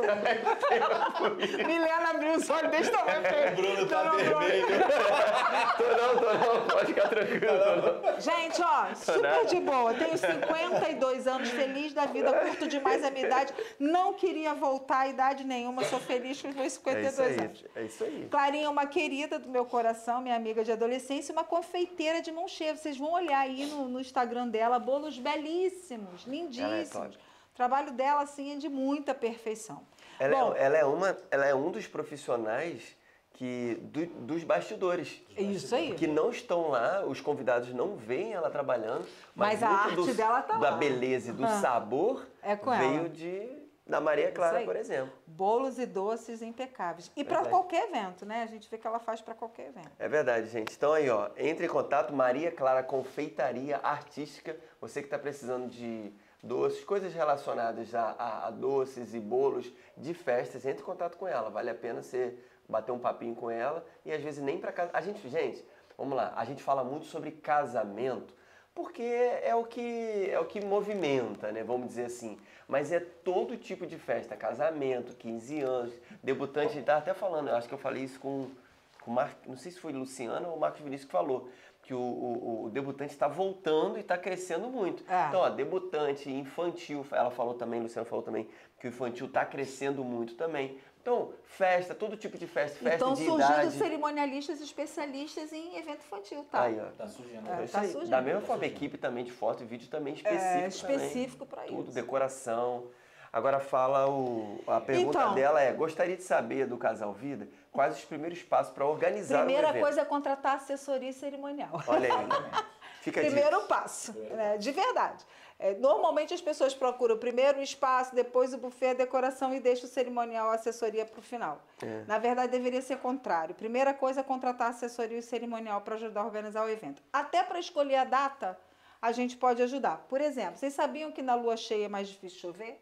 Milena abriu os olhos desse tamanho. Bruno tá Não, não, Bruno. vermelho. Tô não, tô não. Pode ficar tranquilo. Tô não. Gente, ó, super de boa. Tenho cinquenta e dois anos, feliz da vida, curto demais a minha idade. Não queria voltar a idade nenhuma, sou feliz com os meus É cinquenta e isso dois aí. anos. É isso aí. Clarinha é uma querida do meu coração, minha amiga de adolescência, uma confeiteira de mão cheia. Vocês vão olhar aí no, no Instagram dela, bolos belíssimos, lindíssimos. Ela é top. O trabalho dela, assim, é de muita perfeição. Ela, Bom, é, ela, é uma, ela é um dos profissionais que, do- dos bastidores. é isso aí. Que não estão lá, os convidados não veem ela trabalhando. Mas a muito arte dela tá Da lá. beleza e do Ah. sabor É com veio ela. de, da Maria Clara, aí. por exemplo. Bolos e doces impecáveis. E para Verdade. qualquer evento, né? A gente vê que ela faz para qualquer evento. É verdade, gente. Então aí, ó, entre em contato, Maria Clara Confeitaria Artística. Você que está precisando de doces, coisas relacionadas a, a- a doces e bolos de festas, entre em contato com ela. Vale a pena você bater um papinho com ela e às vezes nem para casa. A gente, gente, vamos lá, a gente fala muito sobre casamento porque é o que é o que movimenta, né? Vamos dizer assim. Mas é todo tipo de festa, casamento, quinze anos, debutante, a gente estava até falando, eu acho que eu falei isso com com o Mar... não sei se foi Luciano ou o Marcos Vinícius que falou, que o, o, o debutante está voltando e está crescendo muito. É. Então, ó, debutante, infantil, ela falou também, Luciano falou também, que o infantil está crescendo muito também. Então, festa, todo tipo de festa, festa Então, de surgindo idade. cerimonialistas especialistas em evento infantil, tá? Aí, ó. Tá surgindo. É, Isso tá aí. surgindo. Da mesma Tá forma, surgindo. equipe também de foto e vídeo também específico. É, específico para Tudo, isso. decoração. Agora fala o... A pergunta Então- dela é, gostaria de saber do Casal Vida quais os primeiros passos para organizar o Primeira evento. coisa é contratar assessoria cerimonial. Olha aí. Fica a dica. Primeiro passo, né? De verdade. É, normalmente as pessoas procuram primeiro o espaço, depois o buffet, a decoração e deixam o cerimonial, a assessoria para o final. É. Na verdade, deveria ser contrário. Primeira coisa é contratar assessoria e cerimonial para ajudar a organizar o evento. Até para escolher a data, a gente pode ajudar. Por exemplo, vocês sabiam que na lua cheia é mais difícil chover?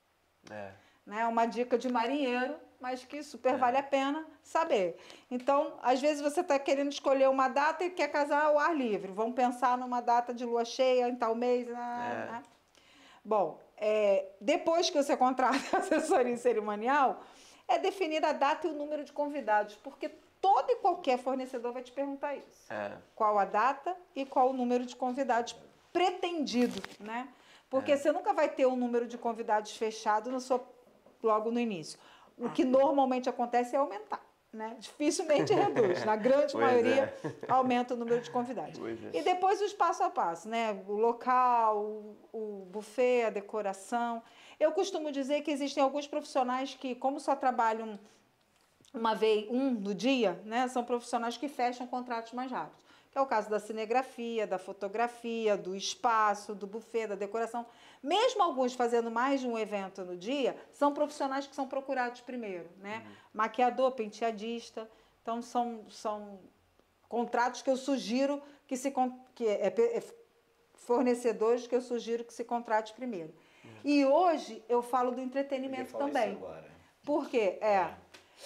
É. Né? Uma dica de marinheiro, mas que super vale a pena saber. Então, às vezes você está querendo escolher uma data e quer casar ao ar livre. Vamos pensar numa data de lua cheia em tal mês. Né? É. Né? Bom, é, depois que você contrata a assessoria cerimonial, é definir a data e o número de convidados, porque todo e qualquer fornecedor vai te perguntar isso. É. Qual a data e qual o número de convidados pretendido, né? Porque você nunca vai ter um número de convidados fechado no seu, logo no início. O que normalmente acontece é aumentar, né? Dificilmente reduz. Na grande Pois maioria, é. aumenta o número de convidados. Pois é. E depois os passo a passo, né? O local, o, o buffet, a decoração. Eu costumo dizer que existem alguns profissionais que, como só trabalham uma vez, um no dia, né? São profissionais que fecham contratos mais rápidos. Que é o caso da cinegrafia, da fotografia, do espaço, do buffet, da decoração. Mesmo alguns fazendo mais de um evento no dia, são profissionais que são procurados primeiro, né? Uhum. Maquiador, penteadista. Então, são, são contratos que eu sugiro que se... con- Que é, é fornecedores que eu sugiro que se contrate primeiro. Uhum. E hoje eu falo do Eu ia entretenimento falar isso também. agora. Por quê? É,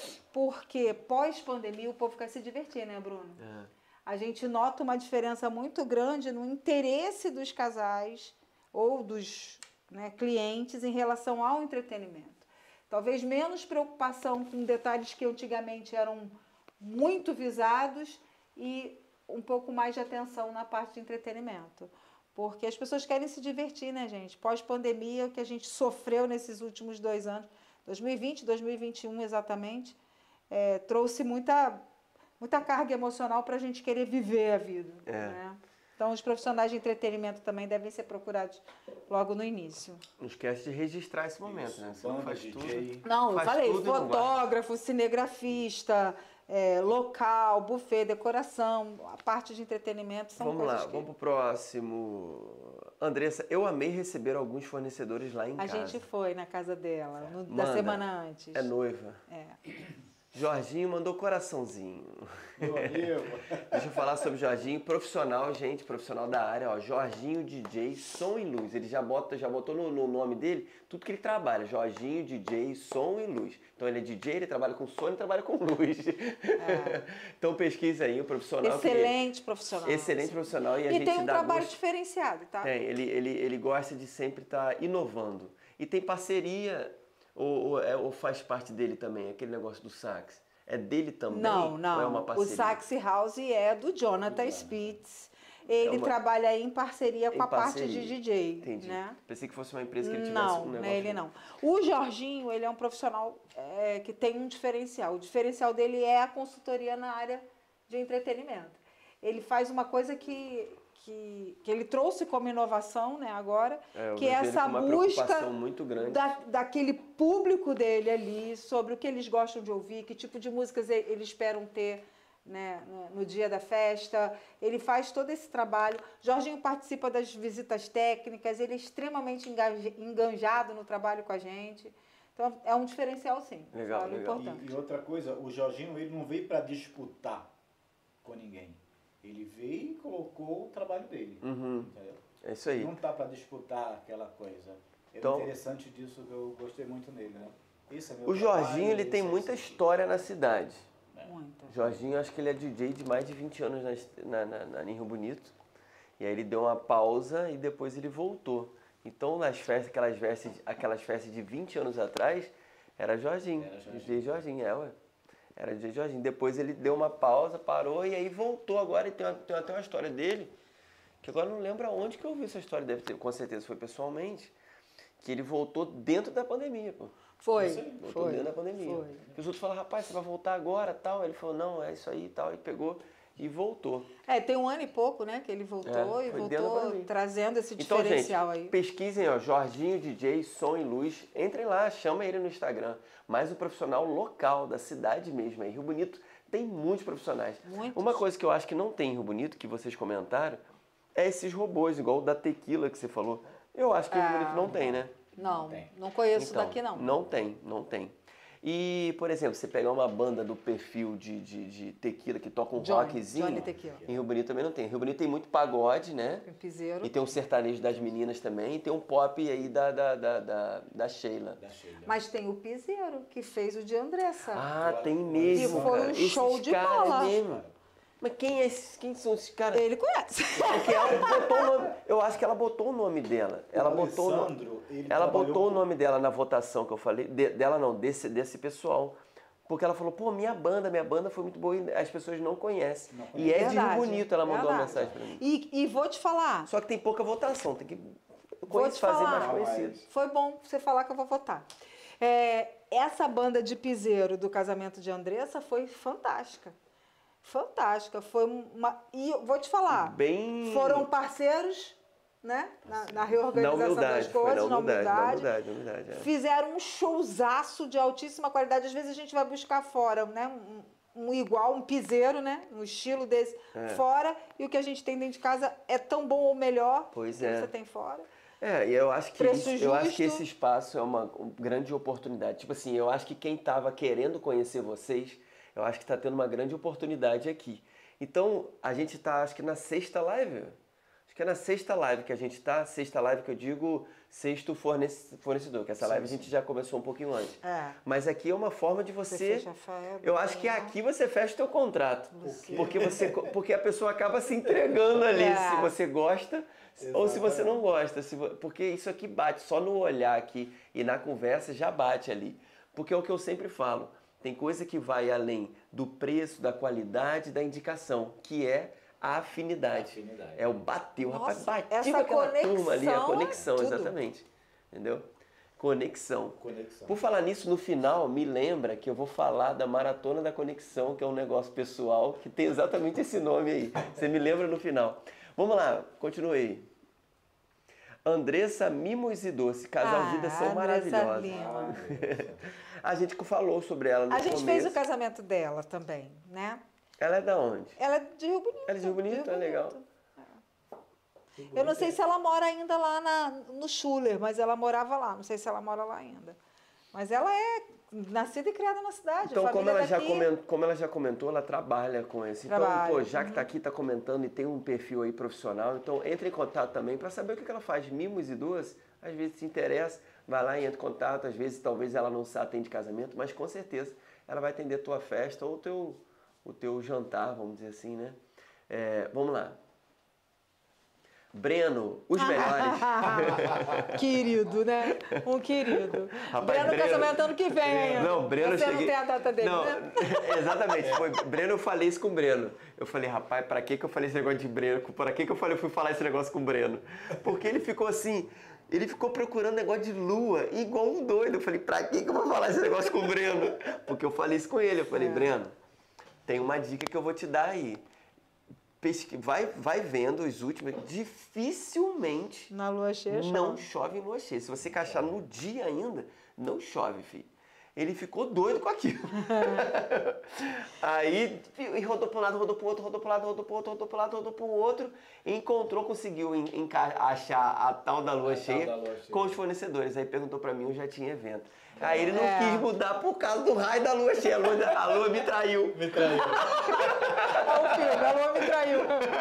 porque pós-pandemia o povo quer se divertir, né, Bruno? É. A gente nota uma diferença muito grande no interesse dos casais ou dos, né, clientes em relação ao entretenimento. Talvez menos preocupação com detalhes que antigamente eram muito visados e um pouco mais de atenção na parte de entretenimento. Porque as pessoas querem se divertir, né, gente? Pós-pandemia, o que a gente sofreu nesses últimos dois anos, dois mil e vinte, dois mil e vinte e um exatamente, é, trouxe muita... muita carga emocional para a gente querer viver a vida. É. Né? Então, os profissionais de entretenimento também devem ser procurados logo no início. Não esquece de registrar esse momento, né? Você não Banda, faz D J. tudo. Não, eu Faz falei, tudo e não guarda. fotógrafo, cinegrafista, é, local, buffet, decoração, a parte de entretenimento são Vamos coisas lá, que vamos pro próximo. Andressa, eu amei receber alguns fornecedores lá em a casa. gente foi na casa dela, no- da Manda. semana antes. É noiva. É. Jorginho mandou coraçãozinho. Meu amigo. Deixa eu falar sobre o Jorginho, profissional, gente, profissional da área, ó. Jorginho D J, som e luz. Ele já, bota, já botou no, no nome dele tudo que ele trabalha. Jorginho D J, som e luz. Então ele é D J, ele trabalha com som e trabalha com luz. É. Então pesquisa aí, um profissional. que- Excelente profissional. Excelente profissional e a E gente tem um dá trabalho gosto. diferenciado, tá? Tem, ele, ele, ele gosta de sempre estar inovando. E tem parceria, ou, ou, é- ou faz parte dele também, aquele negócio do sax? É dele também? Não, Ou não. é uma O parceria? Sax House é do Jonathan Spitz. Ele É uma- trabalha aí em parceria com Em a parte parceria. de D J. Entendi. Né? Pensei que fosse uma empresa que ele tivesse Não, um não negócio. é ele não. O Jorginho, ele é um profissional é, que tem um diferencial. O diferencial dele é a consultoria na área de entretenimento. Ele faz uma coisa que, que, que ele trouxe como inovação, né, agora, É, eu que é vejo ele essa com uma busca preocupação muito grande. da, daquele público dele ali, sobre o que eles gostam de ouvir, que tipo de músicas e- eles esperam ter, né, no, no dia da festa. Ele faz todo esse trabalho. Jorginho participa das visitas técnicas, ele é extremamente engaje- enganjado no trabalho com a gente. Então, é um diferencial, sim. Legal, Sabe? legal. Importante. E, e outra coisa, o Jorginho ele não veio para disputar com ninguém. Ele veio e colocou o trabalho dele. Uhum, Entendeu? é isso aí. Não tá para disputar aquela coisa. É Então- interessante disso que eu gostei muito nele, né? Esse é meu O Jorginho, trabalho, ele tem esse é muita esse. história na cidade. Muita. Jorginho, acho que ele é D J de mais de vinte anos na, na, na, na em Rio Bonito. E aí ele deu uma pausa e depois ele voltou. Então, nas festas, aquelas festas, aquelas festas de vinte anos atrás, era Jorginho. Era Jorginho. D J Jorginho, é, ué. Era D J Jorginho. Depois ele deu uma pausa, parou e aí voltou agora. E tem, uma, tem até uma história dele, que agora eu não lembro aonde que eu vi essa história. Deve ter, com certeza foi pessoalmente. Que ele voltou dentro da pandemia, pô. Foi, Isso aí, Voltou foi. dentro da pandemia. Foi. E os outros falaram, rapaz, você vai voltar agora, tal. Ele falou, não, é isso aí e tal. E pegou e voltou. É, tem um ano e pouco, né, que ele voltou É, e foi dentro da voltou pandemia. trazendo esse Então, gente, diferencial aí. pesquisem, ó, Jorginho D J, Som e Luz. Entrem lá, chama ele no Instagram. Mais um profissional local, da cidade mesmo. Aí, Rio Bonito tem muitos profissionais. Muitos. Uma coisa que eu acho que não tem em Rio Bonito, que vocês comentaram, é esses robôs, igual o da tequila que você falou. Eu acho que em Rio Ah, Bonito não tem, né? Não, tem. não conheço Então, daqui não. Não tem, não tem. E, por exemplo, você pegar uma banda do perfil de, de, de tequila que toca um Johnny, rockzinho, Johnny Tequila. em Rio Bonito também não tem. Em Rio Bonito tem muito pagode, né? Tem piseiro. E tem um sertanejo das meninas também, e tem um pop aí da, da, da, da, da Sheila. Da Sheila. Mas tem o piseiro, que fez o de Andressa. Ah, tem mesmo, E foi cara. um Esses show de caras bola. mesmo. Mas quem, é esses, quem são esses caras? Ele conhece. Porque ela botou o nome, eu acho que ela botou o nome dela. Ela O botou, o no- Alessandro, ele ela trabalhou botou o com- nome dela na votação que eu falei, de- dela não, desse, desse pessoal. Porque ela falou, pô, minha banda, minha banda foi muito boa e as pessoas não conhecem. Não E é de Rio Verdade, Bonito, ela mandou uma verdade. mensagem pra mim. E, e vou te falar, Só que tem pouca votação, tem que Vou conhe- te fazer falar. mais conhecido. foi bom você falar que eu vou votar. É, essa banda de piseiro do casamento de Andressa foi fantástica. Fantástica. Foi uma. E eu vou te falar, Bem... foram parceiros, né? Na, na na reorganização das humildade, foi coisas, na humildade, na humildade. humildade, na humildade. é. Fizeram um showzaço de altíssima qualidade. Às vezes a gente vai buscar fora, né? Um, um igual, um piseiro, né? Um estilo desse É. fora. E o que a gente tem dentro de casa é tão bom ou melhor Pois do que é. você tem fora. É, e eu acho que Preço isso- eu acho que justo. esse espaço é uma um grande oportunidade. Tipo assim, eu acho que quem estava querendo conhecer vocês, eu acho que está tendo uma grande oportunidade aqui. Então, a gente está, acho que na sexta live. Acho que é na sexta live que a gente está. Sexta live que eu digo sexto fornece- fornecedor, que essa Sim, live a sim. gente já começou um pouquinho antes. É. Mas aqui é uma forma de Você você... fecha a fé, Eu acho que aqui você fecha o teu contrato. Você- Porque, você, porque a pessoa acaba se entregando ali, É. se você gosta ou se você não gosta. Se vo- porque isso aqui bate, só no olhar aqui e na conversa já bate ali. Porque é o que eu sempre falo, tem coisa que vai além do preço, da qualidade, da indicação, que é a afinidade. Afinidade. É o bater, o rapaz Nossa, bate essa com aquela turma ali, a conexão é conexão, tudo. exatamente. Entendeu? Conexão. Conexão. Por falar nisso, no final, me lembra que eu vou falar da Maratona da Conexão, que é um negócio pessoal, que tem exatamente esse nome aí. Você me lembra no final. Vamos lá, continue aí. Andressa, Mimos e Doce, casal Ah, Vidas são Andressa maravilhosos. Lima. A gente falou sobre ela no A gente começo. fez o casamento dela também, né? Ela é da onde? Ela é de Rio Bonito. Ela é de Rio Bonito? É legal. Eu não sei se ela mora ainda lá na, no Schuller, mas ela morava lá. Não sei se ela mora lá ainda. Mas ela é nascida e criada na cidade. Então, a como família ela, já daqui. comentou, como ela já comentou, ela trabalha com esse. Então, Trabalha, pô, já que tá aqui, tá comentando e tem um perfil aí profissional, então entre em contato também para saber o que que ela faz. Mimos e duas, às vezes se interessa, vai lá e entra em contato, às vezes talvez ela não se atende casamento, mas com certeza ela vai atender a tua festa ou o teu, o teu jantar, vamos dizer assim, né? É, vamos lá. Breno, os melhores. Querido, né? Um querido. Rapaz, Breno, Breno- casamento ano que vem ainda. Não, Breno Você cheguei... não tem a data dele, Não, né? exatamente. Foi Breno, eu falei isso com o Breno. Eu falei, rapaz, pra que que eu falei esse negócio de Breno? Pra que que eu falei, eu fui falar esse negócio com o Breno? Porque ele ficou assim, ele ficou procurando negócio de lua, igual um doido. Eu falei, pra que que eu vou falar esse negócio com o Breno? Porque eu falei isso com ele. Eu falei, É. Breno, tem uma dica que eu vou te dar aí. Pesqui... Vai, vai vendo os últimos, dificilmente Na lua cheia, não chove. chove em lua cheia. Se você encaixar no dia ainda, não chove, filho. Ele ficou doido com aquilo. Aí, e rodou para um lado, rodou para o outro, rodou para um lado, rodou para o outro, rodou para um lado, rodou para o outro. Encontrou, conseguiu en- enca- achar a tal da lua, A tal cheia, da lua cheia. com os fornecedores. Aí perguntou para mim, eu já tinha evento. Aí ele não É. quis mudar por causa do raio da lua cheia. A lua, a lua me traiu. Me traiu. Olha o filme, a lua me traiu.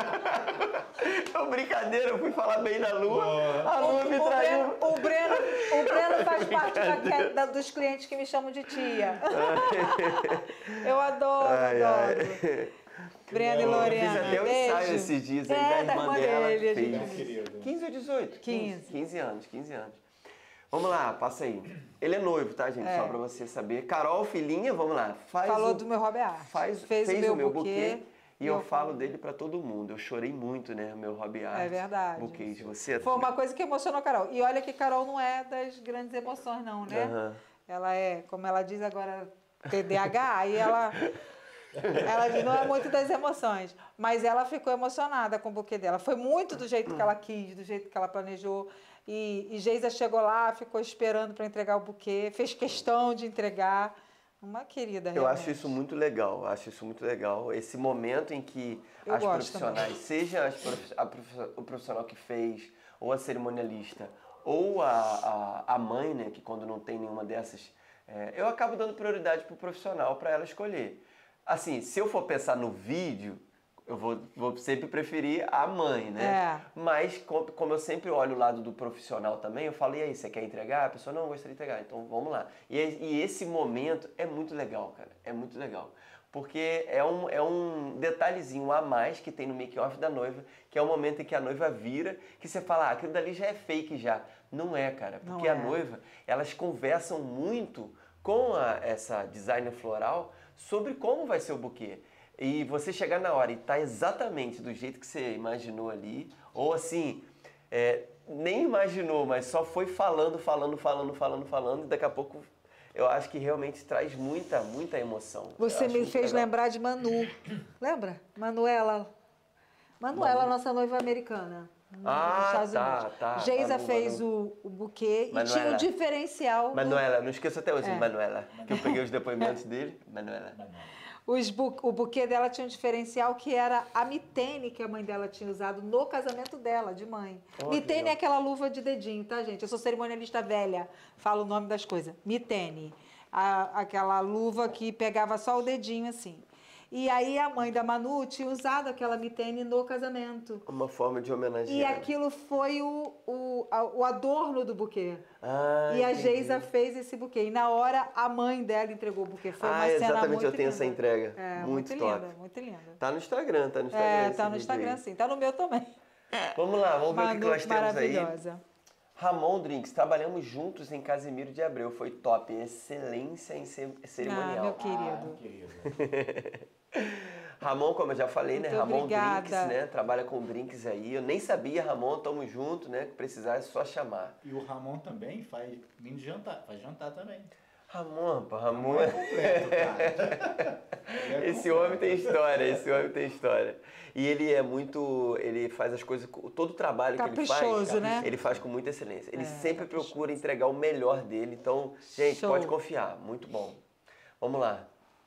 É brincadeira, eu fui falar bem da lua. A lua me O traiu. Breno, o, Breno, o Breno faz parte da- da- dos clientes que me chamam de tia. Eu adoro, Ai, ai. adoro. Breno e Eu Lorena, fiz até um beijo. ensaio esses dias aí É, da irmã da irmã dela. dele, a fez. gente viu. Querido. quinze ou dezoito? quinze. quinze anos, quinze anos. Vamos lá, passa aí. Ele é noivo, tá, gente? É. Só pra você saber. Carol, filhinha, vamos lá. Faz Falou o, do meu hobby art. faz, Fez fez o meu buquê. E e eu eu falo dele pra todo mundo. Eu chorei muito, né? O meu hobby art. É verdade. Buquê de você. Foi uma coisa que emocionou a Carol. E olha que Carol não é das grandes emoções, não, né? Aham. Ela é, como ela diz agora, T D A H, aí ela, ela diz, não é muito das emoções, mas ela ficou emocionada com o buquê dela. Foi muito do jeito que ela quis, do jeito que ela planejou. E, e Geisa chegou lá, ficou esperando para entregar o buquê, fez questão de entregar. Uma querida, Eu realmente. acho isso muito legal, eu acho isso muito legal. Esse momento em que Eu as gosto profissionais, também. seja as prof- a prof- o profissional que fez, ou a cerimonialista, ou a, a, a mãe, né, que quando não tem nenhuma dessas, é, eu acabo dando prioridade para o profissional para ela escolher. Assim, se eu for pensar no vídeo, eu vou, vou sempre preferir a mãe, né? É. Mas com- como eu sempre olho o lado do profissional também, eu falo, e aí, você quer entregar? A pessoa, não, eu gostaria de entregar, então vamos lá. E, e esse momento é muito legal, cara, é muito legal. Porque é um, é um detalhezinho a mais que tem no make-off da noiva, que é o momento em que a noiva vira, que você fala, ah, aquilo dali já é fake já. Não é, cara, Não porque é. a noiva, elas conversam muito com a, essa designer floral sobre como vai ser o buquê. E você chegar na hora e tá exatamente do jeito que você imaginou ali, ou assim, é, nem imaginou, mas só foi falando, falando, falando, falando, falando, e daqui a pouco eu acho que realmente traz muita, muita emoção. Eu Você acho me muito fez legal. lembrar de Manu. Lembra? Manuela. Manuela, Manu. nossa noiva americana. Ah, nos Estados tá, Unidos. tá. Geisa Manu, fez Manu. o, o buquê e tinha Manuela. o diferencial. do- Manuela, não esqueço até hoje, É. Manuela, que eu peguei os depoimentos dele. Manuela. Os bu- o buquê dela tinha um diferencial que era a mitene que a mãe dela tinha usado no casamento dela, de mãe. Oh, mitene legal. é aquela luva de dedinho, tá, gente? Eu sou cerimonialista velha, falo o nome das coisas. Mitene. A- aquela luva que pegava só o dedinho assim. E aí a mãe da Manu tinha usado aquela mitene no casamento. Uma forma de E homenagear. aquilo foi o, o, a- o adorno do buquê. Ah, E a entendi. Geisa fez esse buquê. E na hora, a mãe dela entregou o buquê. Foi uma Ah, cena exatamente, muito eu tenho linda. essa entrega. É, muito, muito, top. linda, muito linda. Tá no Instagram, tá no Instagram. É, esse tá no vídeo Instagram aí. sim. Tá no meu também. Vamos lá, vamos ver o que que Manu, nós temos aí. maravilhosa. Ramon Drinks, trabalhamos juntos em Casimiro de Abreu, foi top, excelência em ce- Ah, cerimonial. meu querido. Querido. Ramon, como eu já falei, né? Muito Ramon obrigada. Drinks, né? Trabalha com drinks aí. Eu nem sabia, Ramon, tamo junto, né? Que precisar é só chamar. E o Ramon também faz mini jantar, faz jantar também. Ramon, pô, Ramon. Não é completo, cara. Ele é Esse completo. homem tem história, esse homem tem história. E ele é muito, ele faz as coisas, com- todo o trabalho que ele faz, Caprichoso, né? ele faz com muita excelência. Ele É, sempre caprichoso. procura entregar o melhor dele, então, gente, Show. pode confiar, muito bom. Vamos lá.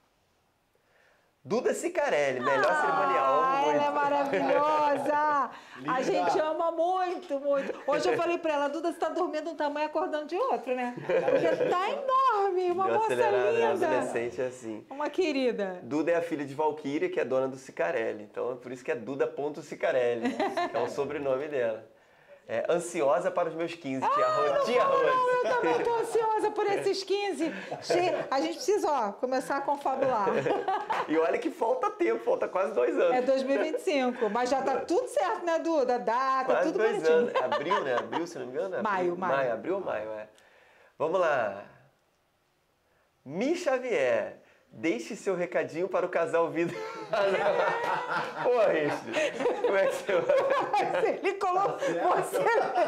Duda Cicarelli, melhor cerimonial. Ah, amo ela é muito. maravilhosa! A Linda. gente ama muito, muito. Hoje eu falei pra ela, Duda, você tá dormindo um tamanho e acordando de outro, né? Porque tá enorme, uma Deu moça acelerada, né? linda. Adolescente é assim. Uma querida. Duda é a filha de Valquíria, que é dona do Cicarelli. Então é por isso que é Duda.Cicarelli, que é o sobrenome dela. É, ansiosa para os meus quinze, tia Rose. Tia Rose. Eu também tô ansiosa por esses quinze. Che- A gente precisa, ó, começar a confabular. E olha que falta tempo, falta quase dois anos. É dois mil e vinte e cinco, mas já tá tudo certo, né, Duda? Data, Quase tudo dois bonitinho. anos. Abril, né? Abril, se não me engano? Abril. Maio, maio. Abril ou maio, é. Vamos lá. Mi Xavier, deixe seu recadinho para o casal Vida. Pô, Richard, como é que você vai? Ele colocou você.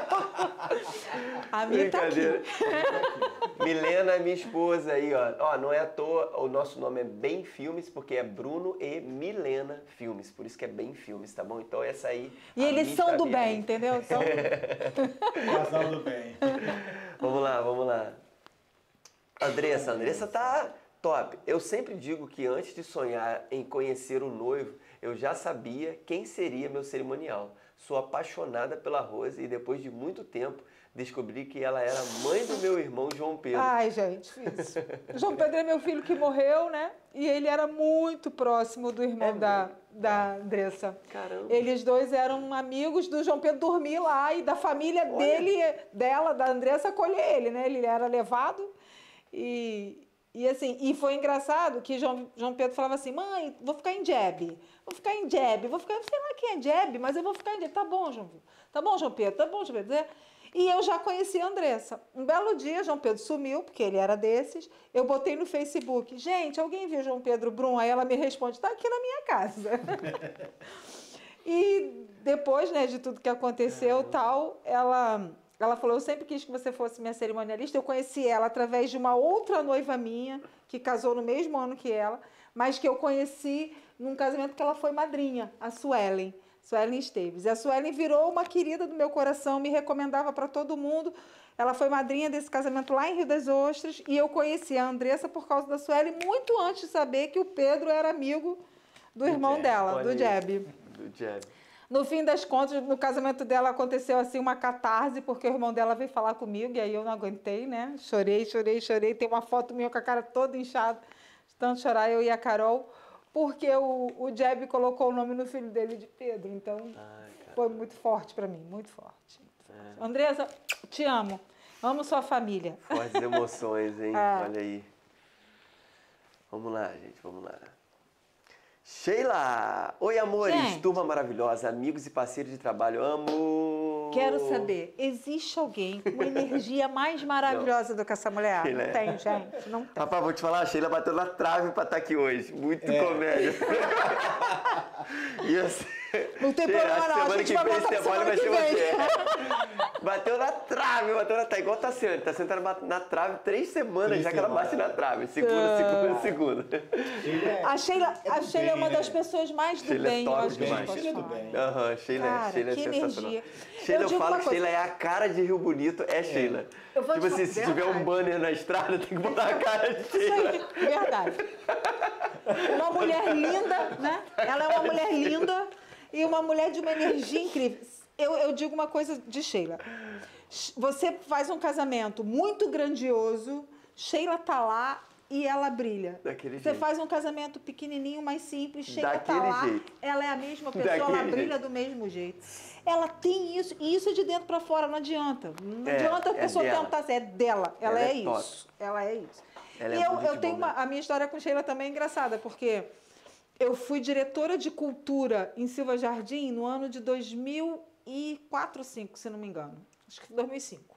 A minha tá aqui. Brincadeira. Milena, minha esposa aí, ó. Ó, não é à toa, o nosso nome é Bem Filmes, porque é Bruno e Milena Filmes, por isso que é Bem Filmes, tá bom? Então essa aí... E a eles Mi são do Xavier. bem, entendeu? Então, Casal do bem. Vamos lá, vamos lá. Andressa, Andressa tá top. Eu sempre digo que antes de sonhar em conhecer o noivo, eu já sabia quem seria meu cerimonial. Sou apaixonada pela Rose e depois de muito tempo descobri que ela era mãe do meu irmão João Pedro. ai, gente, difícil. O João Pedro é meu filho que morreu, né? E ele era muito próximo do irmão É da, mesmo? da Andressa. Caramba. Eles dois eram amigos do João Pedro dormir lá e da família dele, dela, da Andressa, acolher ele, né? Ele era levado e, e assim, e foi engraçado que João, João Pedro falava assim, mãe, vou ficar em Jeb, vou ficar em Jeb, vou ficar, sei lá quem é Jeb, mas eu vou ficar em Jeb. Tá bom, João Pedro, tá bom, João Pedro, tá bom, João Pedro. E eu já conhecia a Andressa. Um belo dia, João Pedro sumiu, porque ele era desses. Eu botei no Facebook, gente, alguém viu João Pedro Brum? Aí ela me responde, está aqui na minha casa. E depois, né, de tudo que aconteceu, tal, ela ela falou, eu sempre quis que você fosse minha cerimonialista. Eu conheci ela através de uma outra noiva minha, que casou no mesmo ano que ela, mas que eu conheci num casamento que ela foi madrinha, a Suelen, Suelen Esteves. E a Suelen virou uma querida do meu coração, me recomendava para todo mundo. Ela foi madrinha desse casamento lá em Rio das Ostras, e eu conheci a Andressa por causa da Suelen, muito antes de saber que o Pedro era amigo do irmão Jeb, dela, olha do aí. Jeb. Do Jeb. No fim das contas, no casamento dela aconteceu assim uma catarse, porque o irmão dela veio falar comigo, e aí eu não aguentei, né? Chorei, chorei, chorei. Tem uma foto minha com a cara toda inchada, de tanto chorar, eu e a Carol, porque o, o Jeb colocou o nome no filho dele de Pedro. Então, Ai, cara. foi muito forte para mim, muito forte. É. Andressa, te amo. Amo sua família. Fortes emoções, hein? É. Olha aí. Vamos lá, gente, vamos lá. Sheila! Oi, amores! Gente. Turma maravilhosa, amigos e parceiros de trabalho. Amo! Quero saber, existe alguém com energia mais maravilhosa do que essa mulher? Sheila Não é- tem, gente, não tem. Rapaz, vou te falar, a Sheila bateu na trave pra estar aqui hoje. Muito É. comédia. E assim, Não tem Sheila, problema acho que não, a semana gente que vai vem voltar você pra pode, vai semana ser que você. vem. Bateu na trave, bateu na trave. Igual tá sendo, tá sentando na trave três semanas Três já que ela semanas. bate na trave. Segunda, segunda, segunda. A Sheila, É a do Sheila é uma bem, das né? pessoas mais do Sheila é bem, eu top acho que a gente demais. pode Sheila é do falar. bem. Aham, Sheila, Cara, Sheila é que sensacional. energia. Sheila, Eu eu, digo falo uma que coisa- Sheila é a cara de Rio Bonito, é Sheila. Eu vou te Tipo assim, falar- se tiver um verdade. banner na estrada, tem que botar a cara de Isso Sheila. aí, verdade. Uma mulher linda, né? Ela é uma mulher linda e uma mulher de uma energia incrível. Eu, eu digo uma coisa de Sheila. Você faz um casamento muito grandioso, Sheila tá lá e ela brilha. Daquele Você jeito. faz um casamento pequenininho, mais simples, Sheila tá Daquele lá, jeito. ela é a mesma pessoa, ela Daquele brilha jeito. do mesmo jeito. Ela tem isso, e isso é de dentro para fora, não adianta. Não É, adianta a é pessoa dela. tentar ser, é dela, ela, Ela é, é top. isso. Ela é isso. Ela é e eu, muito eu de tenho bom uma, a minha história com Sheila também é engraçada, porque eu fui diretora de cultura em Silva Jardim no ano de dois mil e quatro, dois mil e cinco, se não me engano. Acho que foi dois mil e cinco.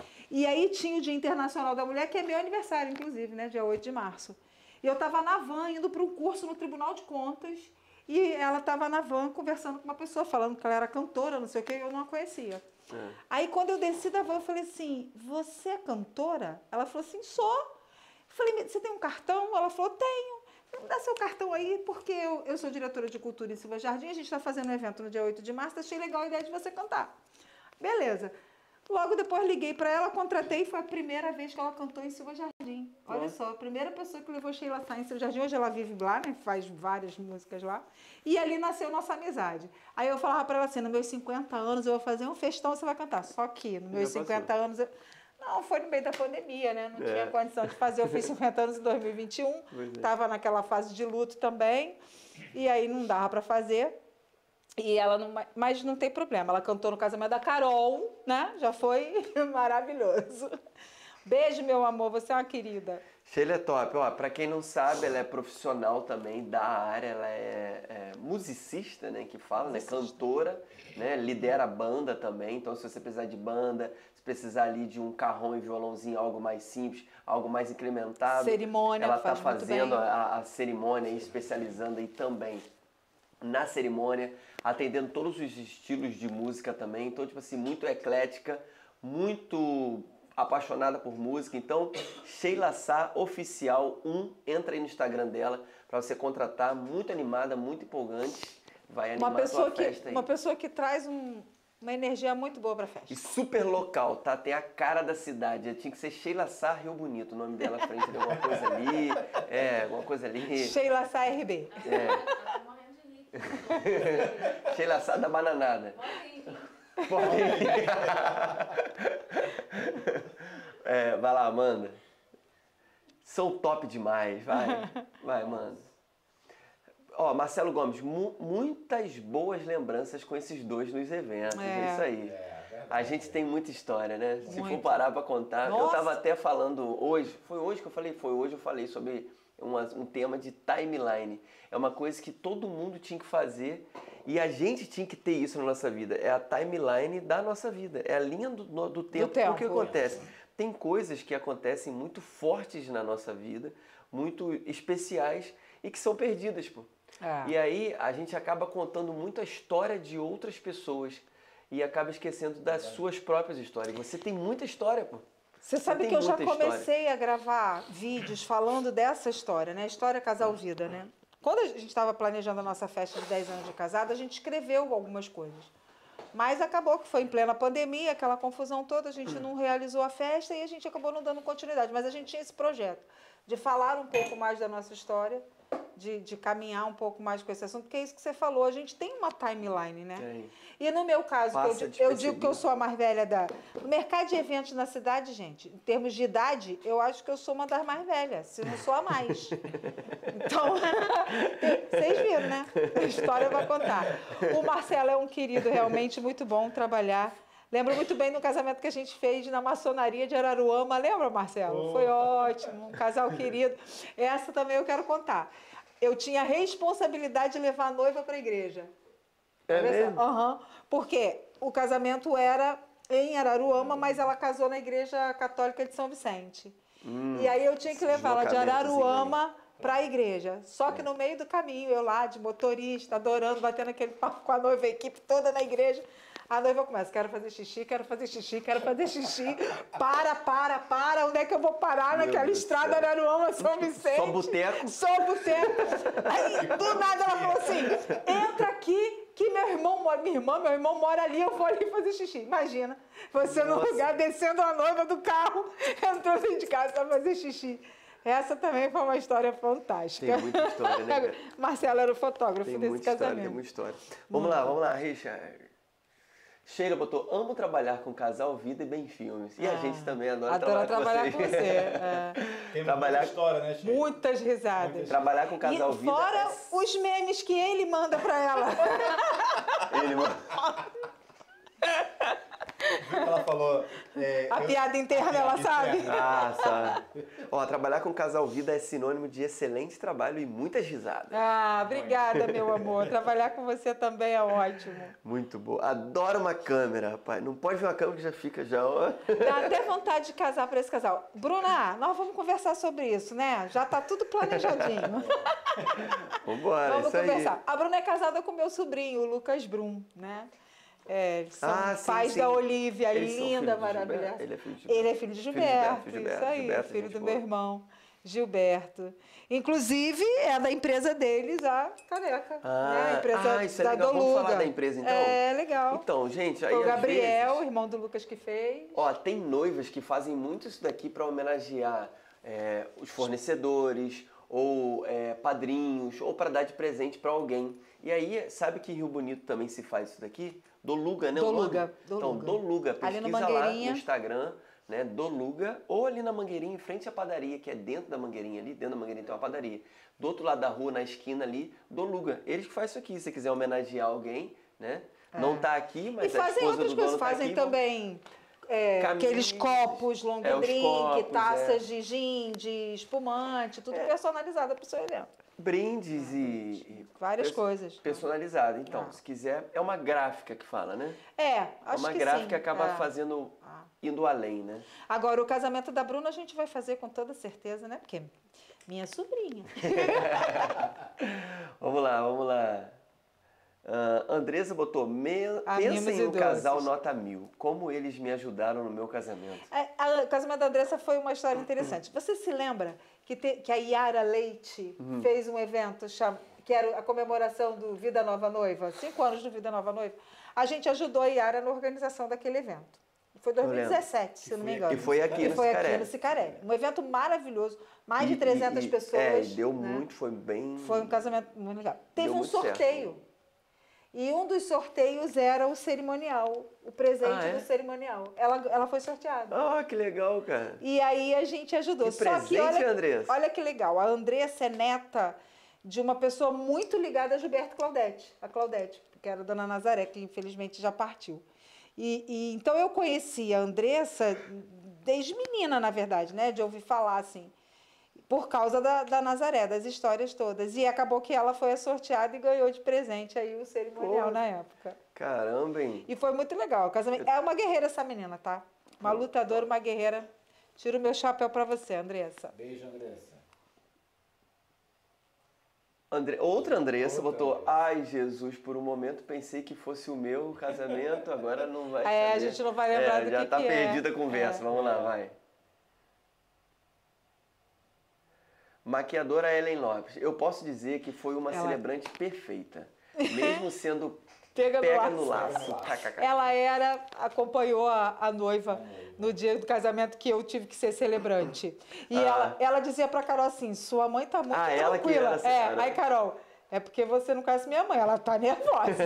E aí tinha o Dia Internacional da Mulher, que é meu aniversário, inclusive, né? Dia oito de março. E eu estava na van, indo para um curso no Tribunal de Contas, e ela estava na van conversando com uma pessoa, falando que ela era cantora, não sei o que, eu não a conhecia. É. Aí, quando eu desci da van, eu falei assim, você é cantora? Ela falou assim, sou. Eu falei, você tem um cartão? Ela falou, tenho. Eu falei, me dá seu cartão aí, porque eu, eu sou diretora de cultura em Silva Jardim, a gente está fazendo um evento no dia oito de março, achei legal a ideia de você cantar. Beleza. Logo depois liguei para ela, contratei, foi a primeira vez que ela cantou em Silva Jardim. Olha Nossa. só, a primeira pessoa que levou Sheila Sá em Silva Jardim, hoje ela vive lá, né? Faz várias músicas lá. E ali nasceu nossa amizade. Aí eu falava para ela assim, nos meus cinquenta anos eu vou fazer um festão, você vai cantar. Só que nos meus Já cinquenta anos... Eu... Não, foi no meio da pandemia, né? Não É. tinha condição de fazer. Eu fiz cinquenta anos em dois mil e vinte e um, Pois é. estava naquela fase de luto também, e aí não dava para fazer. E ela não, mas não tem problema, ela cantou no casamento da Carol, né? Já foi maravilhoso. Beijo, meu amor, você é uma querida. Sheila é top. Ó, pra quem não sabe, ela é profissional também da área, ela é, é musicista, né, que fala, né, cantora, né, lidera a banda também, então se você precisar de banda, se precisar ali de um carrom e violãozinho, algo mais simples, algo mais incrementado, Cerimônia, ela tá faz muito fazendo bem. a, a cerimônia e especializando aí também na cerimônia, atendendo todos os estilos de música também, então tipo assim, muito eclética, muito apaixonada por música. Então, Sheila Sá Oficial um, entra aí no Instagram dela para você contratar, muito animada, muito empolgante, vai animar Uma a pessoa, sua que, festa aí. uma pessoa que traz um- uma energia muito boa para a festa. E super local, tá? Tem a cara da cidade. Tinha que ser Sheila Sá Rio Bonito, o nome dela à frente de alguma coisa ali, é, alguma coisa ali. Sheila Sá R B. É. Tá morrendo de rir. Sheila Sá da bananada. Pode ir. É, vai lá, Amanda. São top demais, vai. Vai, Amanda. Ó, Marcelo Gomes, mu- muitas boas lembranças com esses dois nos eventos. É, É. isso aí. A gente tem muita história, né? Se for Muito. parar pra contar. Eu Nossa. tava até falando hoje, foi hoje que eu falei? Foi hoje eu falei sobre uma- um tema de timeline. É uma coisa que todo mundo tinha que fazer e a gente tinha que ter isso na nossa vida. É a timeline da nossa vida. É a linha do, no- do tempo. tempo. O que acontece? Tem coisas que acontecem muito fortes na nossa vida, muito especiais e que são perdidas, pô. É. E aí a gente acaba contando muito a história de outras pessoas. e acaba esquecendo das suas próprias histórias. Você tem muita história, pô. Você sabe tem que eu já muita história. comecei a gravar vídeos falando dessa história, né? História Casal Vida, né? Quando a gente estava planejando a nossa festa de dez anos de casada, a gente escreveu algumas coisas. Mas acabou que foi em plena pandemia, aquela confusão toda, a gente não realizou a festa e a gente acabou não dando continuidade. Mas a gente tinha esse projeto de falar um pouco mais da nossa história, de, de caminhar um pouco mais com esse assunto, porque é isso que você falou, a gente tem uma timeline, né? Tem. E no meu caso, que eu, Passa di- eu digo que eu despercebido. sou a mais velha da... No mercado de eventos na cidade, gente, em termos de idade, eu acho que eu sou uma das mais velhas, se não sou a mais. Então, vocês viram, né? A história vai contar. O Marcelo é um querido, realmente, muito bom trabalhar. Lembro muito bem do casamento que a gente fez na maçonaria de Araruama. Lembra, Marcelo? Foi ótimo, um casal querido. Essa também eu quero contar. Eu tinha a responsabilidade de levar a noiva para a igreja. É Olha só. mesmo? Aham. Porque o casamento era em Araruama, mas ela casou na igreja católica de São Vicente. Hum, E aí eu tinha que levá-la de deslocamentos, Araruama para a igreja. Só que no meio do caminho, eu lá de motorista, adorando, batendo aquele papo com a noiva, a equipe toda na igreja. A noiva começa, quero fazer xixi, quero fazer xixi, quero fazer xixi. Para, para, para. Onde é que eu vou parar Meu naquela Deus do estrada céu. Araruama, São Vicente? Só boteco? Só boteco. Aí, do nada, ela falou assim, entra aqui que meu irmão mora, minha irmã, meu irmão mora ali, eu vou ali fazer xixi. Imagina, você no Nossa. lugar, descendo a noiva do carro, entrou dentro de casa para fazer xixi. Essa também foi uma história fantástica. Tem muita história, né, cara? Marcelo era o fotógrafo Tem desse muita história, casamento. tem muita história. Vamos lá, vamos lá, Richard. Sheila botou, amo trabalhar com Casal Vida e Bem Filmes. E a Ah, gente também adora Adoro trabalhar, trabalhar com você. é. Tem Trabalhar- muita história, né, Chico? Muitas risadas. Trabalhar com Casal E Vida... fora é- os memes que ele manda pra ela. Ele, mano. Ela falou... é, A eu- piada interna, ela sabe. Ah, sabe. Ó, trabalhar com Casal Vida é sinônimo de excelente trabalho e muitas risadas. Ah, obrigada, meu amor. Trabalhar com você também é ótimo. Muito boa. Adoro uma câmera, rapaz. Não pode ver uma câmera que já fica já, ó. Dá até vontade de casar para esse casal. Bruna, nós vamos conversar sobre isso, né? Já tá tudo planejadinho. Vambora, Vamos isso aí. conversar. A Bruna é casada com meu sobrinho, o Lucas Brum, né? É, eles são Ah, sim, pais sim. da Olivia, Eles são linda, filhos de maravilhosa. Gilberto? Ele é filho de Ele é filho de Gilberto, Filho de Gilberto, isso aí, Gilberto, filho gente do boa. meu irmão, Gilberto. Inclusive, é da empresa deles, a Caneca. Ah, né? A empresa ah, isso é da legal. Vamos Doluga. falar da empresa, então? É, legal. Então, gente, aí Foi o às Gabriel, vezes- irmão do Lucas, que fez. Ó, tem noivas que fazem muito isso daqui para homenagear é, os fornecedores, ou é, padrinhos, ou para dar de presente para alguém. E aí, sabe que em Rio Bonito também se faz isso daqui? Doluga, né? o nome? Doluga, Então, Doluga. Doluga. Ali no Pesquisa lá Mangueirinha. no Instagram, né? Doluga, ou ali na Mangueirinha, em frente à padaria, que é dentro da Mangueirinha ali. Dentro da Mangueirinha tem uma padaria. Do outro lado da rua, na esquina ali, Doluga. Eles que fazem isso aqui. Se você quiser homenagear alguém, né? Não tá aqui, mas E a fazem esposa outras do coisas, dono tá fazem aqui, também é, Camisas. aqueles copos long É, os drink, copos, taças é. de gin, de espumante, tudo É. personalizado para o seu evento. brindes e, e Várias pers- coisas. personalizado. Então, Ah. se quiser, é uma gráfica que fala, né? É, É acho uma que gráfica sim. que acaba é. fazendo, Ah. indo além, né? Agora, o casamento da Bruna a gente vai fazer com toda certeza, né? Porque minha sobrinha. Vamos lá, vamos lá. Ah, Andressa botou, "Me- Amigos pensa em e um casal doces." nota mil. Como eles me ajudaram no meu casamento. É, a- O casamento da Andressa foi uma história interessante. Você se lembra que, te- que a Yara Leite Uhum. fez um evento cham- que era a comemoração do Vida Nova Noiva, cinco anos do Vida Nova Noiva? A gente ajudou a Yara na organização daquele evento. Foi em dois mil e dezessete, se Que não me foi engano. E foi aqui E no foi Sicarelli. aqui no Sicarelli. Um evento maravilhoso, mais E- de trezentas e- e- pessoas. É, e deu né? muito, foi bem... Foi um casamento muito legal. Teve Deu um muito certo. sorteio. E um dos sorteios era o cerimonial, o presente Ah, é? do cerimonial. Ela, ela foi sorteada. Ah, que legal, cara. E aí a gente ajudou. Que Só que presente, olha, Andressa. olha que legal, a Andressa é neta de uma pessoa muito ligada a Gilberto Claudete, a Claudete, que era a Dona Nazaré, que infelizmente já partiu. E, e então eu conheci a Andressa desde menina, na verdade, né, de ouvir falar assim, por causa da, da Nazaré, das histórias todas. E acabou que ela foi a sorteada e ganhou de presente aí o cerimonial Pô. na época. Caramba, hein? E foi muito legal. O casamento... É uma guerreira essa menina, tá? Uma lutadora, uma guerreira. Tiro o meu chapéu pra você, Andressa. Beijo, Andressa. Andre... Outra Andressa botou, ai Jesus, por um momento pensei que fosse o meu casamento, agora não vai É, saber. a gente não vai lembrar é, do já que tá que é. perdida a conversa, É. vamos lá, vai. Maquiadora Ellen Lopes, eu posso dizer que foi uma Ela- celebrante perfeita, mesmo sendo Pega no pega laço. no laço. kkk. Ela era, acompanhou a, a noiva no dia do casamento que eu tive que ser celebrante. E Ah. ela, ela dizia pra Carol assim, sua mãe tá muito Ah, ela que tranquila. era- é, era- aí Carol, é porque você não conhece minha mãe, ela tá nervosa.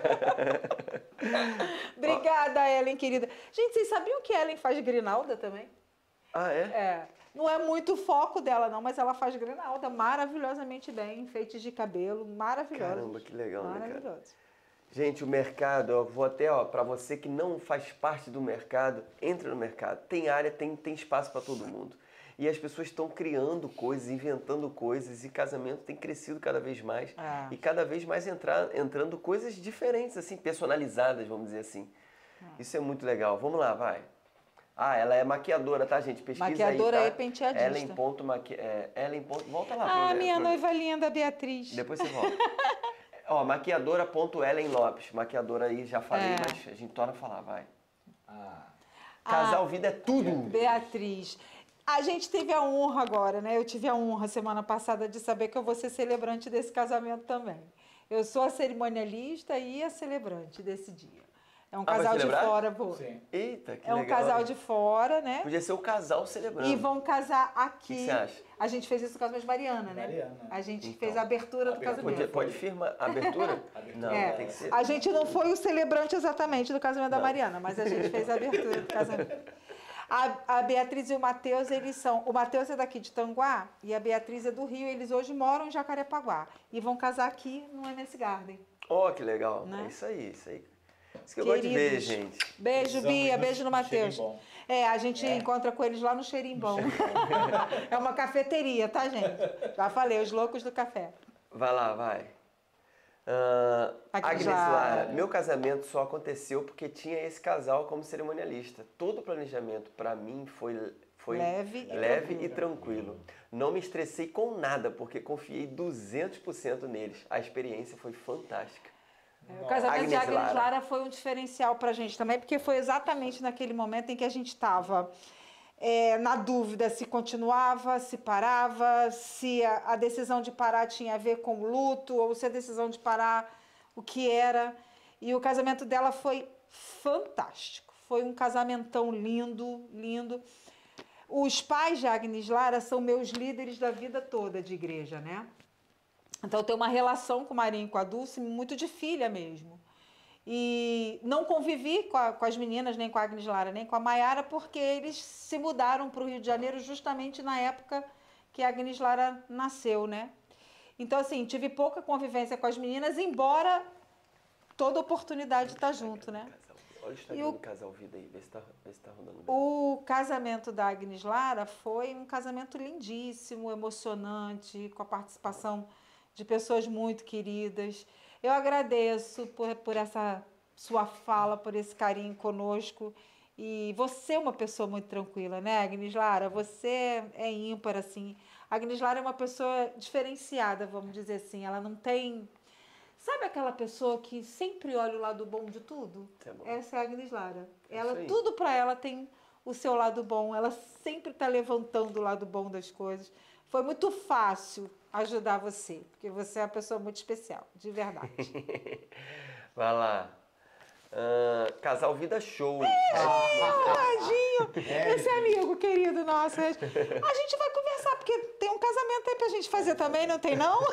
Obrigada, Ellen, querida. Gente, vocês sabiam que Ellen faz grinalda também? Ah, é? É. Não é muito o foco dela, não, mas ela faz grinalda maravilhosamente bem, enfeites de cabelo, maravilhosos. Caramba, que legal, né, cara? Maravilhosos. Gente, o mercado, eu vou até, ó, para você que não faz parte do mercado, entra no mercado. Tem área, tem, tem espaço para todo mundo. E as pessoas estão criando coisas, inventando coisas, e casamento tem crescido cada vez mais. É. E cada vez mais entrar, entrando coisas diferentes, assim, personalizadas, vamos dizer assim. Isso é muito legal. Vamos lá, vai. Ah, ela é maquiadora, tá, gente? Pesquisa Maquiadora aí, e tá? penteadista. Ellen. Ponto maqui... é, Ellen. Ponto... Volta lá. Ah, pro- minha pro- noiva linda, Beatriz. Depois você volta. Ó, maquiadora.ellen Lopes. Maquiadora aí, já falei, É. mas a gente torna a falar, vai. Ah, Casal Vida é tudo. Beatriz. A gente teve a honra agora, né? Eu tive a honra semana passada de saber que eu vou ser celebrante desse casamento também. Eu sou a cerimonialista e a celebrante desse dia. É um vai casal de celebrar? fora, vou. sim. Eita, que É um legal. casal de fora, né? Podia ser o casal celebrando. E vão casar O aqui. que que você acha? A gente fez isso no casamento de Mariana, né? Mariana. A gente Então. fez a abertura do Abertura. casamento. Podia, pode firmar abertura? Não, É. tem que ser. A gente não foi o celebrante exatamente do casamento da Mariana, mas a gente fez a abertura do casamento. A, a Beatriz e o Matheus, eles são... O Matheus é daqui de Tanguá e a Beatriz é do Rio. Eles hoje moram em Jacarepaguá e vão casar aqui no M S Garden. Ó, que legal. Né? É isso aí, isso aí. Isso que eu gosto de ver, Queridos. gente. Beijo, Precisamos Bia. ir no Beijo no Matheus. Xerimbom. É, a gente encontra com eles lá no Xerimbom. É uma cafeteria, tá, gente? Já falei, os loucos do café. Vai lá, vai. Ah, Agnes Agnes Lara. Lara, meu casamento só aconteceu porque tinha esse casal como cerimonialista. Todo o planejamento para mim foi, foi Leve e leve tranquilo. e tranquilo. Não me estressei com nada porque confiei duzentos por cento neles. A experiência foi fantástica. É, o casamento de Agnes Agnes Lara. Lara foi um diferencial pra gente também, porque foi exatamente naquele momento em que a gente estava é, na dúvida se continuava, se parava, se a, a decisão de parar tinha a ver com o luto, ou se a decisão de parar, o que era. E o casamento dela foi fantástico. Foi um casamentão lindo, lindo. Os pais de Agnes Lara são meus líderes da vida toda de igreja, né? Então, eu tenho uma relação com o Marinho e com a Dulce muito de filha mesmo. E não convivi com, a- com as meninas, nem com a Agnes Lara, nem com a Maiara, porque eles se mudaram para o Rio de Janeiro justamente na época que a Agnes Lara nasceu, né? Então, assim, tive pouca convivência com as meninas, embora toda oportunidade estar junto, né? Olha o Instagram E o- do Casal Vida aí, vê se tá, vê se tá rodando bem. O casamento da Agnes Lara foi um casamento lindíssimo, emocionante, com a participação de pessoas muito queridas. Eu agradeço por, por essa sua fala, por esse carinho conosco. E você é uma pessoa muito tranquila, né, Agnes Lara? Você é ímpar, assim. A Agnes Lara é uma pessoa diferenciada, vamos dizer assim. Ela não tem... Sabe aquela pessoa que sempre olha o lado bom de tudo? Tá bom. Essa é a Agnes Lara. É Ela, isso aí. tudo para ela tem o seu lado bom. Ela sempre está levantando o lado bom das coisas. Foi muito fácil ajudar você, porque você é uma pessoa muito especial, de verdade. Vai lá. Ah, Casal Vida Show. Tadinho! Esse amigo querido nosso. A gente vai conversar, porque tem um casamento aí pra gente fazer também, não tem não?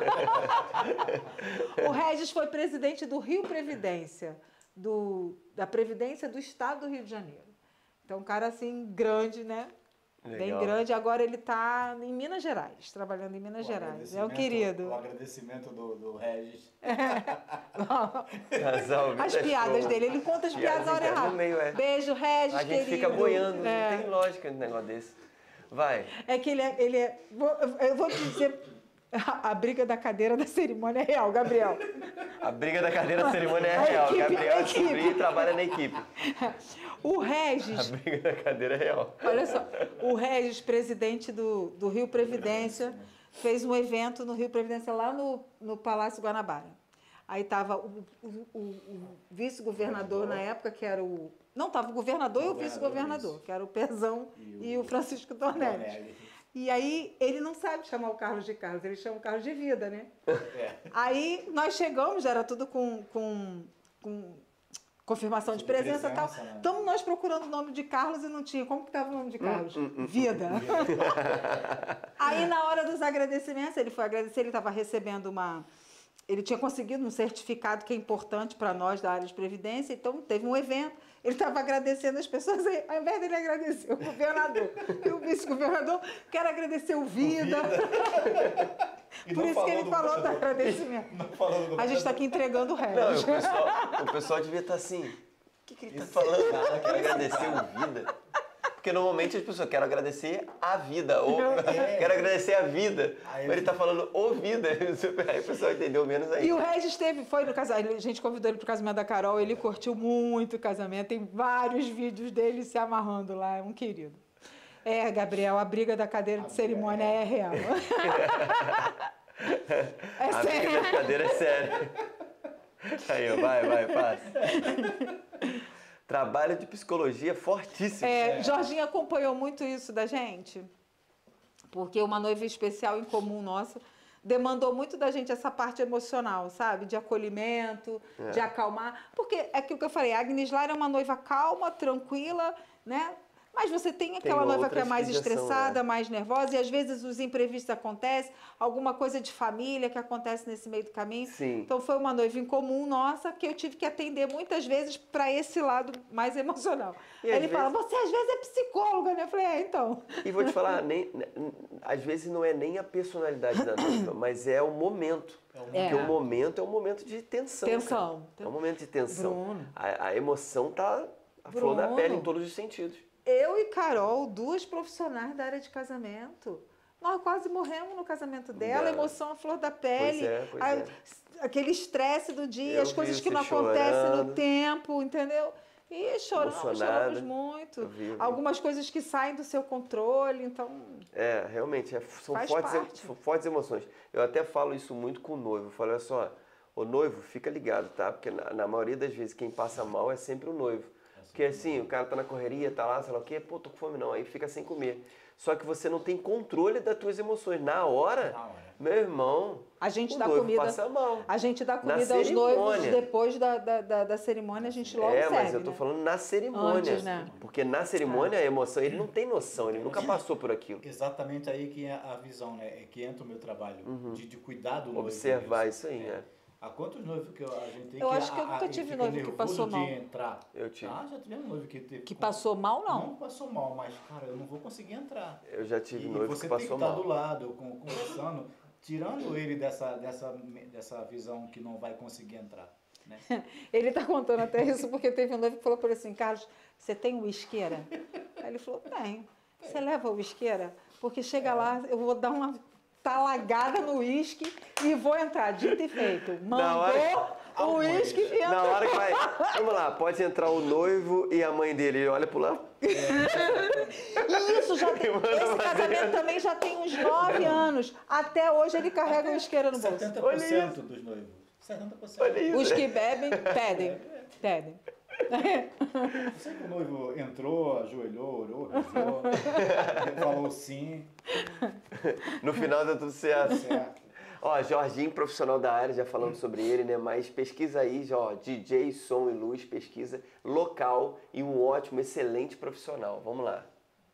O Regis foi presidente do Rio Previdência, do, da Previdência do Estado do Rio de Janeiro. Então, um cara assim, grande, né? Bem Legal. grande. Agora ele está em Minas Gerais, trabalhando em Minas O Gerais. É um agradecimento- querido. O agradecimento do, do Regis. Casal Vida As piadas Show. dele, ele conta as piadas na hora internas errada. no meio, é. Beijo, Regis, A gente querido. fica boiando, É. não tem lógica um negócio desse. Vai. É que ele é. Ele é vou- eu vou te dizer. A, a briga da cadeira da cerimônia é real, Gabriel. A briga da cadeira da cerimônia é A real. equipe, Gabriel a é sobrinho equipe. e trabalha na equipe. O A Regis, briga da cadeira é real. olha só, o Regis, presidente do, do Rio Previdência, fez um evento no Rio Previdência, lá no, no Palácio Guanabara. Aí estava o, o, o, o vice-governador na época, que era o... Não, estava o governador e o vice-governador, que era o Pezão e, e o, o Francisco Dornelles. E aí ele não sabe chamar o Carlos de Carlos, ele chama o Carlos de Vida, né? É. Aí nós chegamos, era tudo com, com, com confirmação de presença e tal. Estamos nós procurando o nome de Carlos e não tinha. Como que estava o nome de Carlos? Hum, hum, Vida. Aí na hora dos agradecimentos, ele foi agradecer, ele estava recebendo uma... Ele tinha conseguido um certificado que é importante para nós da área de previdência, então teve um evento. Ele estava agradecendo as pessoas, aí, ao invés dele agradecer o governador e o vice-governador, quero agradecer o Vida. Por isso que ele falou do agradecimento. Do a gente está aqui entregando o resto. Não, o, pessoal, o pessoal devia estar assim, o que, que ele está falando? Cara, quero agradecer o Vida. Porque normalmente as pessoas querem agradecer a vida, ou é. quero agradecer a vida. Aí, mas ele está falando o vida, aí o pessoal entendeu menos aí. E o Regis teve, foi no casamento, a gente convidou ele para o casamento da Carol, ele curtiu muito o casamento, tem vários vídeos dele se amarrando lá, é um querido. É, Gabriel, a briga da cadeira de cerimônia é real. É a sério. briga da cadeira é séria. Aí, ó, vai, vai, passa. Trabalho de psicologia fortíssimo. É, Jorginho acompanhou muito isso da gente, porque uma noiva especial em comum nossa demandou muito da gente essa parte emocional, sabe? De acolhimento, é. de acalmar. Porque é aquilo que eu falei, a Agnes Lara é uma noiva calma, tranquila, né? Mas você tem aquela tem noiva que é mais estressada, são, é. mais nervosa, e às vezes os imprevistos acontecem, alguma coisa de família que acontece nesse meio do caminho. Sim. Então foi uma noiva em comum nossa que eu tive que atender muitas vezes para esse lado mais emocional. E ele fala, vezes... você às vezes é psicóloga, né? Eu falei, é, então. E vou te falar, nem, às vezes não é nem a personalidade da noiva, mas é o momento. É. Porque o momento é um momento de tensão. Tensão. Cara. É um momento de tensão. A, a emoção tá a flor da pele em todos os sentidos. Eu e Carol, duas profissionais da área de casamento, nós quase morremos no casamento dela, a emoção à flor da pele, pois é, pois a, é. aquele estresse do dia, eu as coisas que não chorando. acontecem no tempo, entendeu? E choramos, choramos muito. Eu vi, eu vi. Algumas coisas que saem do seu controle, então... É, realmente, é, são fortes, são fortes emoções. Eu até falo isso muito com o noivo, eu falo, olha só, o noivo, fica ligado, tá? Porque na, na maioria das vezes quem passa mal é sempre o noivo. Porque assim, o cara tá na correria, tá lá, sei lá o quê, pô, tô com fome não, aí fica sem comer. Só que você não tem controle das tuas emoções. Na hora, na hora. meu irmão, a gente o dá noivo comida, passa mal. A gente dá comida aos noivos depois da, da, da, da cerimônia, a gente logo É, segue, mas eu tô né? falando na cerimônia. Antes, né? Porque na cerimônia, a emoção, ele não tem noção, ele nunca passou por aquilo. Exatamente aí que é a visão, né? É que entra o meu trabalho, uhum. de, de cuidar do noivo. Observar isso aí, é. né? Há quantos noivos que a gente tem eu que... acho que eu a, nunca a, tive noivo que passou mal. Entrar. Eu tive. Ah, já tivemos noivo que teve... Que passou mal, não? Não passou mal, mas, cara, eu não vou conseguir entrar. Eu já tive e noivo que passou mal. você tem que estar do lado, conversando, tirando ele dessa, dessa, dessa visão que não vai conseguir entrar. Né? Ele está contando até isso porque teve um noivo que falou por assim, Carlos, você tem uisqueira? Aí ele falou, tem. Você leva uisqueira? Porque chega é. lá, eu vou dar uma... talagada no uísque e vou entrar, dito e feito. Mandou o uísque e entrou. Na hora que vai, vamos lá, pode entrar o noivo e a mãe dele, ele olha pro lado. É. E isso já tem, esse casamento também já tem uns nove anos. Até hoje ele carrega o isqueira no bolso. setenta por cento dos noivos. setenta por cento. Os que bebem, pedem. Pedem. Eu sei que o noivo entrou, ajoelhou, orou, rezou, falou sim. No final deu tudo certo. certo. Ó, Jorginho, profissional da área, já falamos sobre ele, né? Mas pesquisa aí, ó, D J, som e luz, pesquisa local e um ótimo, excelente profissional. Vamos lá.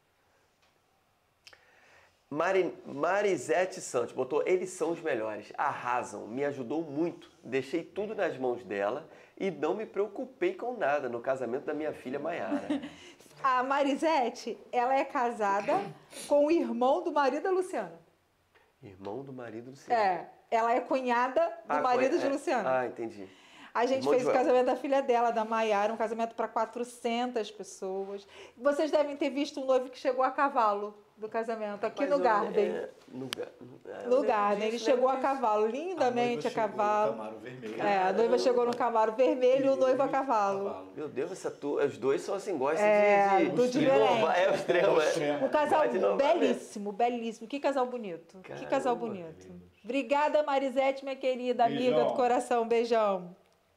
Mari, Marisete Santos botou, eles são os melhores, arrasam, me ajudou muito, deixei tudo nas mãos dela e não me preocupei com nada no casamento da minha filha Maiara. A Marisete, ela é casada com o irmão do marido da Luciana. Irmão do marido do Luciana. É, ela é cunhada do ah, marido de é, Luciana. Ah, entendi. A gente irmão fez de o casamento da filha dela, da Maiara, um casamento para quatrocentas pessoas. Vocês devem ter visto um noivo que chegou a cavalo do casamento, aqui Mas no eu- Garden. é, no, ga- é, eu No lembro Garden. Ele disso, chegou lembro a disso. cavalo, A lindamente noiva a chegou no cavalo. Camaro vermelho. É, a noiva chegou no Camaro vermelho e o noivo a cavalo. Meu Deus, essa tu... os dois são assim, gostam É, de, de, do de diferente. inovar. É, o extremo, O é. extremo. Um casal Vai de novo, né? belíssimo, belíssimo. Que casal bonito. Que Caramba, casal bonito. Obrigada, Marisete, minha querida amiga Beijão. do coração. Beijão.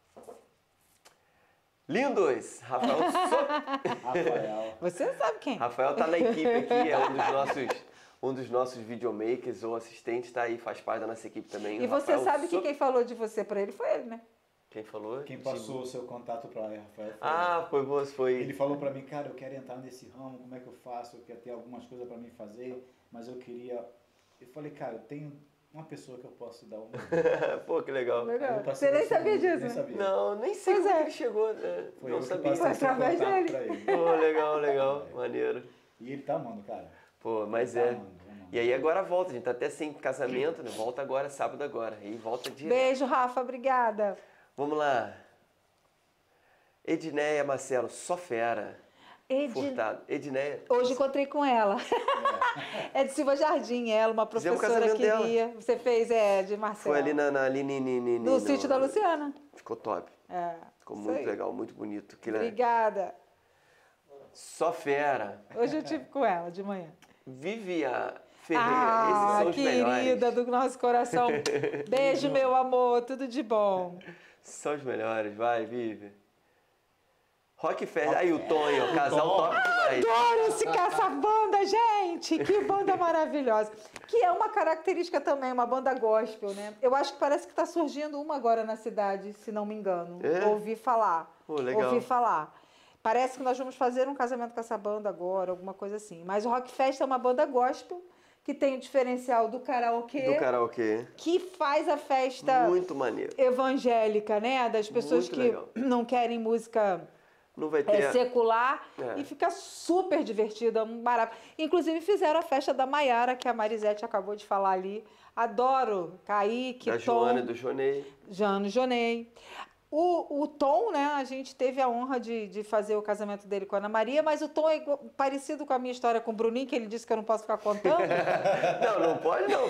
Lindos! Rafael, so... Rafael. Você sabe quem? Rafael tá na equipe aqui, é um dos nossos, um dos nossos videomakers ou assistentes, tá aí, faz parte da nossa equipe também. E O você Rafael sabe que so- quem falou de você pra ele foi ele, né? Quem falou? Quem passou o seu contato para Rafael foi Ah, foi você, foi. ele falou para mim, cara, eu quero entrar nesse ramo, como é que eu faço? Eu quero ter algumas coisas para mim fazer, mas eu queria... Eu falei, cara, eu tenho uma pessoa que eu posso dar uma... Pô, que legal. Aí Legal. eu passei Você nem esse- sabia disso, Nem né? sabia. Não, nem sei Pois como é. que ele chegou, né? Foi não eu que sabia. passei o seu Através contato dele. pra ele. Pô, legal, legal, maneiro. E ele tá amando, cara. Pô, mas Tá é. amando, tá amando. E aí agora volta, a gente tá até sem casamento, né? Volta agora, sábado agora. E volta direto. Beijo, Rafa. Obrigada. Vamos lá. Edneia Marcelo, só fera. Edi... Furtado. Edneia. Hoje encontrei com ela. É de Silva Jardim, ela, uma Fizemos o professora casamento queria. Você fez, é, de Marcelo. Foi ali na, na ali, ni, ni, ni, No ni, sítio da Luciana. Ficou top. É. Ficou isso muito aí. legal, muito bonito. Que le- Obrigada. Só fera. Hoje eu tive com ela de manhã. Vivian Ferreira, Ah, esses são os querida melhores. do nosso coração. Beijo, meu amor. Tudo de bom. São os melhores, vai, Vivi. Rock Fest. Aí o Tonho, casal top demais. Adoro esse caça-banda, gente! Que banda maravilhosa. Que é uma característica também, uma banda gospel, né? Eu acho que parece que está surgindo uma agora na cidade, se não me engano. É? Ouvi falar. Pô, legal. Ouvi falar. Parece que nós vamos fazer um casamento com essa banda agora, alguma coisa assim. Mas o Rock Fest é uma banda gospel que tem o diferencial do karaokê, Do karaokê. que faz a festa Muito maneiro. evangélica, né? Das pessoas Muito que legal. não querem música Não vai é, ter. secular É. e fica super divertida, um barato. Inclusive fizeram a festa da Maiara, que a Marisete acabou de falar ali. Adoro Kaique, Da Tom, Joana e do Jonei. Jano, Jonei. O, o Tom, né, a gente teve a honra de, de fazer o casamento dele com a Ana Maria, mas o Tom é igual- parecido com a minha história com o Bruninho, que ele disse que eu não posso ficar contando. Não, não pode não.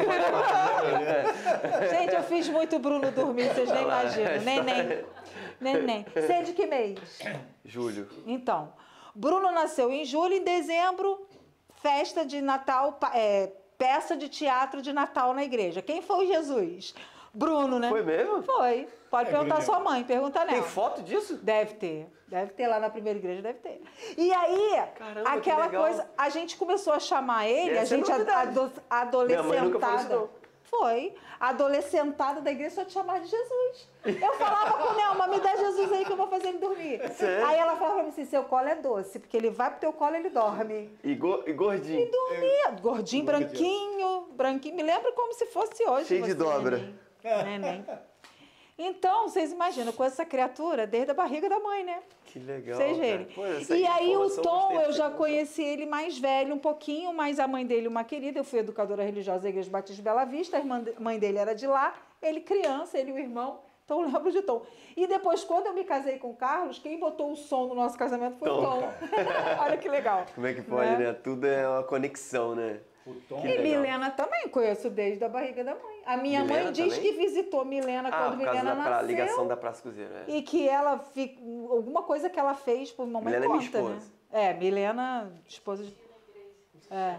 Pode. Gente, eu fiz muito Bruno dormir, vocês nem Olha lá, imaginam. Neném. Neném. Você é de que mês? Júlio. Então, Bruno nasceu em julho, em dezembro, festa de Natal, pa- é, peça de teatro de Natal na igreja. Quem foi Jesus? Bruno, né? Foi mesmo? Foi. Pode É, perguntar à Bruninho. sua mãe, pergunta Tem nela. foto disso? Deve ter. Deve ter lá na primeira igreja, deve ter. E aí, Caramba, que aquela legal. coisa, a gente começou a chamar ele, Deve a ser gente a- novidade. ado- Minha mãe nunca falou isso, adolescentada. não. Foi. A adolescentada da igreja só te chamava de Jesus. Eu falava com o Nelma, me dá Jesus aí que eu vou fazer ele dormir. Sério? Aí ela falava pra mim assim, seu colo é doce, porque ele vai pro teu colo e ele dorme. E, go- e gordinho. Dormia, gordinho, branquinho, branquinho. Me lembro como se fosse hoje. Cheio de você, dobra. Neném. Neném. Então, vocês imaginam, com essa criatura desde a barriga da mãe, né? Que legal. Vocês cara. verem. Pô, essa E aí o informação Tom, gostei eu já dessa conheci ele mais velho um pouquinho, mas a mãe dele uma querida, eu fui educadora religiosa da Igreja Batista de Bela Vista, a irmã de- mãe dele era de lá, ele criança, ele e o irmão, então eu lembro de Tom. E depois, quando eu me casei com o Carlos, quem botou o som no nosso casamento foi o Tom. Tom. Olha que legal. Como é que pode, Né? né? Tudo é uma conexão, né? O Tom, Que E legal. Milena também, conheço desde a barriga da mãe. A minha Milena mãe diz também? que visitou Milena Ah, quando por causa Milena da pra- nasceu. ligação da Praça Cruzeiro. É. E que ela, fi- alguma coisa que ela fez por mamãe Milena é minha conta, né? esposa. É, Milena, esposa de... É.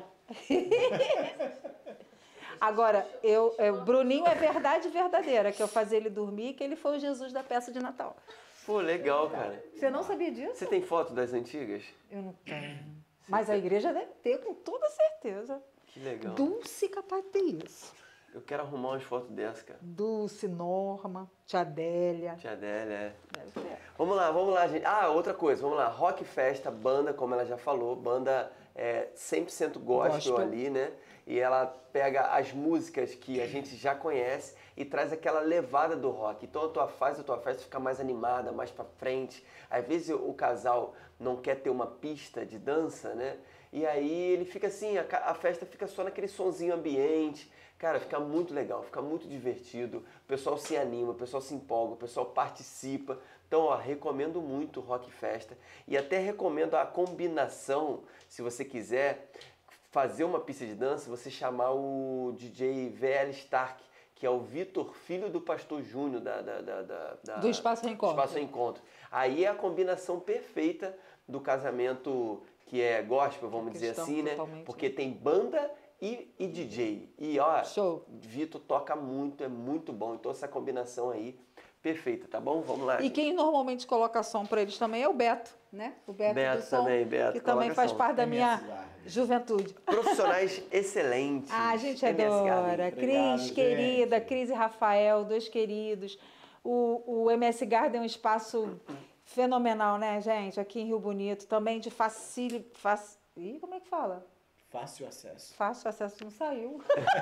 Agora, eu, é, o Bruninho é verdade verdadeira, que eu fazia ele dormir, que ele foi o Jesus da peça de Natal. Pô, legal, cara. Você não sabia disso? Você tem foto das antigas? Eu não tenho. Mas a igreja deve ter, com toda certeza. Que legal. Dulce capaz de ter isso. Eu quero arrumar umas fotos dessas, cara. Dulce, Norma, Tia Adélia. Tia Adélia, é. Deve ter. Vamos lá, vamos lá, gente. Ah, outra coisa, vamos lá. Rock Festa, banda, como ela já falou, banda é, cem por cento gospel, Gospel. ali, né? E ela pega as músicas que a gente já conhece e traz aquela levada do rock. Então a tua fase, a tua festa fica mais animada, mais pra frente. Às vezes o casal não quer ter uma pista de dança, né? E aí ele fica assim, a, ca- a festa fica só naquele sonzinho ambiente. Cara, fica muito legal, fica muito divertido. O pessoal se anima, o pessoal se empolga, o pessoal participa. Então, ó, recomendo muito o Rock Festa. E até recomendo a combinação, se você quiser, fazer uma pista de dança, você chamar o D J V L Stark, que é o Vitor, filho do Pastor Júnior da, da, da, da, da- Do Espaço Reencontro. Espaço Reencontro. Aí é a combinação perfeita do casamento que é gospel, vamos dizer Cristão, assim, né? totalmente, Porque tem banda e, e D J. E ó, Show. Vitor toca muito, é muito bom. Então essa combinação aí, perfeita, tá bom? Vamos lá. E gente. quem normalmente coloca som para eles também é o Beto, né? O Beto, Beto do som, também, Beto que também coloca faz som. parte da minha M S Garden. juventude. Profissionais excelentes. Ah, a gente M S adora. Garden. Obrigado, Cris, querida, gente. Cris e Rafael, dois queridos. O, o M S Garden é um espaço fenomenal, né, gente? Aqui em Rio Bonito, também de facil... Fac... Ih, como é que fala? Fácil acesso. Fácil acesso não saiu.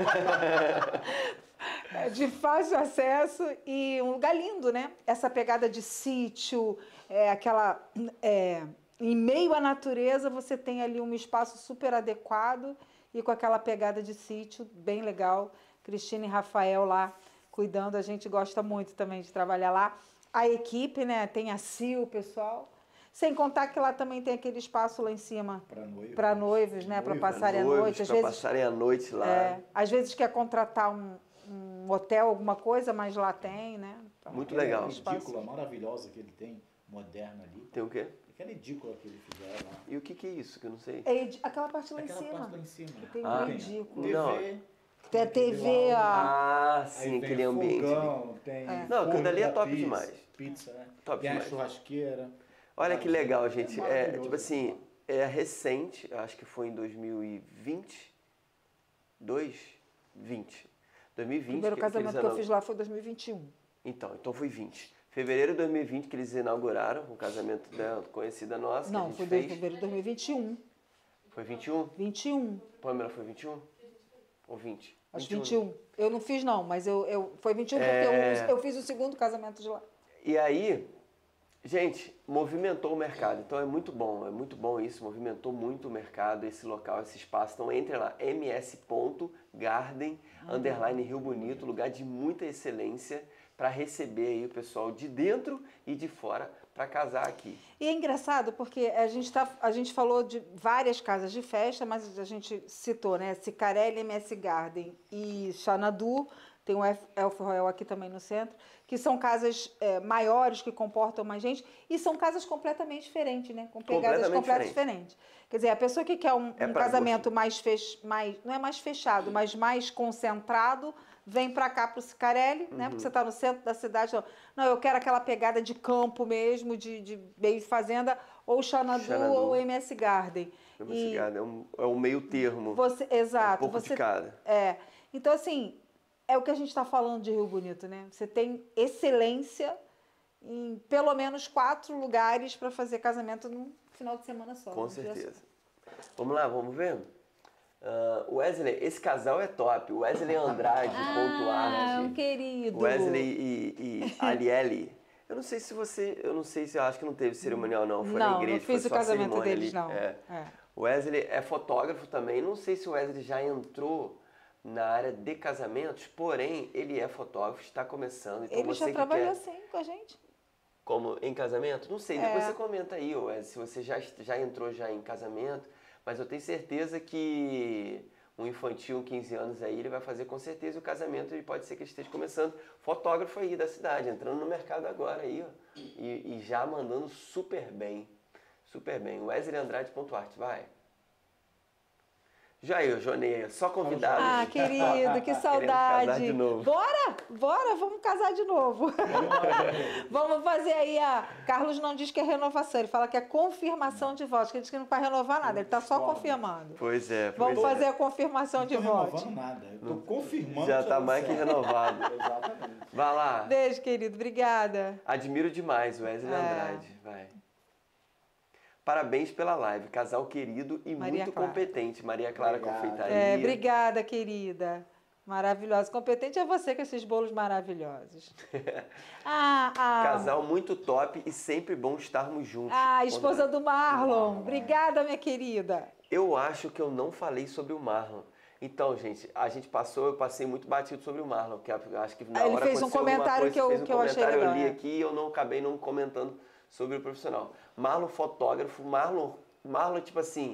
É de fácil acesso e um lugar lindo, né? Essa pegada de sítio, é, aquela... é, em meio à natureza, você tem ali um espaço super adequado e com aquela pegada de sítio bem legal. Cristina e Rafael lá cuidando, a gente gosta muito também de trabalhar lá. A equipe, né? Tem a Sil, o pessoal. Sem contar que lá também tem aquele espaço lá em cima Para noivos. para noivos, né? Para Noivos, passarem a Noivos, noite. Às pra vezes, passarem a noite lá. é, às vezes quer contratar um, um hotel, alguma coisa, mas lá tem, né? Então, Muito Aquela legal. edícula maravilhosa que ele tem, moderna ali. Tem o quê? Aquela edícula que ele fizeram lá. E o que que é isso que eu não sei? é edi- aquela parte lá em Aquela cima. parte lá em cima. Tem Ah, um ridículo. Não. T V. Tem a T V, lá, a... Ah, sim, aí tem aquele ambiente. ali. fogão, tem É. Não, aquilo forno dali é pra top pizza, demais. Pizza, né? Top tem demais. a churrasqueira. Olha que legal, gente. É, maravilhoso. tipo assim, é recente, acho que foi em dois mil e vinte. dois? vinte. dois mil e O vinte. primeiro que- casamento eles que eu inau- fiz lá foi em dois mil e vinte e um. Então, então foi vinte. Fevereiro de dois mil e vinte que eles inauguraram o casamento da conhecida nossa, que a Não, gente foi em fez. fevereiro de dois mil e vinte e um. Foi vinte e um? vinte e um. Pamela, foi vinte e um? Ou vinte? Acho vinte e um. Eu não fiz, não, mas eu, eu, foi vinte e um porque É. eu, eu fiz o segundo casamento de lá. E aí, gente, movimentou o mercado. Então é muito bom, é muito bom isso. Movimentou muito o mercado, esse local, esse espaço. Então entre lá, ms.garden, underline Rio Bonito, lugar de muita excelência para receber aí o pessoal de dentro e de fora para casar aqui. E é engraçado porque a gente, tá, a gente falou de várias casas de festa, mas a gente citou, né? Cicarelli, M S Garden e Xanadu, tem o Elf Elf Royal aqui também no centro, que são casas é, maiores, que comportam mais gente, e são casas completamente diferentes, né? Com pegadas Completamente completamente diferente. diferentes. Quer dizer, a pessoa que quer um, É um pra casamento mais, fech, mais, não é mais fechado, mas mais concentrado, vem para cá para o Cicarelli, né? Porque você está no centro da cidade. Não, não, eu quero aquela pegada de campo mesmo, de, de meio de fazenda, ou Xanadu, Xanadu. ou M S Garden. É, E é, um, é um meio termo, você, um exato. pouco você, de cada. é. Então, assim, é o que a gente está falando de Rio Bonito, né? Você tem excelência em pelo menos quatro lugares para fazer casamento num final de semana só. Com num dia só. certeza. Vamos lá, vamos ver? Uh, Wesley, esse casal é top. Wesley Andrade, ponto Ah, arte. um querido. Wesley e, e Aliele. Eu não sei se você. Eu não sei se eu acho que não teve cerimonial, não. Foi não, na igreja. não fiz foi o só a casamento cerimônia deles, ali. não. É. É. Wesley é fotógrafo também. Não sei se o Wesley já entrou na área de casamentos, porém, ele é fotógrafo, está começando. Então Ele você já que trabalhou quer, assim com a gente. como em casamento? Não sei, É. depois você comenta aí, Wesley, se você já, já entrou já em casamento, mas eu tenho certeza que um infantil, um quinze anos aí, ele vai fazer com certeza o casamento, ele pode ser que ele esteja começando, fotógrafo aí da cidade, entrando no mercado agora aí, ó, e, e já mandando super bem, super bem. Wesley Andrade, ponto arte, vai. Jair, Jonei, só convidado. Ah, querido, que saudade. casar de novo. Bora, bora, vamos casar de novo. Vamos fazer aí a... Carlos não diz que é renovação, ele fala que é confirmação de votos, que ele diz que não vai renovar nada, ele está só confirmando. Pois é, pois Vamos é. fazer a confirmação de Não tô votos. renovando nada. Eu tô confirmando. Já que tá deu mais que certo. renovado. Exatamente. Vai lá. Beijo, querido, obrigada. Admiro demais o Wesley É. Andrade. Vai. Parabéns pela live. Casal querido e Maria muito Clara. competente. Maria Clara Obrigado. Confeitaria. É, obrigada, querida. Maravilhosa. Competente é você com esses bolos maravilhosos. Ah, ah, Casal muito top e sempre bom estarmos juntos. ah, a esposa do Marlon. Obrigada, minha querida. Eu acho que eu não falei sobre o Marlon. Então, gente, a gente passou, eu passei muito batido sobre o Marlon, que eu acho que na Ah, ele hora fez um aconteceu alguma comentário coisa, que eu- fez um que eu achei comentário, legal, eu li é. aqui e eu não acabei não comentando sobre o profissional. Marlon, fotógrafo, Marlon, Marlon, tipo assim,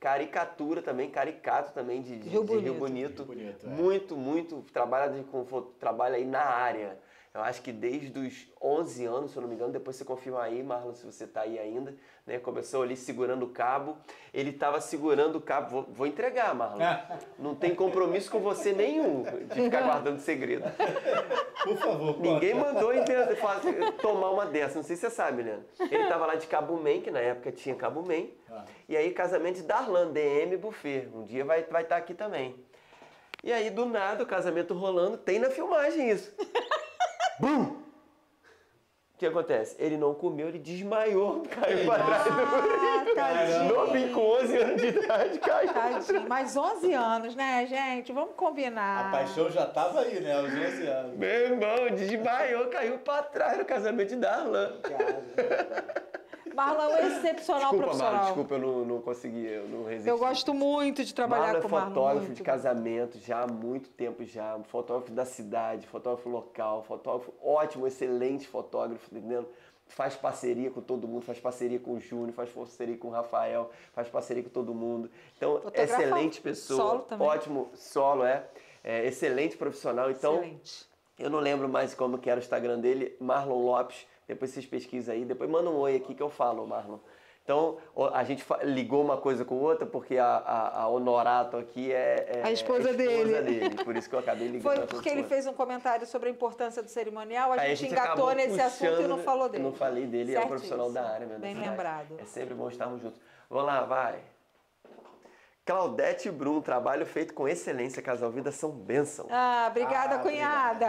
caricatura também, caricato também de, de, Rio de Rio Bonito. Bonito. Rio Bonito, é. Muito, muito, trabalha, de, com, trabalha aí na área. Eu acho que desde os onze anos, se eu não me engano, depois você confirma aí, Marlon, se você está aí ainda, né? Começou ali segurando o cabo. Ele estava segurando o cabo, vou, vou entregar, Marlon. Não tem compromisso com você nenhum de ficar guardando segredo. Por favor, Ninguém conta. mandou entender, fazer- tomar uma dessa, não sei se você sabe, né? Ele estava lá de Cabo Man, que na época tinha Cabo Man. Ah. E aí, casamento de Darlan, D M Buffet. Um dia vai estar vai tá aqui também. E aí, do nada, o casamento rolando, tem na filmagem isso. Bum! O que acontece? Ele não comeu, ele desmaiou, caiu para trás do Ah, tadinho. novinho com onze anos de idade, caiu. Tadinho. Mais onze anos, né, gente? Vamos combinar. A paixão já tava aí, né? Aos onze anos. Meu irmão, desmaiou, caiu para trás no casamento de Darlan. Marlon é um excepcional Desculpa, profissional. Marlon, desculpa, eu não, não consegui, eu não resisti. Eu gosto muito de trabalhar Marlon é com o Marlon. fotógrafo muito. de casamento já há muito tempo já, fotógrafo da cidade, fotógrafo local, fotógrafo ótimo, excelente fotógrafo, entendeu? Faz parceria com todo mundo, faz parceria com o Júnior, faz parceria com o Rafael, faz parceria com todo mundo. Então, Fotografa excelente pessoa, solo também. ótimo solo, é, é excelente profissional. Então, Excelente. eu não lembro mais como que era o Instagram dele, Marlon Lopes. Depois vocês pesquisam aí, depois manda um oi aqui que eu falo, Marlon. Então, o- a gente fa- ligou uma coisa com outra, porque a, a, a Honorato aqui é, é A esposa é dele. dele. Por isso que eu acabei ligando. Foi pra porque todos ele nós. fez um comentário sobre a importância do cerimonial, a Aí gente engatou acabou nesse assunto e não puxando, falou dele. Eu não falei dele, é um profissional da área mesmo. da Bem cidade. lembrado. É sempre bom estarmos juntos. Vamos lá, vai. Claudete e Brum, trabalho feito com excelência, Casal Vida são bênção. Ah, obrigada, Ah, cunhada.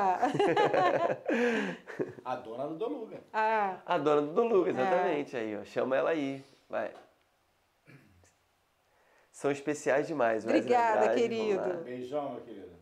A dona do Doluga. ah, A dona do Doluga, exatamente, aí, ó. Chama ela aí, vai. São especiais demais. Wesley Obrigada, Andrade, querido. vamos lá. Beijão, meu querido.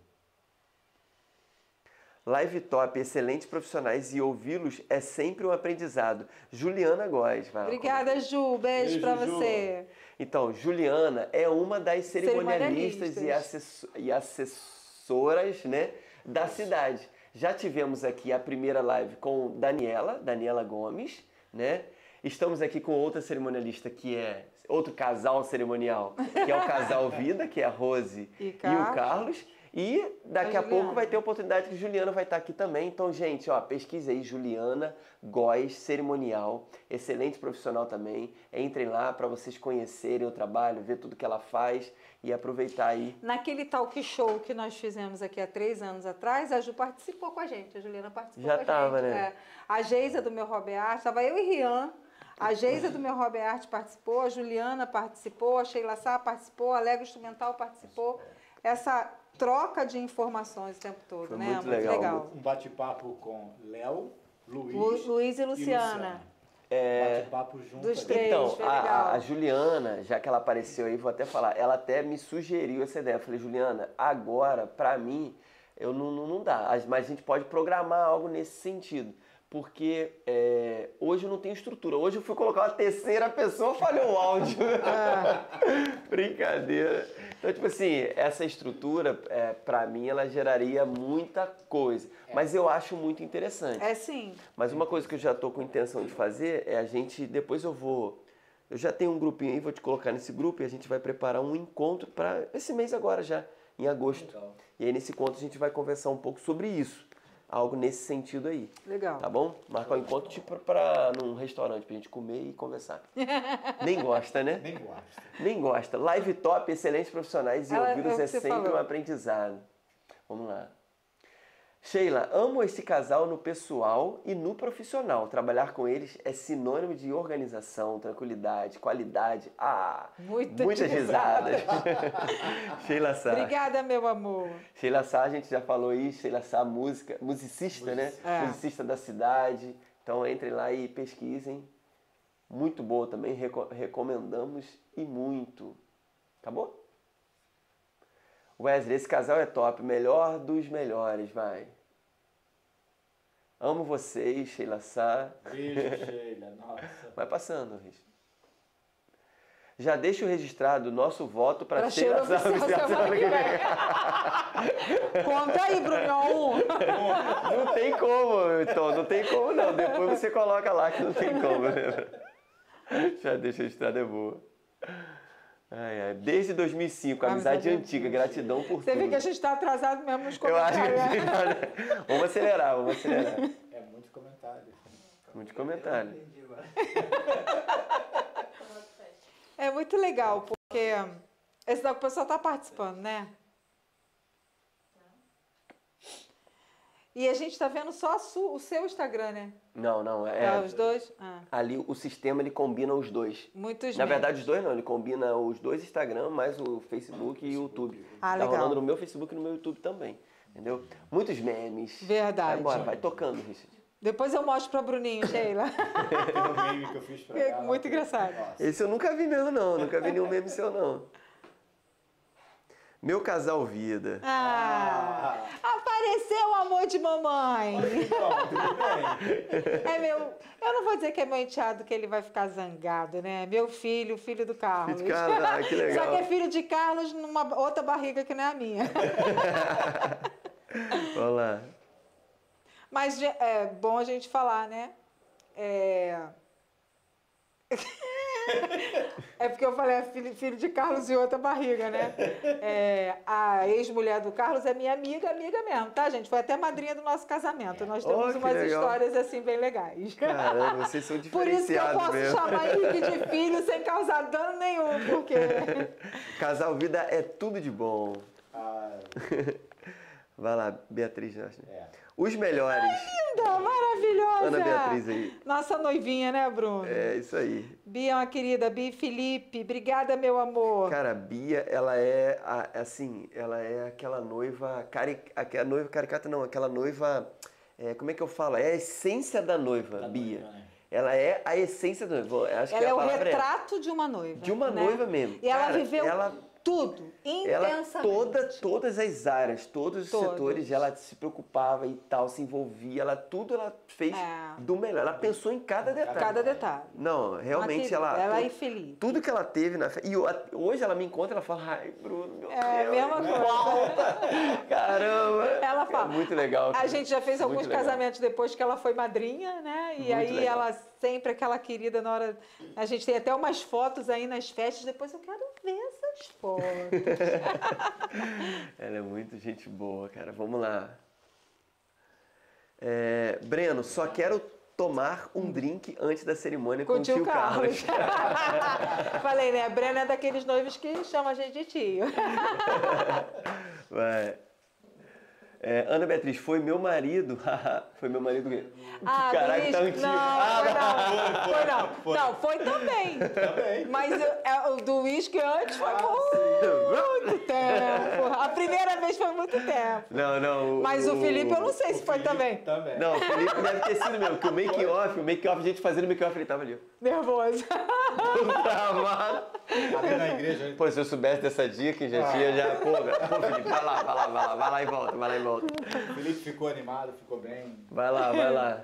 Live top, excelentes profissionais e ouvi-los é sempre um aprendizado. Juliana Góes, vai lá. obrigada, Ju. Beijo, Beijo, pra Ju. você. Então, Juliana é uma das cerimonialistas, Cerimonialistas. e, assessor- e assessoras, né, da cidade. Já tivemos aqui a primeira live com Daniela, Daniela Gomes, né? Estamos aqui com outra cerimonialista que é outro casal cerimonial, que é o casal Vida, que é a Rose E e, o Carlos. Carlos. E daqui A a, pouco Juliana. vai ter a oportunidade que Juliana vai estar aqui também. Então, gente, ó, pesquise aí, Juliana Góes, cerimonial, excelente profissional também. Entrem lá para vocês conhecerem o trabalho, ver tudo que ela faz e aproveitar aí. Naquele talk show que nós fizemos aqui há três anos atrás, a Ju participou com a gente, a Juliana participou Já com a tava, gente. né? É. A Geisa do Meu Hobby Art, estava eu e Rian. A Geisa do Meu Hobby Art participou, a Juliana participou, a Sheila Sá participou, a Lego Instrumental participou. Essa troca de informações o tempo todo, Foi né? muito legal. Um bate-papo com Léo, Luiz, Lu- Luiz e Luciana. É, Bate-papo junto. Dos ali. três. Então, foi a, legal. a- a Juliana, já que ela apareceu aí, vou até falar, ela até me sugeriu essa ideia. Eu falei, Juliana, agora, pra mim, eu não, não, não dá. As- Mas a gente pode programar algo nesse sentido. Porque é, hoje eu não tenho estrutura. Hoje eu fui colocar uma terceira pessoa, falhou o áudio. Brincadeira. Então, tipo assim, essa estrutura, é, pra mim, ela geraria muita coisa. Mas eu acho muito interessante. É sim. Mas uma coisa que eu já estou com intenção de fazer é a gente, depois eu vou, eu já tenho um grupinho aí, vou te colocar nesse grupo e a gente vai preparar um encontro para esse mês agora já, em agosto. Legal. E aí nesse encontro a gente vai conversar um pouco sobre isso, algo nesse sentido aí, Legal. tá bom? Marcar um encontro tipo para num restaurante pra gente comer e conversar. Nem gosta, né? Nem gosta. Nem gosta. Live top, excelentes profissionais e Ela- ouvi-los é o é que você sempre falou. um aprendizado. Vamos lá. Sheila, amo esse casal no pessoal e no profissional. Trabalhar com eles é sinônimo de organização, tranquilidade, qualidade. Ah, Muitas muitas risadas. Sheila Sá. Obrigada, meu amor. Sheila Sá, a gente já falou aí. Sheila Sá, música, musicista, né? É. Musicista da cidade. Então entrem lá e pesquisem. Muito boa também, reco- recomendamos e muito. Acabou? Wesley, esse casal é top, melhor dos melhores, vai. Amo vocês, Sheila Sá. Beijo, Sheila. Nossa. Vai passando, Riz. Já deixo registrado o nosso voto para Pra Sheila Sheila Sá. oficial semana que vem. Conta aí, Brunhão. Não tem como, então, não tem como não. Depois você coloca lá que não tem como. Né? Já deixa registrado, é boa. Ai, ai. Desde dois mil e cinco, amizade, Amizade antiga, antiga. gratidão por Você tudo. vê que a gente está atrasado mesmo nos Eu acho que comentários. a gente né? tá- Vamos acelerar, vamos acelerar. É muito comentário. Muito comentário. Entendi agora. É muito legal, porque esse daqui o pessoal está participando, né? E a gente está vendo só a su- o seu Instagram, né? Não, não, Tá, é... os dois? Ah, Ali o sistema, ele combina os dois. muitos Na memes. verdade, os dois não, ele combina os dois Instagram, mais o Facebook e o YouTube. Ah, Tá legal. rolando no meu Facebook e no meu YouTube também, entendeu? Muitos memes. Verdade. Vai embora, vai tocando, Richard. Depois eu mostro para Bruninho, Sheila. Tem um meme que eu fiz pra É ela. muito engraçado. Nossa. Esse eu nunca vi mesmo, não. Nunca vi nenhum meme seu, não. Meu casal vida. Ah, apareceu o amor de mamãe. Então, tudo bem. É meu. Eu não vou dizer que é meu enteado que ele vai ficar zangado, né? Meu filho, filho do Carlos. Filho de Carlos, ah, que legal. Só que é filho de Carlos numa outra barriga que não é a minha. Vamos lá. Mas é bom a gente falar, né? É, é porque eu falei é filho, filho de Carlos e outra barriga, né? É, a ex-mulher do Carlos é minha amiga, amiga mesmo, tá, gente? Foi até madrinha do nosso casamento. Nós temos Oh, que umas legal. histórias assim bem legais. Caramba, vocês são Por isso que eu diferenciados posso mesmo. chamar Henrique de filho sem causar dano nenhum, porque... Casal vida é tudo de bom. Ah, Vai lá, Beatriz. Né? é. Os melhores. Linda, maravilhosa! Ana Beatriz aí. Nossa noivinha, né, Bruno? É isso aí. Bia é uma querida. Bia e Felipe, obrigada, meu amor. Cara, a Bia, ela é, a- assim, ela é aquela noiva, cari, aquela noiva caricata não, aquela noiva, é, como é que eu falo? É a essência da noiva, Da Bia. noiva, né? Ela é a essência da noiva. Eu acho que Ela a é o palavra retrato de uma noiva. De uma né? noiva mesmo. E ela Cara, viveu ela- tudo, Ela, intensamente. toda, todas as áreas, todos os Todos. setores, ela se preocupava e tal, se envolvia, ela tudo ela fez É. do melhor. Ela pensou em cada detalhe. Cada detalhe. Não, realmente Uma ela. querida. Ela tu- e Felipe. Tudo que ela teve na fe- E eu- hoje ela me encontra e ela fala, ai, Bruno, meu É a Deus. mesma coisa. Caramba! Ela fala. É muito legal. A cara. gente já fez Muito alguns legal. casamentos depois que ela foi madrinha, né? E Muito aí legal. ela sempre aquela querida na hora. A gente tem até umas fotos aí nas festas. Depois eu quero ver essas fotos. Ela é muito gente boa, cara. Vamos lá. É, Breno, só quero tomar um drink antes da cerimônia com, Com o tio Carlos. Carlos. Falei, né? A Brena é daqueles noivos que chama a gente de tio. Vai. É, Ana Beatriz, foi meu marido. Foi meu marido. Ah, Caraca, Luiz, tá antigo. não, Ah, foi não. Foi não. Não, foi também. Também. Mas o, é, o do uísque antes foi por muito tempo. A primeira vez foi muito tempo. Não, não. Mas o Felipe eu não sei se foi também. Também. Não, o Felipe deve ter sido mesmo, porque o make-off, o make-off, a gente fazendo make-off, ele tava ali. Nervoso. Todo travado. Ali na igreja. Pô, se eu soubesse dessa dica, já tinha, já, pô, pô, Felipe, vai lá, vai lá, vai lá, vai lá e volta, vai lá e volta. O Felipe ficou animado, ficou bem. Vai lá, vai lá.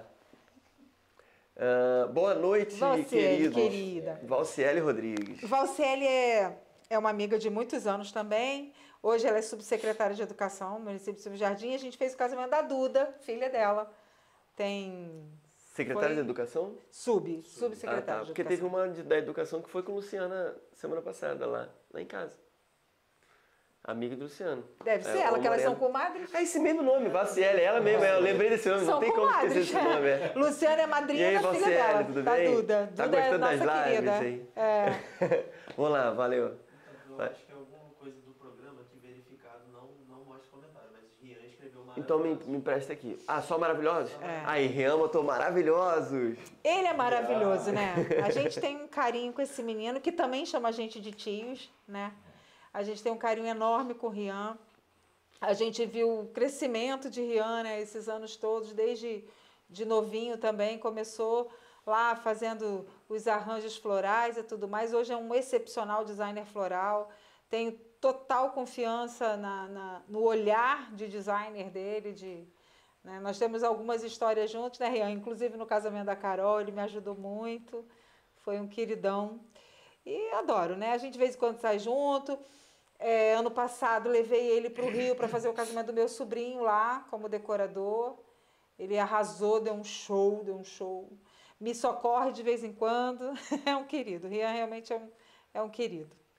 Ah, boa noite, Valciele, queridos. querida. Valciele Rodrigues. Valciele é, é uma amiga de muitos anos também. Hoje ela é subsecretária de Educação no município de Subjardim. A gente fez o casamento da Duda, filha dela. Tem Secretária Foi- de Educação? sub, Ah, subsecretária tá. de Porque Educação. teve uma de- da Educação que foi com Luciana semana passada, lá, lá em casa. Amiga do Luciano. Deve ser É, ela, o que elas são Moreno. comadres. É esse mesmo nome, Valciele, ela mesma, eu lembrei desse nome, não São tem como esquecer comadres. esse nome. É. Luciana é E madrinha aí, da filha Valciele, dela, tudo da bem? Duda. Tá Duda é gostando das nossa lives querida. aí? É. Vamos lá, valeu. Eu Vai. acho que é alguma coisa do programa que verificado não, não mostra comentário, mas Rian escreveu uma. Então me, me empresta aqui. Ah, só maravilhosos? É. Aí, Rian botou maravilhosos. Ele é maravilhoso, né? A gente tem um carinho com esse menino, que também chama a gente de tios, né? A gente tem um carinho enorme com o Rian. A gente viu o crescimento de Rian, né, esses anos todos, desde de novinho também, começou lá fazendo os arranjos florais e tudo mais. Hoje é um excepcional designer floral. Tenho total confiança na, na- no olhar de designer dele, de... né, nós temos algumas histórias juntos, né, Rian? Inclusive no casamento da Carol, ele me ajudou muito, foi um queridão. E adoro, né? A gente de vez em quando sai junto. É, ano passado levei ele para o Rio para fazer o casamento do meu sobrinho lá, como decorador. Ele arrasou, deu um show, deu um show. Me socorre de vez em quando. É um querido. Rian realmente é um, é um querido.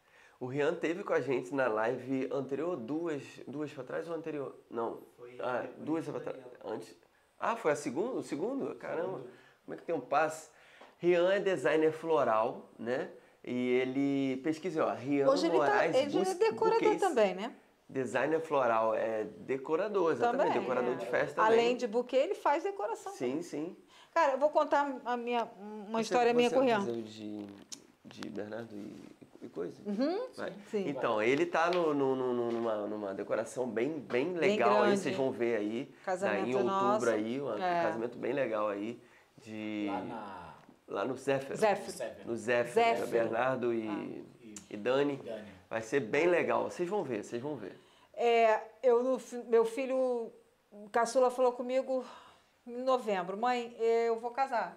O Rian teve com a gente na live anterior, duas, duas para trás ou anterior? Não. Foi Ah, depois duas do para trás. Daniel. Antes. Ah, foi a segunda? O segundo? Caramba. Como é que tem um passe? Rian é designer floral, né? E ele pesquisa, ó, Rian Hoje ele, tá, Moraes ele é Bus- decorador Buquês. também, né? Designer floral, é decorador, exatamente, Também, decorador é. de festa também. Além de buquê, ele faz decoração. Sim, sim. Cara, eu vou contar a minha, uma Você- história minha você com o vai Rian. fazer o de, de Bernardo e, e coisa? Uhum, Vai. sim. Então, ele tá no, no- no- numa, numa decoração bem, bem Bem legal aí, grande. vocês vão ver aí. Casamento né, em outubro nosso. aí, um É. casamento bem legal aí. De, Lá na... lá no Zéfiro. Zéfiro. Zéfiro. No Zéfiro, Zéfiro. Bernardo e, E, e Dani. Dani. Vai ser bem legal. Vocês vão ver, vocês vão ver. É, eu, no fi- meu filho o caçula falou comigo em novembro, mãe, eu vou casar.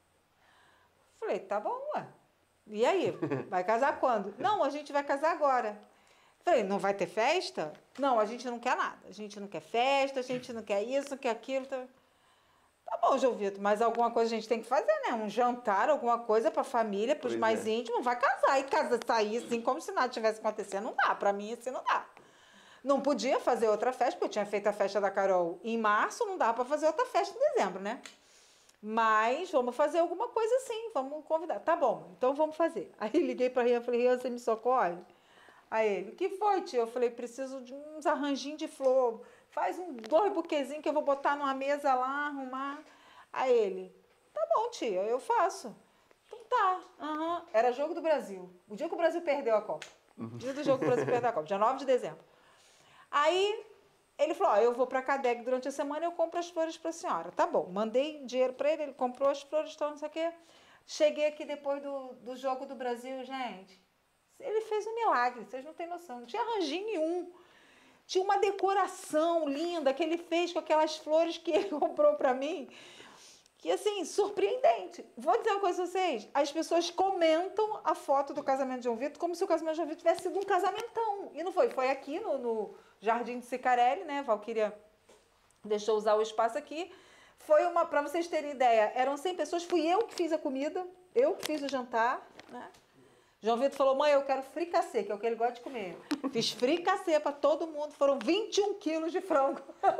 Falei, tá bom, ué. E aí, vai casar quando? Não, a gente vai casar agora. Falei, não vai ter festa? Não, a gente não quer nada. A gente não quer festa, a gente não quer isso, não quer aquilo. Tá, tá bom, João Vitor, mas alguma coisa a gente tem que fazer, né? Um jantar, alguma coisa para a família, para os Pois mais é. íntimos. Vai casar e casa, sair assim, como se nada tivesse acontecendo. Não dá, para mim assim não dá. Não podia fazer outra festa, porque eu tinha feito a festa da Carol em março, não dá para fazer outra festa em dezembro, né? Mas vamos fazer alguma coisa assim, vamos convidar. Tá bom, então vamos fazer. Aí liguei para Rian, falei, Rian, você me socorre? Aí ele, o que foi, tia? Eu falei, preciso de uns arranjinhos de flor. Faz um, dois buquezinhos que eu vou botar numa mesa lá, arrumar. Aí ele, tá bom, tia, eu faço. Então tá, aham. Era jogo do Brasil. O dia que o Brasil perdeu a Copa. O dia do jogo que o Brasil perdeu a Copa, dia nove de dezembro. Aí ele falou, ó, eu vou para a Cadeg durante a semana e eu compro as flores para a senhora. Tá bom, mandei dinheiro para ele, ele comprou as flores, então não sei o quê. Cheguei aqui depois do, do jogo do Brasil, gente. Ele fez um milagre, vocês não têm noção. Não tinha arranjinho nenhum. Tinha uma decoração linda que ele fez com aquelas flores que ele comprou para mim. Que, assim, surpreendente. Vou dizer uma coisa a vocês. As pessoas comentam a foto do casamento de João Vitor como se o casamento de João Vitor tivesse sido um casamentão. E não foi. Foi aqui no, no Jardim de Cicarelli, né? Valquíria deixou usar o espaço aqui. Foi uma, para vocês terem ideia, eram cem pessoas. Fui eu que fiz a comida, eu que fiz o jantar, né? João Vitor falou, mãe, eu quero fricassê, que é o que ele gosta de comer. Fiz fricassê para todo mundo, foram vinte e um quilos de frango.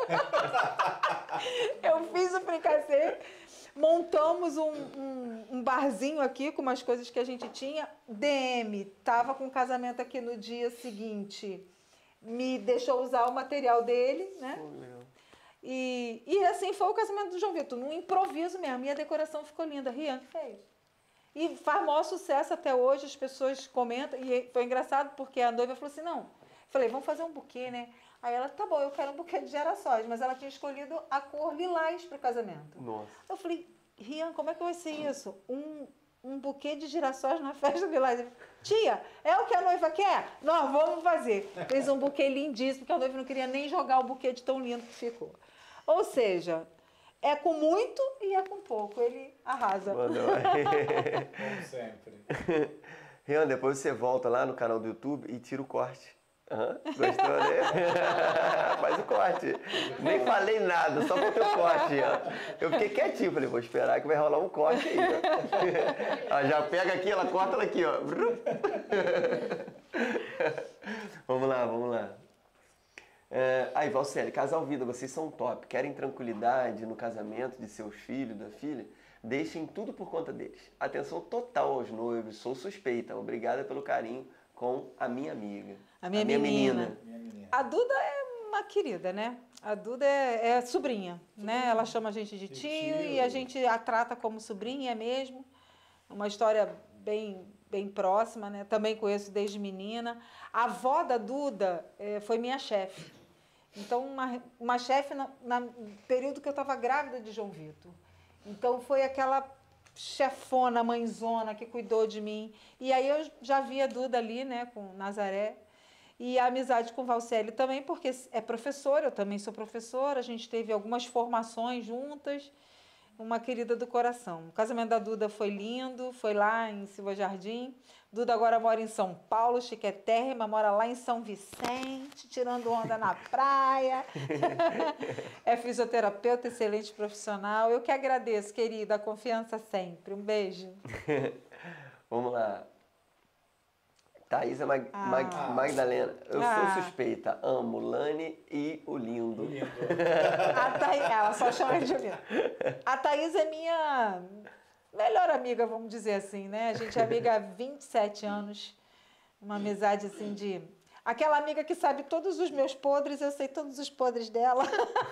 Eu fiz o fricassê, montamos um, um, um barzinho aqui com umas coisas que a gente tinha. D M estava com o casamento aqui no dia seguinte, me deixou usar o material dele, né? Pô, legal. E, e assim foi o casamento do João Vitor, num improviso mesmo. E a decoração ficou linda. Rian que fez. E faz maior sucesso até hoje, as pessoas comentam. E foi engraçado porque a noiva falou assim, não. Falei, vamos fazer um buquê, né? Aí ela, tá bom, eu quero um buquê de girassóis. Mas ela tinha escolhido a cor lilás para o casamento. Nossa. Eu falei, Rian, como é que vai ser isso? Um, um buquê de girassóis na festa lilás. Ele, tia, é o que a noiva quer? Nós vamos fazer. Fez um buquê lindíssimo, porque a noiva não queria nem jogar o buquê de tão lindo que ficou. Ou seja, é com muito e é com pouco. Ele arrasa. Mandou. Como sempre. Rian, depois você volta lá no canal do YouTube e tira o corte. Aham, gostou, né? Faz o corte. Nem falei nada, só botei o corte. Ó. Eu fiquei quietinho, falei, vou esperar que vai rolar um corte aí. Ó. Ela já pega aqui, ela corta ela aqui, ó. Vamos lá, vamos lá. É, aí, Valceli, Casal Vida, vocês são top. Querem tranquilidade no casamento de seus filhos, da filha? Deixem tudo por conta deles. Atenção total aos noivos, sou suspeita. Obrigada pelo carinho com a minha amiga. A minha menina. Minha menina. A Duda é uma querida, né? A Duda é, é sobrinha, né? Ela chama a gente de De tio, tio. e a gente a trata como sobrinha, é mesmo. Uma história bem, bem próxima, né? Também conheço desde menina. A avó da Duda eh, foi minha chefe. Então, uma, uma chefe no na, no período que eu estava grávida de João Vitor. Então, foi aquela chefona, mãezona que cuidou de mim. E aí eu já vi a Duda ali, né, com Nazaré. E a amizade com o Valceli também, porque é professora, eu também sou professora, a gente teve algumas formações juntas, uma querida do coração. O casamento da Duda foi lindo, foi lá em Silva Jardim. Duda agora mora em São Paulo, chiquetérrima, mora lá em São Vicente, tirando onda na praia. É fisioterapeuta, excelente profissional. Eu que agradeço, querida, a confiança sempre. Um beijo. Vamos lá. Thaisa Mag Ah. Mag Magdalena. Eu Ah. sou suspeita. Amo Lani e o lindo. Lindo. A Thaís, ela só chama de Juliana. A Thaís é minha melhor amiga, vamos dizer assim, né? A gente é amiga há vinte e sete anos. Uma amizade assim de... Aquela amiga que sabe todos os meus podres, eu sei todos os podres dela.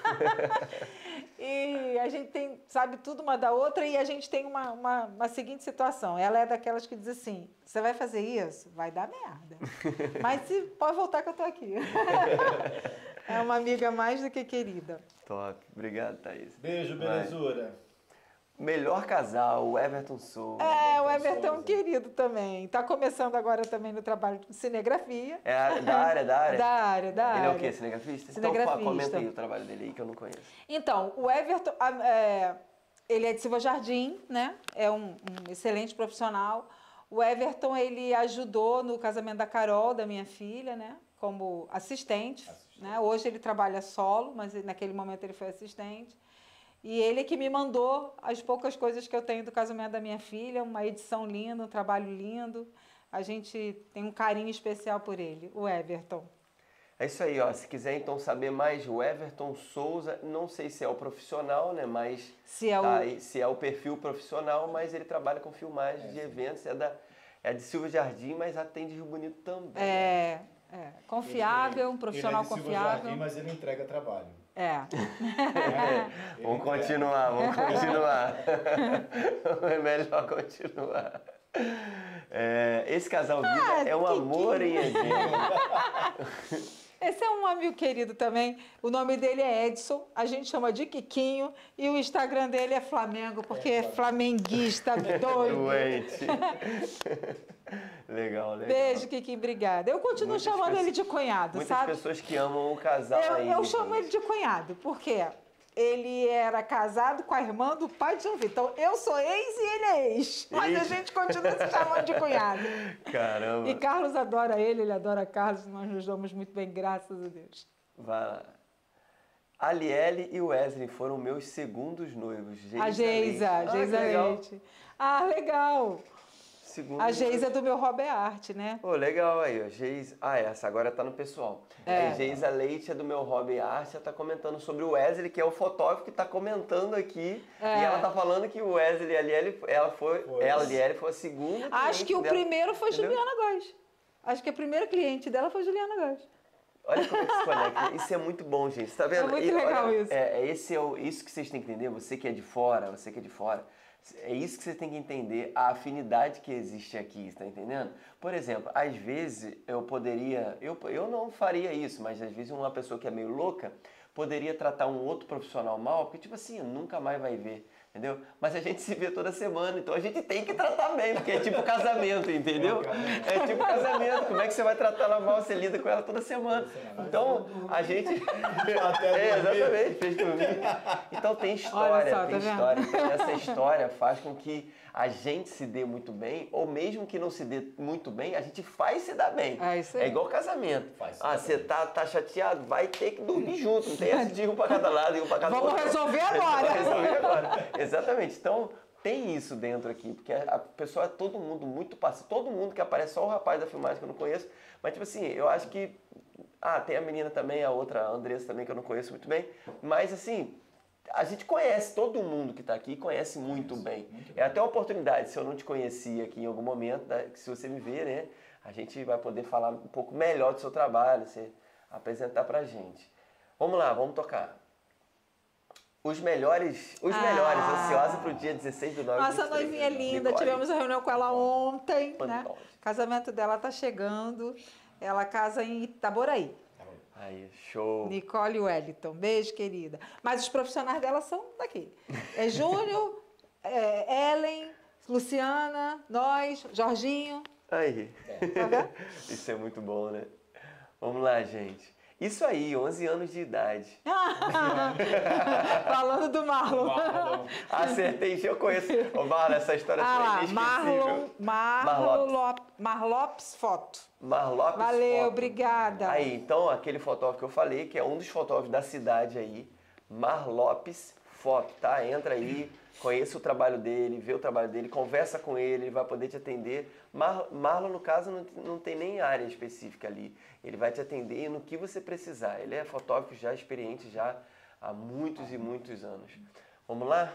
E a gente tem, sabe tudo uma da outra e a gente tem uma, uma, uma seguinte situação. Ela é daquelas que diz assim, você vai fazer isso? Vai dar merda. Mas se, pode voltar que eu tô aqui. É uma amiga mais do que querida. Top. Obrigado, Thaís. Beijo, Vai. belezura. Melhor casal, o Everton Souza. É, o Everton é um Souza. querido também. Está começando agora também no trabalho de cinegrafia. É a- da área, da área? Da área, da Ele área. é o quê? Cinegrafista? Cinegrafista. Então, comenta aí o trabalho dele aí que eu não conheço. Então, o Everton, a- é, ele é de Silva Jardim, né? É um, um excelente profissional. O Everton, ele ajudou no casamento da Carol, da minha filha, né? Como assistente, Assistente. né? Hoje ele trabalha solo, mas naquele momento ele foi assistente. E ele que me mandou as poucas coisas que eu tenho do casamento da minha filha, uma edição linda, um trabalho lindo. A gente tem um carinho especial por ele, o Everton. É isso aí, ó. Se quiser então saber mais, o Everton Souza, não sei se é o profissional, né? Mas Se é o... tá aí, se é o perfil profissional, mas ele trabalha com filmagem de eventos, é, da, é de Silva Jardim, mas atende Rio Bonito também. É, é, confiável, um profissional ele é de Silva confiável. Jardim, mas ele entrega trabalho. É. Ele Vamos entrega. continuar, vamos continuar. É melhor continuar. É, esse casal Vida Ah, é um que- amor que- em evento. Esse é um amigo querido também. O nome dele é Edson, a gente chama de Quiquinho. E o Instagram dele é Flamengo, porque é flamenguista, doido. Doente. Legal, legal. Beijo, Quiquinho, obrigada. Eu continuo Muitas chamando pessoas- ele de cunhado, Muitas sabe? pessoas que amam o casal Eu, ainda. eu chamo ele de cunhado, porque ele era casado com a irmã do pai de João Vitor. Então, eu sou ex e ele é ex. Mas a Ex. gente continua se chamando de cunhado. Caramba. E Carlos adora ele, ele adora Carlos. Nós nos damos muito bem, graças a Deus. Vai lá. A Liele e o Wesley foram meus segundos noivos. A Geisa, Leite. Ah, Geisa que legal. Leite. Ah, legal. Segundo A Geisa é do meu hobby art, né? Pô, legal aí, ó. Geisa... Ah, essa agora tá no pessoal. É. É. Geisa Leite é do meu hobby arte, ela tá comentando sobre o Wesley, que é o fotógrafo que tá comentando aqui. É. E ela tá falando que o Wesley e a Liele, ela foi, Foi. ela, a Liele, foi a segunda Acho cliente que o dela. primeiro foi Entendeu? Juliana Góes. Acho que a primeira cliente dela foi Juliana Góes. Olha como é que se conecta. Isso é muito bom, gente. Tá vendo? É muito E legal olha, isso. É, é esse é o, isso que vocês têm que entender, você que é de fora, você que é de fora. É isso que você tem que entender, a afinidade que existe aqui, tá entendendo? Por exemplo, às vezes eu poderia, eu, eu não faria isso, mas às vezes uma pessoa que é meio louca poderia tratar um outro profissional mal, porque tipo assim, nunca mais vai ver, entendeu? Mas a gente se vê toda semana, então a gente tem que tratar bem, porque é tipo casamento, entendeu? É tipo casamento, como é que você vai tratar ela mal, você lida com ela toda semana. Então, a gente... Até É, dormir. exatamente, fez dormir. Então tem história, Olha só, tem tá vendo? história. Então essa história faz com que a gente se dê muito bem, ou mesmo que não se dê muito bem, a gente faz se dar bem. É isso aí. É igual casamento. Faz se Ah, dar você bem. tá, tá chateado, vai ter que dormir junto, não tem esse de um pra cada lado e um pra cada Vamos outro. resolver agora. Vamos resolver agora. Exatamente. Então, tem isso dentro aqui, porque a pessoa é todo mundo muito passivo. Todo mundo que aparece, só o rapaz da filmagem que eu não conheço. Mas, tipo assim, eu acho que... Ah, tem a menina também, a outra, a Andressa também, que eu não conheço muito bem. Mas, assim, a gente conhece, todo mundo que tá aqui conhece muito bem. É até uma oportunidade, se eu não te conhecia aqui em algum momento, né, que se você me ver, né, a gente vai poder falar um pouco melhor do seu trabalho, você apresentar pra gente. Vamos lá, vamos tocar. Os melhores, os Ah. melhores, ansiosa pro dia dezesseis do nove. Nossa noivinha linda, Nicole. tivemos a reunião com ela ontem, né? Fantástico. O casamento dela tá chegando. Ela casa em Itaboraí. Aí, show. Nicole Wellington. Beijo, querida. Mas os profissionais dela são daqui. É Júnior, é Ellen, Luciana, nós, Jorginho. Aí. Tá vendo? Isso é muito bom, né? Vamos lá, gente. Isso aí, onze anos de idade. Falando do Marlon. Marlon. Acertei, eu conheço. Ô, Marlon, essa história Ah foi lá, inesquecível. Marlon, Marlopes. Marlopes, Marlopes Foto. Marlopes Valeu, Foto. obrigada. Aí, então, aquele fotógrafo que eu falei, que é um dos fotógrafos da cidade aí, Marlopes foto, tá? Entra aí, conheça o trabalho dele, vê o trabalho dele, conversa com ele, ele vai poder te atender. Mar Marlon, no caso, não, não tem nem área específica ali. Ele vai te atender no que você precisar. Ele é fotógrafo já experiente já há muitos e muitos anos. Vamos lá?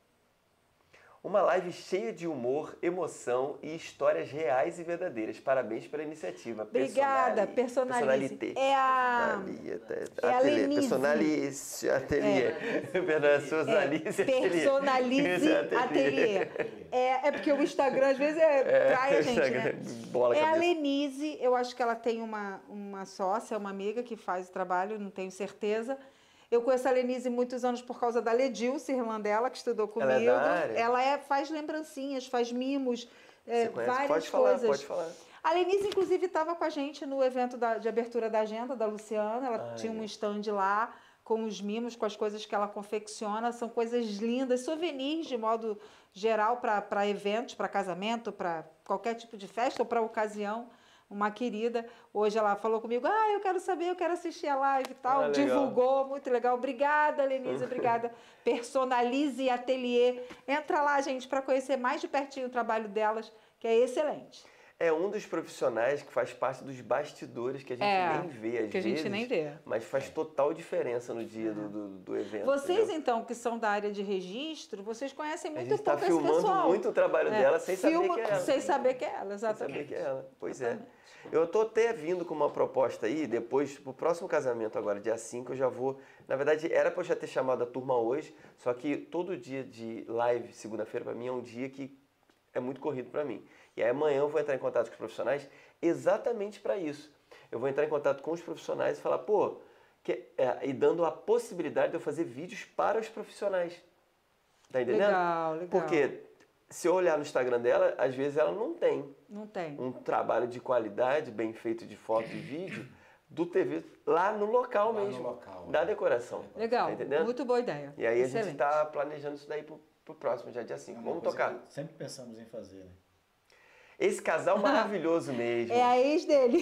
Uma live cheia de humor, emoção e histórias reais e verdadeiras. Parabéns pela iniciativa. Obrigada, Personalize. Personalité. É a... Personalité. É a Ateliê. Lenise. Personalize Ateliê. Personalize É, Personalize Ateliê. É, é porque o Instagram às vezes é, trai a gente, né? Bola É a cabeça. Lenise, eu acho que ela tem uma, uma sócia, uma amiga que faz o trabalho, não tenho certeza. Eu conheço a Lenise muitos anos por causa da Ledilce, irmã dela, que estudou comigo. Ela é da área? Ela é, faz lembrancinhas, faz mimos, é, Você conhece? várias Pode falar, coisas. pode falar. A Lenise, inclusive, estava com a gente no evento da, de abertura da agenda da Luciana. Ela Ah, tinha é. um stand lá com os mimos, com as coisas que ela confecciona. São coisas lindas, souvenirs de modo geral para eventos, para casamento, para qualquer tipo de festa ou para ocasião. Uma querida, hoje ela falou comigo, ah, eu quero saber, eu quero assistir a live e tal, Ah, legal. divulgou, muito legal, obrigada, Lenise, obrigada. Personalize Ateliê, entra lá, gente, para conhecer mais de pertinho o trabalho delas, que é excelente. É um dos profissionais que faz parte dos bastidores que a gente É, nem vê às que a vezes. gente nem vê. Mas faz total diferença no dia do, do, do evento. Vocês, entendeu? então, que são da área de registro, vocês conhecem A muito gente está pouco esse filmando pessoal. muito o trabalho É, dela sem filma saber que é ela. sem saber que é ela, Sem exatamente. saber que é ela. Pois é. Eu tô até vindo com uma proposta aí, depois, pro próximo casamento agora, dia cinco, eu já vou... Na verdade, era para eu já ter chamado a turma hoje, só que todo dia de live, segunda-feira, para mim, é um dia que é muito corrido para mim. E aí amanhã eu vou entrar em contato com os profissionais exatamente para isso. Eu vou entrar em contato com os profissionais e falar, pô, que, é, e dando a possibilidade de eu fazer vídeos para os profissionais. Tá entendendo? Legal, legal. Porque se eu olhar no Instagram dela, às vezes ela não tem Não tem. um trabalho de qualidade, bem feito de foto e vídeo, do T V lá no local Lá no mesmo, local, da né? decoração. Legal, Tá entendendo? muito boa ideia. E aí a excelente. gente está planejando isso daí pro, pro próximo, já dia cinco. É uma Vamos coisa tocar. que sempre pensamos em fazer, né? Esse casal maravilhoso mesmo. É a ex dele.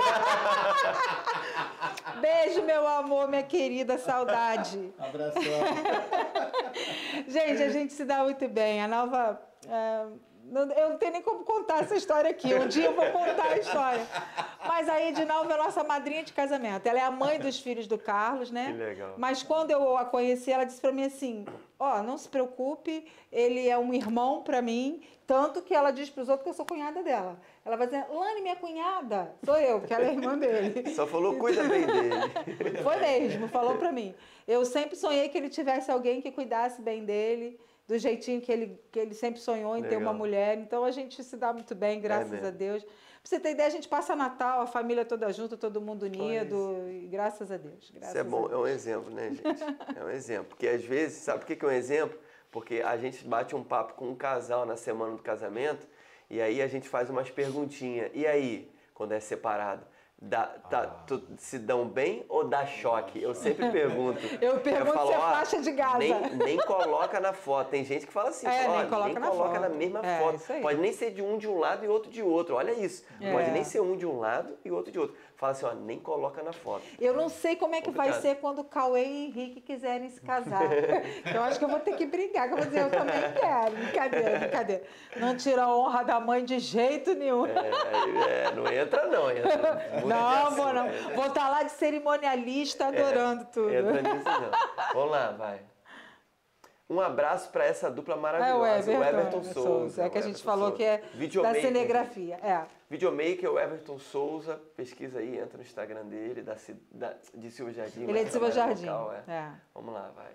Beijo, meu amor, minha querida, saudade. Abração. Gente, a gente se dá muito bem. A Nalva... é, não- eu não tenho nem como contar essa história aqui. Um dia eu vou contar a história. Mas a Edinalva é a nossa madrinha de casamento. Ela é a mãe dos filhos do Carlos, né? Que legal. Mas quando eu a conheci, ela disse pra mim assim, ó, não se preocupe, ele é um irmão pra mim, tanto que ela diz pros outros que eu sou cunhada dela. Ela vai dizer, Lani, minha cunhada, sou eu, porque ela é irmã dele. Só falou, cuida bem dele. Foi mesmo, falou pra mim. Eu sempre sonhei que ele tivesse alguém que cuidasse bem dele, do jeitinho que ele, que ele sempre sonhou em ter Legal. uma mulher. Então a gente se dá muito bem, graças mesmo. a Deus. Pra você ter ideia, a gente passa Natal, a família toda junta, todo mundo unido, e graças a Deus. Graças Isso é bom, a é um Deus. exemplo, né, gente? É um exemplo. Porque às vezes, sabe por que que é um exemplo? Porque a gente bate um papo com um casal na semana do casamento e aí a gente faz umas perguntinhas. E aí, quando é separado? Dá, tá, tu- se dão bem ou dá choque? Eu sempre pergunto. Eu pergunto se é "Ó, faixa de Gaza." Nem, nem coloca na foto. Tem gente que fala assim, É, "Ó, nem coloca na coloca na foto." mesma É, foto. isso aí. Pode nem ser de um de um lado e outro de outro. Olha isso. É. Pode nem ser um de um lado e outro de outro. Fala assim, ó, nem coloca na foto. Eu não sei como é que vai Complicado. ser quando o Cauê e o Henrique quiserem se casar. Eu acho que eu vou ter que brigar, que eu vou dizer, eu também quero. Brincadeira, brincadeira. Não tira a honra da mãe de jeito nenhum. É, é, não entra não, entra. Muda de Não, assunto, vou não. é. Vou estar lá de cerimonialista adorando tudo. Entra nisso não. Vamos lá, vai. Um abraço para essa dupla É o maravilhosa, Everton, o Everton Souza. É que a o gente Everton falou Souza. que é da Videomaker. cinegrafia. É. Videomaker, o Everton Souza, pesquisa aí, entra no Instagram dele, da, ci- da, de Silva Jardim. Ele é mas de Silva trabalha Jardim. no local, é. É. Vamos lá, vai.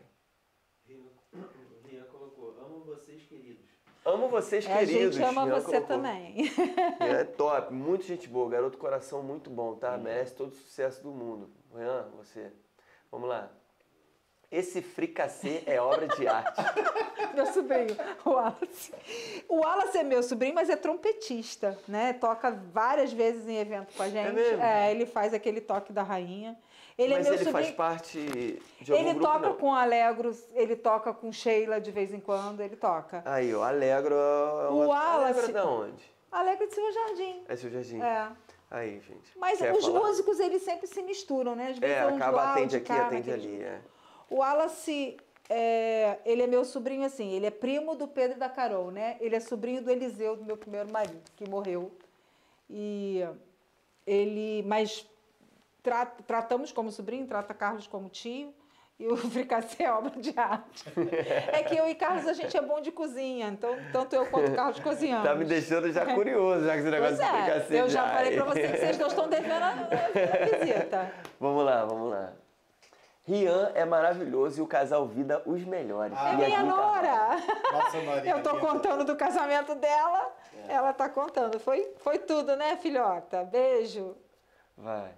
O Rian colocou, amo vocês, queridos. Amo vocês, É, a queridos. gente ama Rian você colocou. também. Rian é top, muito gente boa, garoto coração muito bom, tá? Merece todo o sucesso do mundo. Rian, você. Vamos lá. Esse fricassê é obra de arte. Meu sobrinho, o Wallace. O Wallace é meu sobrinho, mas é trompetista, né? Toca várias vezes em evento com a gente. mesmo? É, ele faz aquele toque da rainha. Ele Mas é meu ele sobrinho. faz parte de algum Ele grupo, toca não? com Alegros, ele toca com Sheila de vez em quando, ele toca. Aí, ó, Alegro é O uma... Wallace- Alegro da onde? Alegro de Silva Jardim. É seu Jardim. É. Aí, gente. Mas Quer os falar? músicos, eles sempre se misturam, né? Às vezes É, um de acaba, lá, um atende de aqui, cá, atende naquele- ali, é. O Wallace é, ele é meu sobrinho, assim, ele é primo do Pedro e da Carol, né? Ele é sobrinho do Eliseu, do meu primeiro marido, que morreu. E ele, mas tra, tratamos como sobrinho, trata Carlos como tio, e o fricassê é obra de arte. É que eu e Carlos, a gente é bom de cozinha, então tanto eu quanto o Carlos cozinhamos. Tá me deixando já curioso, já que esse negócio Pois de é, fricassê eu já de falei ai. pra vocês que vocês não estão devendo a, a visita. Vamos lá, vamos lá. Rian é maravilhoso e o casal Vida os melhores. Ah, É minha Yasmin Carvalho. nora! Nossa, Maria. Eu tô aqui, contando do casamento dela, ela tá contando. Foi, foi tudo, né, filhota? Beijo. Vai.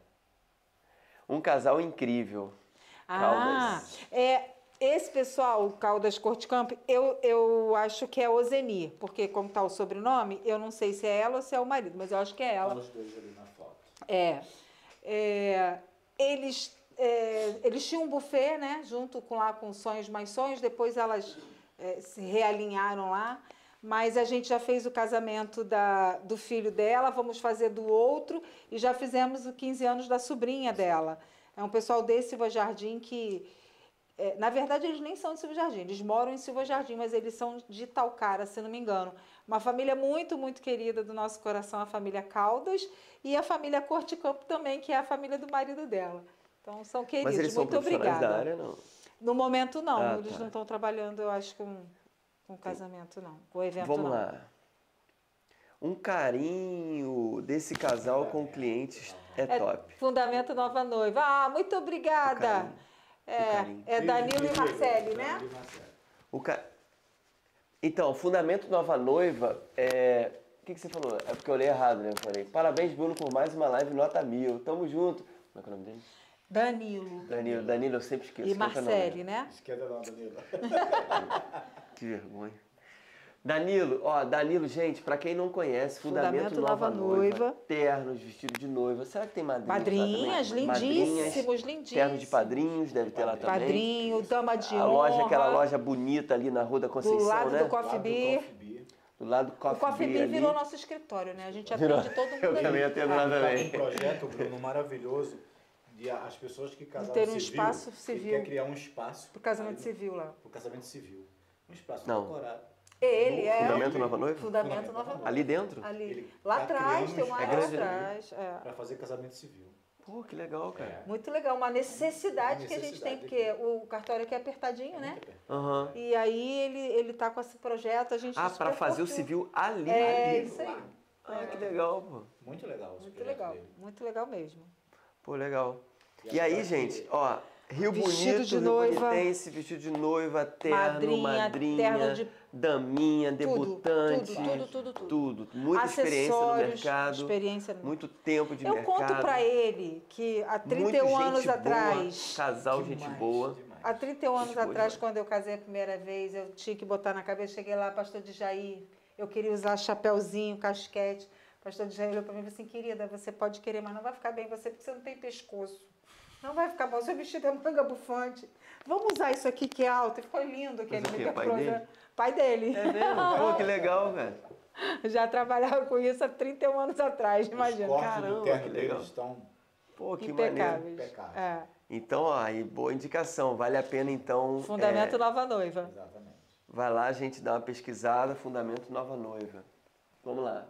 Um casal incrível. Ah, Caldas. é, esse pessoal, o Caldas Corticamp, eu, eu acho que é Ozeni, porque como tá o sobrenome, eu não sei se é ela ou se é o marido, mas eu acho que é ela. Os dois ali na foto. É, é, eles, é, eles tinham um buffet, né, junto com lá com Sonhos Mais Sonhos, depois elas é, se realinharam lá, mas a gente já fez o casamento da, do filho dela, vamos fazer do outro, e já fizemos os quinze anos da sobrinha dela. É um pessoal de Silva Jardim que, é, na verdade, eles nem são de Silva Jardim, eles moram em Silva Jardim, mas eles são de Talcara, se não me engano. Uma família muito, muito querida do nosso coração, a família Caldas, e a família Corticampo também, que é a família do marido dela. Então, são queridos. Mas eles são muito profissionais obrigada. da área, não? No momento, não. Ah, eles tá. não estão trabalhando, eu acho, com, com casamento, não. Com evento, Vamos não. lá. Um carinho desse casal com clientes é, É top. Fundamento Nova Noiva. Ah, muito obrigada. carinho. É, carinho. é Danilo e Marcele, né? Danilo e Marcele. O ca... Então, Fundamento Nova Noiva é... O que, que você falou? É porque eu li errado, né? Eu falei, parabéns, Bruno, por mais uma live nota mil. Tamo junto. Como é que é o nome dele? Danilo. Danilo. Danilo, eu sempre esqueço. E Como é que é o nome Marcele, dele? né? Esquerda não, Danilo. Que vergonha. Danilo, ó, Danilo, gente, pra quem não conhece, Fundamento, Fundamento Nova, Nova Noiva, Noiva. ternos, vestido de noiva. Será que tem madrinhos Madrinhas, lá também? Madrinhas, lindíssimos, lindíssimos. ternos de padrinhos, deve ter lá também. Padrinho, dama de A honra. loja, aquela loja bonita ali na Rua da Conceição, do lado né? do Coffee Beer. Do lado do O Coffee, Coffee Beer Beer ali. virou nosso escritório, né? A gente Virou. atende todo mundo Eu ali. também atendo É. lá Tá também. um projeto, Bruno, maravilhoso, de a- as pessoas que casaram Ter um civil, espaço que civil. quer criar um espaço Pro casamento ali, civil lá. pro casamento civil. Um espaço Não. decorado. Ele é Fundamento Nova Noiva? Fundamento Nova Noiva. Ali dentro? Ali. Ele Lá tá atrás, criando tem um uma É área lá grande, né? atrás. É. Para fazer casamento civil. Pô, que legal, cara. Muito legal, uma necessidade, que a gente tem, Necessidade porque o cartório aqui é apertadinho, né? Muito perto. Aham. E aí ele, ele tá com esse projeto, a gente Ah, super pra fazer o curtiu. civil ali. É, ali. isso aí. Ah, que legal, pô. Muito legal. esse Muito projeto legal, dele. muito legal mesmo. Pô, legal. E E aí, agora gente, que- ó, Rio Vestido Bonito, de Rio noiva. Bonitense, vestido de noiva, terno, Madrinha, madrinha, terno de- daminha, Tudo, debutante. tudo, tudo, tudo, tudo. Tudo. Muita experiência no Acessórios, mercado. experiência no Muito tempo de Eu mercado. conto pra ele que há trinta e um Muito anos gente atrás, boa, casal, gente Demais, boa. demais. há trinta e um anos Gente boa atrás, demais. quando eu casei a primeira vez, eu tinha que botar na cabeça, cheguei lá, pastor de Jair, eu queria usar chapéuzinho, casquete. Pastor de Jair olhou pra mim e falou assim, querida, você pode querer, mas não vai ficar bem em você, porque você não tem pescoço. Não vai ficar bom, seu vestido é manga bufante. Vamos usar isso aqui que é alto. E ficou lindo aquele Mas o quê, mega pai prosa- dele? Pai dele. É mesmo? Pô, que legal, velho. Já trabalhava com isso há trinta e um anos atrás, imagina. Os cortes Caramba, do terno que deles legal. estão Pô, que maneiro. Impecáveis. impecáveis. É. Então, ó, aí, boa indicação. Vale a pena, então. Fundamento é, Nova Noiva. Exatamente. Vai lá, a gente dá uma pesquisada, Fundamento Nova Noiva. Vamos lá.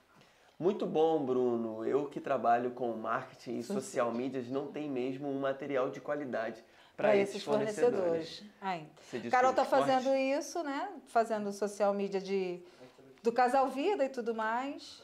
Muito bom, Bruno. Eu que trabalho com marketing e social medias não tem mesmo um material de qualidade para Para esses esses fornecedores. fornecedores. Ainda. Você disse Carol que está esporte? fazendo isso, né? Fazendo social media de, do Casal Vida e tudo mais.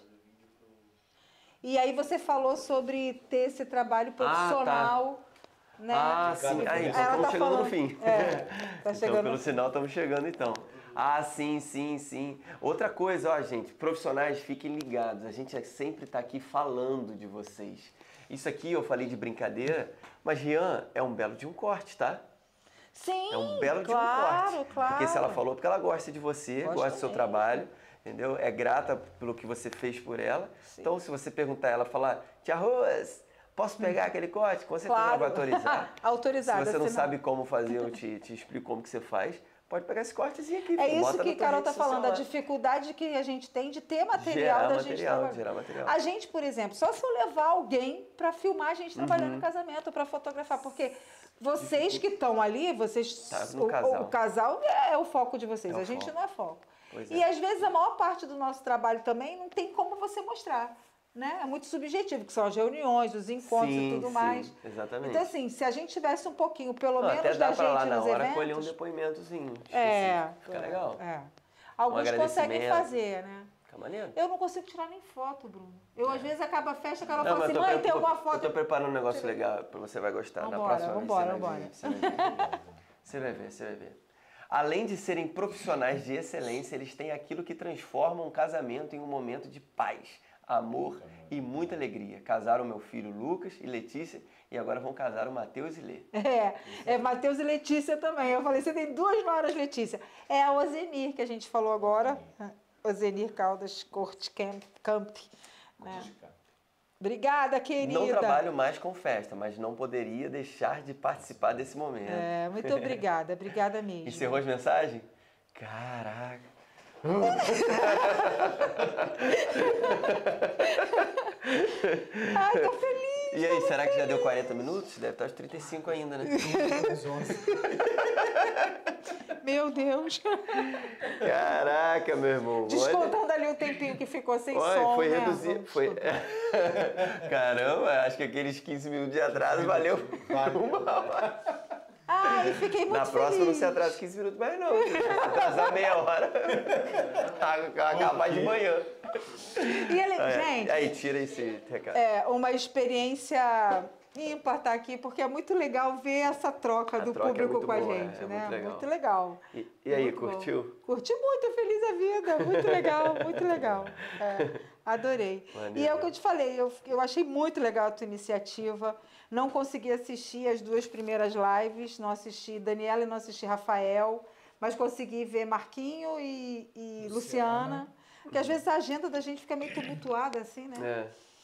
E aí você falou sobre ter esse trabalho profissional, né? Ah, Cada sim. Aí, fornecedor. então Ela estamos tá chegando falando- no fim. É, tá Então, chegando pelo no sinal, estamos chegando, então. Ah, sim, sim, sim. Outra coisa, ó, gente, profissionais, fiquem ligados. A gente sempre está aqui falando de vocês. Isso aqui eu falei de brincadeira, mas Rian é um belo de um corte, tá? Sim, É um belo de um claro, corte. claro. Porque se ela falou, porque ela gosta de você, Gosto gosta do seu mesmo. trabalho, entendeu? É grata pelo que você fez por ela. Sim. Então, se você perguntar ela, falar, Tia Rose, posso pegar aquele corte? Com certeza ela Claro. vai autorizar. Autorizada. Se você não senão- sabe como fazer, eu te, te explico como que você faz. Pode pegar esse cortezinho aqui. É filho, isso bota que na a tua Carol rede está falando, a social lá. dificuldade que a gente tem de ter material Gerar da gente material, trabalhar. gerar material. A gente, por exemplo, só se eu levar alguém para filmar a gente trabalhando Uhum. no casamento, para fotografar, porque vocês que estão ali, vocês, Tá no o, casal. o casal é o foco de vocês, É o a gente foco. não é foco. Pois E é. às vezes a maior parte do nosso trabalho também não tem como você mostrar, né? É muito subjetivo, que são as reuniões, os encontros Sim, e tudo sim, mais. Exatamente. Então assim, se a gente tivesse um pouquinho, pelo Não, menos até dá da pra gente lá na nos hora eventos, colher um depoimentozinho. é, específico. Fica legal. é. Alguns conseguem agradecimento. fazer, né? Fica maneiro. Eu não consigo tirar nem foto, Bruno. Eu, às vezes, acaba a festa, a Carol Não, fala mas assim, eu tô mãe, pre- tem alguma Eu foto? tô preparando um negócio legal, pra você vai gostar. Vambora, na próxima vambora, vez você vai ver, você vai ver. Você vai ver, você vai ver. Além de serem profissionais de excelência, eles têm aquilo que transforma um casamento em um momento de paz, amor e muita alegria. Casaram meu filho Lucas e Letícia e agora vão casar o Matheus e Lê. É, é Matheus e Letícia também. Eu falei, você tem duas noras, Letícia. É a Ozenir, que a gente falou agora. Ozenir Caldas Corte Camp. Camp, né? Obrigada, querida. Não trabalho mais com festa, mas não poderia deixar de participar desse momento. É, muito obrigada, obrigada mesmo. Encerrou as mensagens? Caraca. Ai, tô feliz. E aí, será que já deu quarenta minutos? Deve estar aos trinta e cinco ainda, né? Meu Deus. Caraca, meu irmão. Olha. Descontando ali o tempinho que ficou sem Olha, som, foi né? reduzido. Vamos Foi... descontar. Caramba, acho que aqueles quinze minutos de atraso valeu uma hora. Ai, fiquei muito Na próxima não feliz. se atrasa quinze minutos mais não. Se atrasar meia hora, acabar de manhã. E ele, É, gente, aí, tira esse recado. é uma experiência ímpar estar aqui, porque é muito legal ver essa troca A do troca é público muito com a boa, gente, é né? muito legal. Muito legal. E, e aí, Muito bom. curtiu? Curti muito, feliz a vida, muito legal, muito legal. É, adorei. Maneiro. E é o que eu te falei, eu, eu achei muito legal a tua iniciativa. Não consegui assistir as duas primeiras lives, não assisti Daniela e não assisti Rafael, mas consegui ver Marquinho e, e Luciana. Luciana. Porque às vezes a agenda da gente fica meio tumultuada assim, né? É.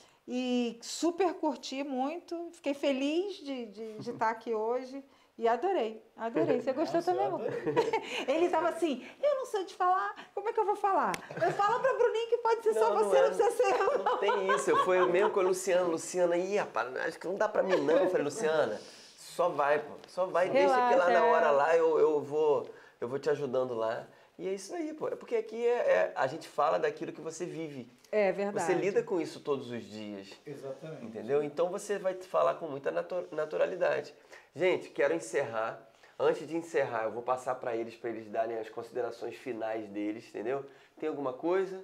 E super curti muito, fiquei feliz de, de, de estar aqui hoje e adorei, adorei. Você gostou Nossa, também, eu amor? adorei. Ele estava assim, eu não sei te falar, como é que eu vou falar? Eu falo para Bruninho que pode ser só Não, não você, é. não precisa ser eu. Não tem isso, eu fui mesmo com a Luciana. Luciana, ih, rapaz, acho que não dá pra mim não. Eu falei, Luciana, só vai, pô, só vai, deixa que lá Relaxa, na é. hora lá eu, eu, vou, eu vou te ajudando lá. E é isso aí, pô. É porque aqui é, é- a gente fala daquilo que você vive. É verdade. Você lida com isso todos os dias. Exatamente. Entendeu? Então você vai falar com muita natu- naturalidade. Gente, quero encerrar. Antes de encerrar, eu vou passar para eles, para eles darem as considerações finais deles, entendeu? Tem alguma coisa?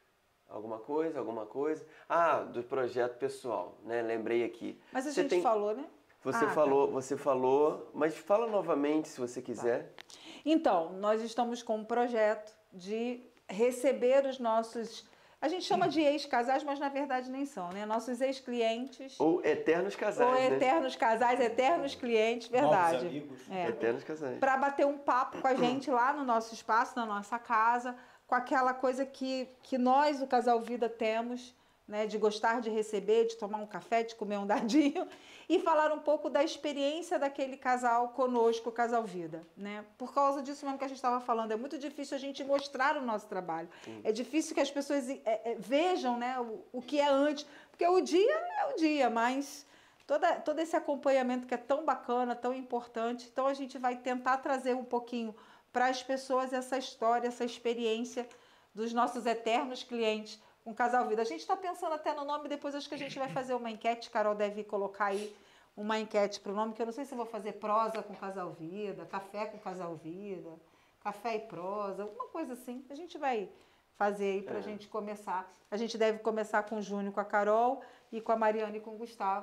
Alguma coisa? Alguma coisa? Ah, do projeto pessoal, né? Lembrei aqui. Mas a Você gente tem- falou, né? Você Ah, falou, você falou, mas fala novamente se você quiser. Então, nós estamos com um projeto de receber os nossos... A gente chama de ex-casais, mas na verdade nem são, né? Nossos ex-clientes, Ou eternos casais, ou né? eternos casais, eternos clientes, verdade. Novos amigos. É. Eternos casais. Para bater um papo com a gente lá no nosso espaço, na nossa casa, com aquela coisa que, que nós, o Casal Vida, temos, né, de gostar de receber, de tomar um café, de comer um dadinho, e falar um pouco da experiência daquele casal conosco, o Casal Vida, né? Por causa disso mesmo que a gente estava falando, é muito difícil a gente mostrar o nosso trabalho. É difícil que as pessoas é, é, vejam, né, o, o que é antes, porque o dia é o dia, mas toda, todo esse acompanhamento que é tão bacana, tão importante, então a gente vai tentar trazer um pouquinho para as pessoas essa história, essa experiência dos nossos eternos clientes com Casal Vida. A gente está pensando até no nome, depois acho que a gente vai fazer uma enquete, Carol deve colocar aí uma enquete para o nome, que eu não sei se eu vou fazer prosa com Casal Vida, café com Casal Vida, café e prosa, alguma coisa assim. A gente vai fazer aí para a gente começar. A gente deve começar com o Júnior, com a Carol, e com a Mariana e com o Gustavo.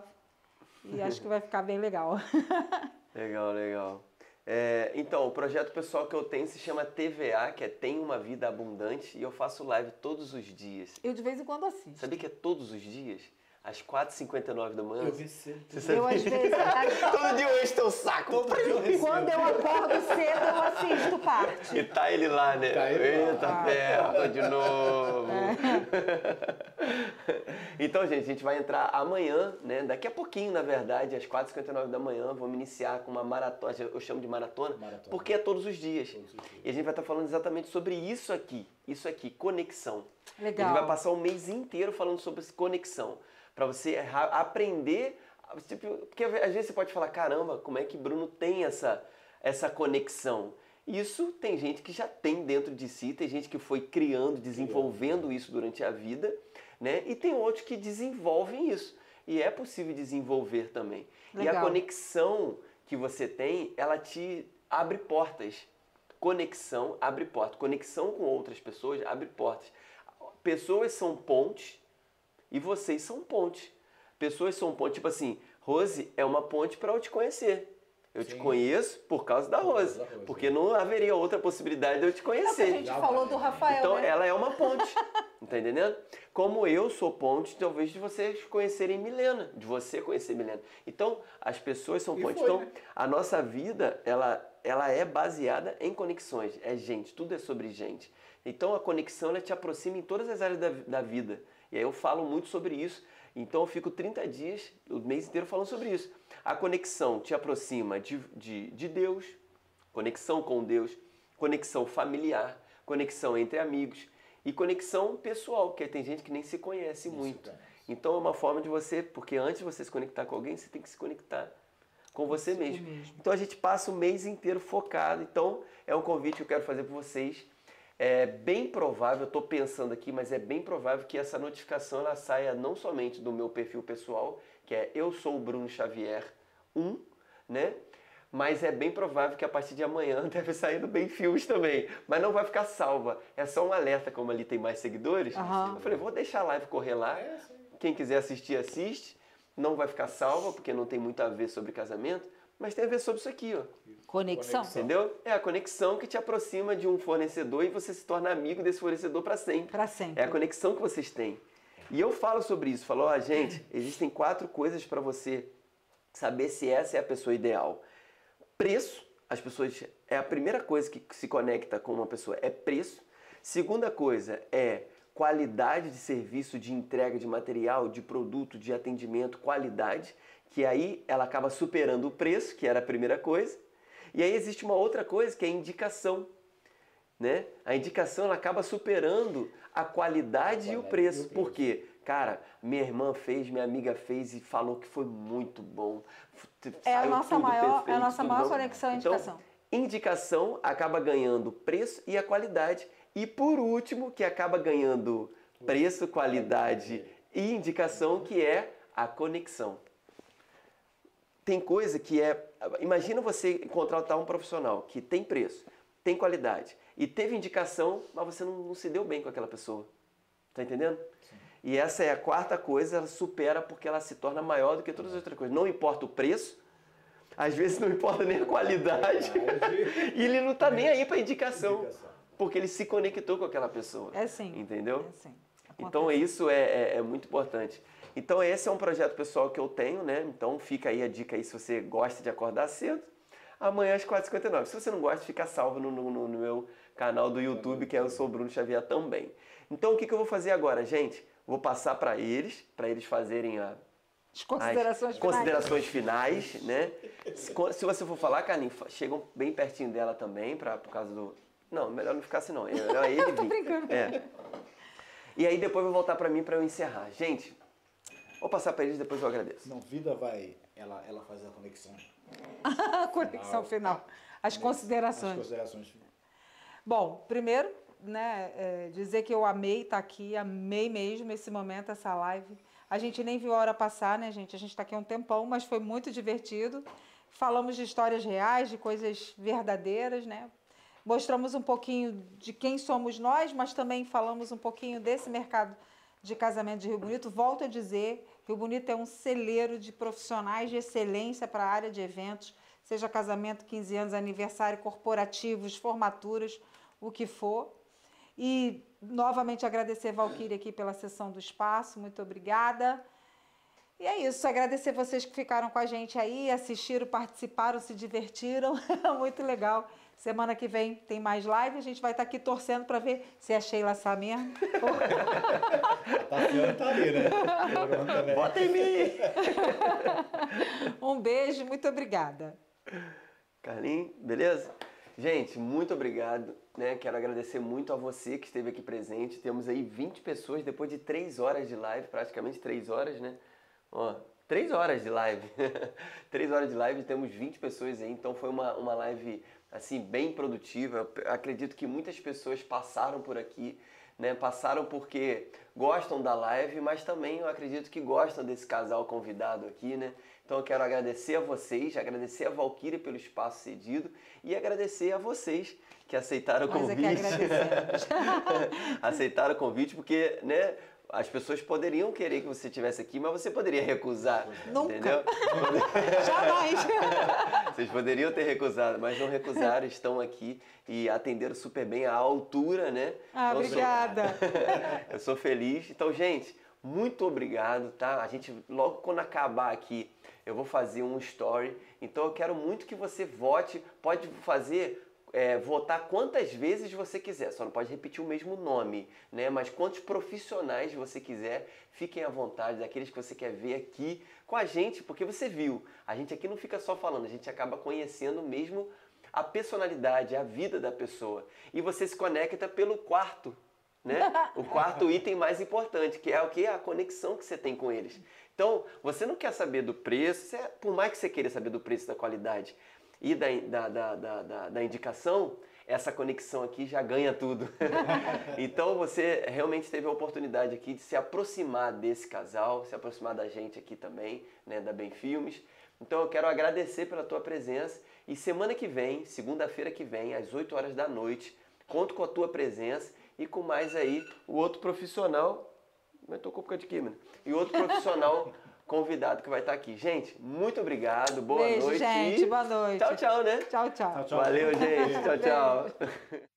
E acho que vai ficar bem legal. Legal, legal. É, então, o projeto pessoal que eu tenho se chama T V A, que é Tem Uma Vida Abundante, e eu faço live todos os dias. Eu de vez em quando assisto. Sabia que é todos os dias? Às quatro e cinquenta e nove da manhã? Eu vi cedo. Você Eu, às vezes, Todo dia eu encho teu saco. Todo dia eu recebo. quando eu acordo cedo, eu assisto parte. E tá ele lá, né? Tá ele lá. Eita, Ah. ferro, de novo. Então, gente, a gente vai entrar amanhã, né? Daqui a pouquinho, na verdade, às quatro e cinquenta e nove da manhã, vamos iniciar com uma maratona, eu chamo de maratona, Maratona. porque é todos os dias. Todos os dias. E a gente vai estar falando exatamente sobre isso aqui, isso aqui, conexão. Legal. A gente vai passar o mês inteiro falando sobre conexão, para você ra- aprender Tipo, porque às vezes você pode falar, caramba, como é que Bruno tem essa, essa conexão? Isso tem gente que já tem dentro de si, tem gente que foi criando, desenvolvendo isso durante a vida, né? E tem outros que desenvolvem isso. E é possível desenvolver também. Legal. E a conexão que você tem, ela te abre portas. Conexão abre portas. Conexão com outras pessoas abre portas. Pessoas são pontes e vocês são pontes. Pessoas são pontes, tipo assim, Rose é uma ponte para eu te conhecer. Eu Sim. te conheço por causa da Rose, da Rose, porque é. não haveria outra possibilidade de eu te É o que a conhecer. gente falou do Rafael, Então né? ela é uma ponte, tá entendendo? Como eu sou ponte, talvez de vocês conhecerem Milena, de você conhecer Milena. Então as pessoas são E pontes. foi, Então né? a nossa vida, ela, ela é baseada em conexões, é gente, tudo é sobre gente. Então a conexão, ela te aproxima em todas as áreas da, da vida. E aí eu falo muito sobre isso. Então eu fico trinta dias, o mês inteiro falando sobre isso. A conexão te aproxima de, de, de Deus, conexão com Deus, conexão familiar, conexão entre amigos e conexão pessoal, porque tem gente que nem se conhece muito. Então é uma forma de você, porque antes de você se conectar com alguém, você tem que se conectar com você mesmo. mesmo. Então a gente passa o mês inteiro focado. Então é um convite que eu quero fazer para vocês. É bem provável, eu estou pensando aqui, mas é bem provável que essa notificação ela saia não somente do meu perfil pessoal, que é Eu Sou o Bruno Xavier um, né? Mas é bem provável que a partir de amanhã deve sair do Bem Filmes também. Mas não vai ficar salva. É só um alerta, como ali tem mais seguidores. Aham. Eu falei, vou deixar a live correr lá. Quem quiser assistir, assiste. Não vai ficar salva, porque não tem muito a ver sobre casamento. Mas tem a ver sobre isso aqui, ó. Conexão. Entendeu? É a conexão que te aproxima de um fornecedor e você se torna amigo desse fornecedor para sempre. Para sempre. É a conexão que vocês têm. E eu falo sobre isso. Falo, ó, gente, existem quatro coisas para você saber se essa é a pessoa ideal. Preço. As pessoas... É a primeira coisa que se conecta com uma pessoa. É preço. Segunda coisa é qualidade de serviço, de entrega de material, de produto, de atendimento, qualidade. Que aí ela acaba superando o preço, que era a primeira coisa. E aí existe uma outra coisa que é a indicação, né? A indicação ela acaba superando a qualidade e o preço. Por quê? Cara, minha irmã fez, minha amiga fez e falou que foi muito bom. É a Saiu nossa tudo maior, é a perfeito, nossa tudo maior bom. conexão, a Então, indicação. indicação acaba ganhando preço e a qualidade. E por último, que acaba ganhando preço, qualidade e indicação, que é a conexão. Tem coisa que é... Imagina você contratar um profissional que tem preço, tem qualidade e teve indicação, mas você não, não se deu bem com aquela pessoa. Tá entendendo? Sim. E essa é a quarta coisa, ela supera porque ela se torna maior do que todas as outras coisas. Não importa o preço, às vezes não importa nem a qualidade, e ele não tá nem aí para indicação, indicação, porque ele se conectou com aquela pessoa. É sim. Entendeu? É sim. Então isso é, é, é muito importante. Então esse é um projeto pessoal que eu tenho, né? Então fica aí a dica aí se você gosta de acordar cedo. Amanhã às quatro e cinquenta e nove. Se você não gosta, fica salvo no, no, no meu canal do YouTube, que é Eu Sou o Bruno Xavier também. Então o que, que eu vou fazer agora, gente? Vou passar para eles, para eles fazerem a, as considerações as finais. considerações finais, né? Se, se você for falar, Carlinhos, chegam bem pertinho dela também, pra, por causa do... Não, melhor não ficar assim não. É melhor ele vir. Tô brincando. É. E aí depois eu vou voltar para mim para eu encerrar. Gente, vou passar para eles, depois eu agradeço. Não, Vida vai, ela, ela faz a conexão. A conexão final. As considerações. As considerações finais. Bom, primeiro, né, é, dizer que eu amei estar aqui, amei mesmo esse momento, essa live. A gente nem viu a hora passar, né, gente? A gente está aqui há um tempão, mas foi muito divertido. Falamos de histórias reais, de coisas verdadeiras, né? Mostramos um pouquinho de quem somos nós, mas também falamos um pouquinho desse mercado de casamento de Rio Bonito. Volto a dizer, Rio Bonito é um celeiro de profissionais de excelência para a área de eventos, seja casamento, quinze anos, aniversário, corporativos, formaturas, o que for. E, novamente, agradecer a Valquíria aqui pela sessão do espaço. Muito obrigada. E é isso. Agradecer vocês que ficaram com a gente aí, assistiram, participaram, se divertiram. Muito legal. Semana que vem tem mais live. A gente vai estar aqui torcendo para ver se a Sheila sabe mesmo. A Tatiana tá ali, né? Bota em mim! Um beijo. Muito obrigada. Carlinhos, beleza? Gente, muito obrigado, né? Quero agradecer muito a você que esteve aqui presente. Temos aí vinte pessoas depois de três horas de live, praticamente três horas, né? Ó, Três horas de live. Três horas de live, temos vinte pessoas aí, então foi uma, uma live assim bem produtiva. Eu acredito que muitas pessoas passaram por aqui, né? Passaram porque gostam da live, mas também eu acredito que gostam desse casal convidado aqui, né? Então eu quero agradecer a vocês, agradecer a Valquíria pelo espaço cedido e agradecer a vocês que aceitaram o Nós é que convite. agradecemos. Aceitaram o convite porque, né? As pessoas poderiam querer que você estivesse aqui, mas você poderia recusar, Nunca. entendeu? Jamais. Vocês poderiam ter recusado, mas não recusaram, estão aqui e atenderam super bem, à altura, né? Ah, Então, eu sou- obrigada. Eu sou feliz. Então, gente, muito obrigado, tá? A gente, logo quando acabar aqui, eu vou fazer um story. Então, eu quero muito que você vote. Pode fazer... É, votar quantas vezes você quiser, só não pode repetir o mesmo nome, né? Mas quantos profissionais você quiser, fiquem à vontade, daqueles que você quer ver aqui com a gente, porque você viu, a gente aqui não fica só falando, a gente acaba conhecendo mesmo a personalidade, a vida da pessoa. E você se conecta pelo quarto, né? O quarto item mais importante, que é o que? A conexão que você tem com eles. Então, você não quer saber do preço, você- por mais que você queira saber do preço, da qualidade, e da, da, da, da, da- da indicação, essa conexão aqui já ganha tudo. Então você realmente teve a oportunidade aqui de se aproximar desse casal, se aproximar da gente aqui também, né, da Bem Filmes. Então eu quero agradecer pela tua presença e semana que vem, segunda-feira que vem, às oito horas da noite, conto com a tua presença e com mais aí o outro profissional, mas tô com um pouco de química, e outro profissional convidado que vai estar aqui. Gente, muito obrigado, boa Beijo, noite. gente. e Boa noite. Tchau, tchau, né? Tchau, tchau. Tchau, tchau. Valeu, gente. Tchau, tchau.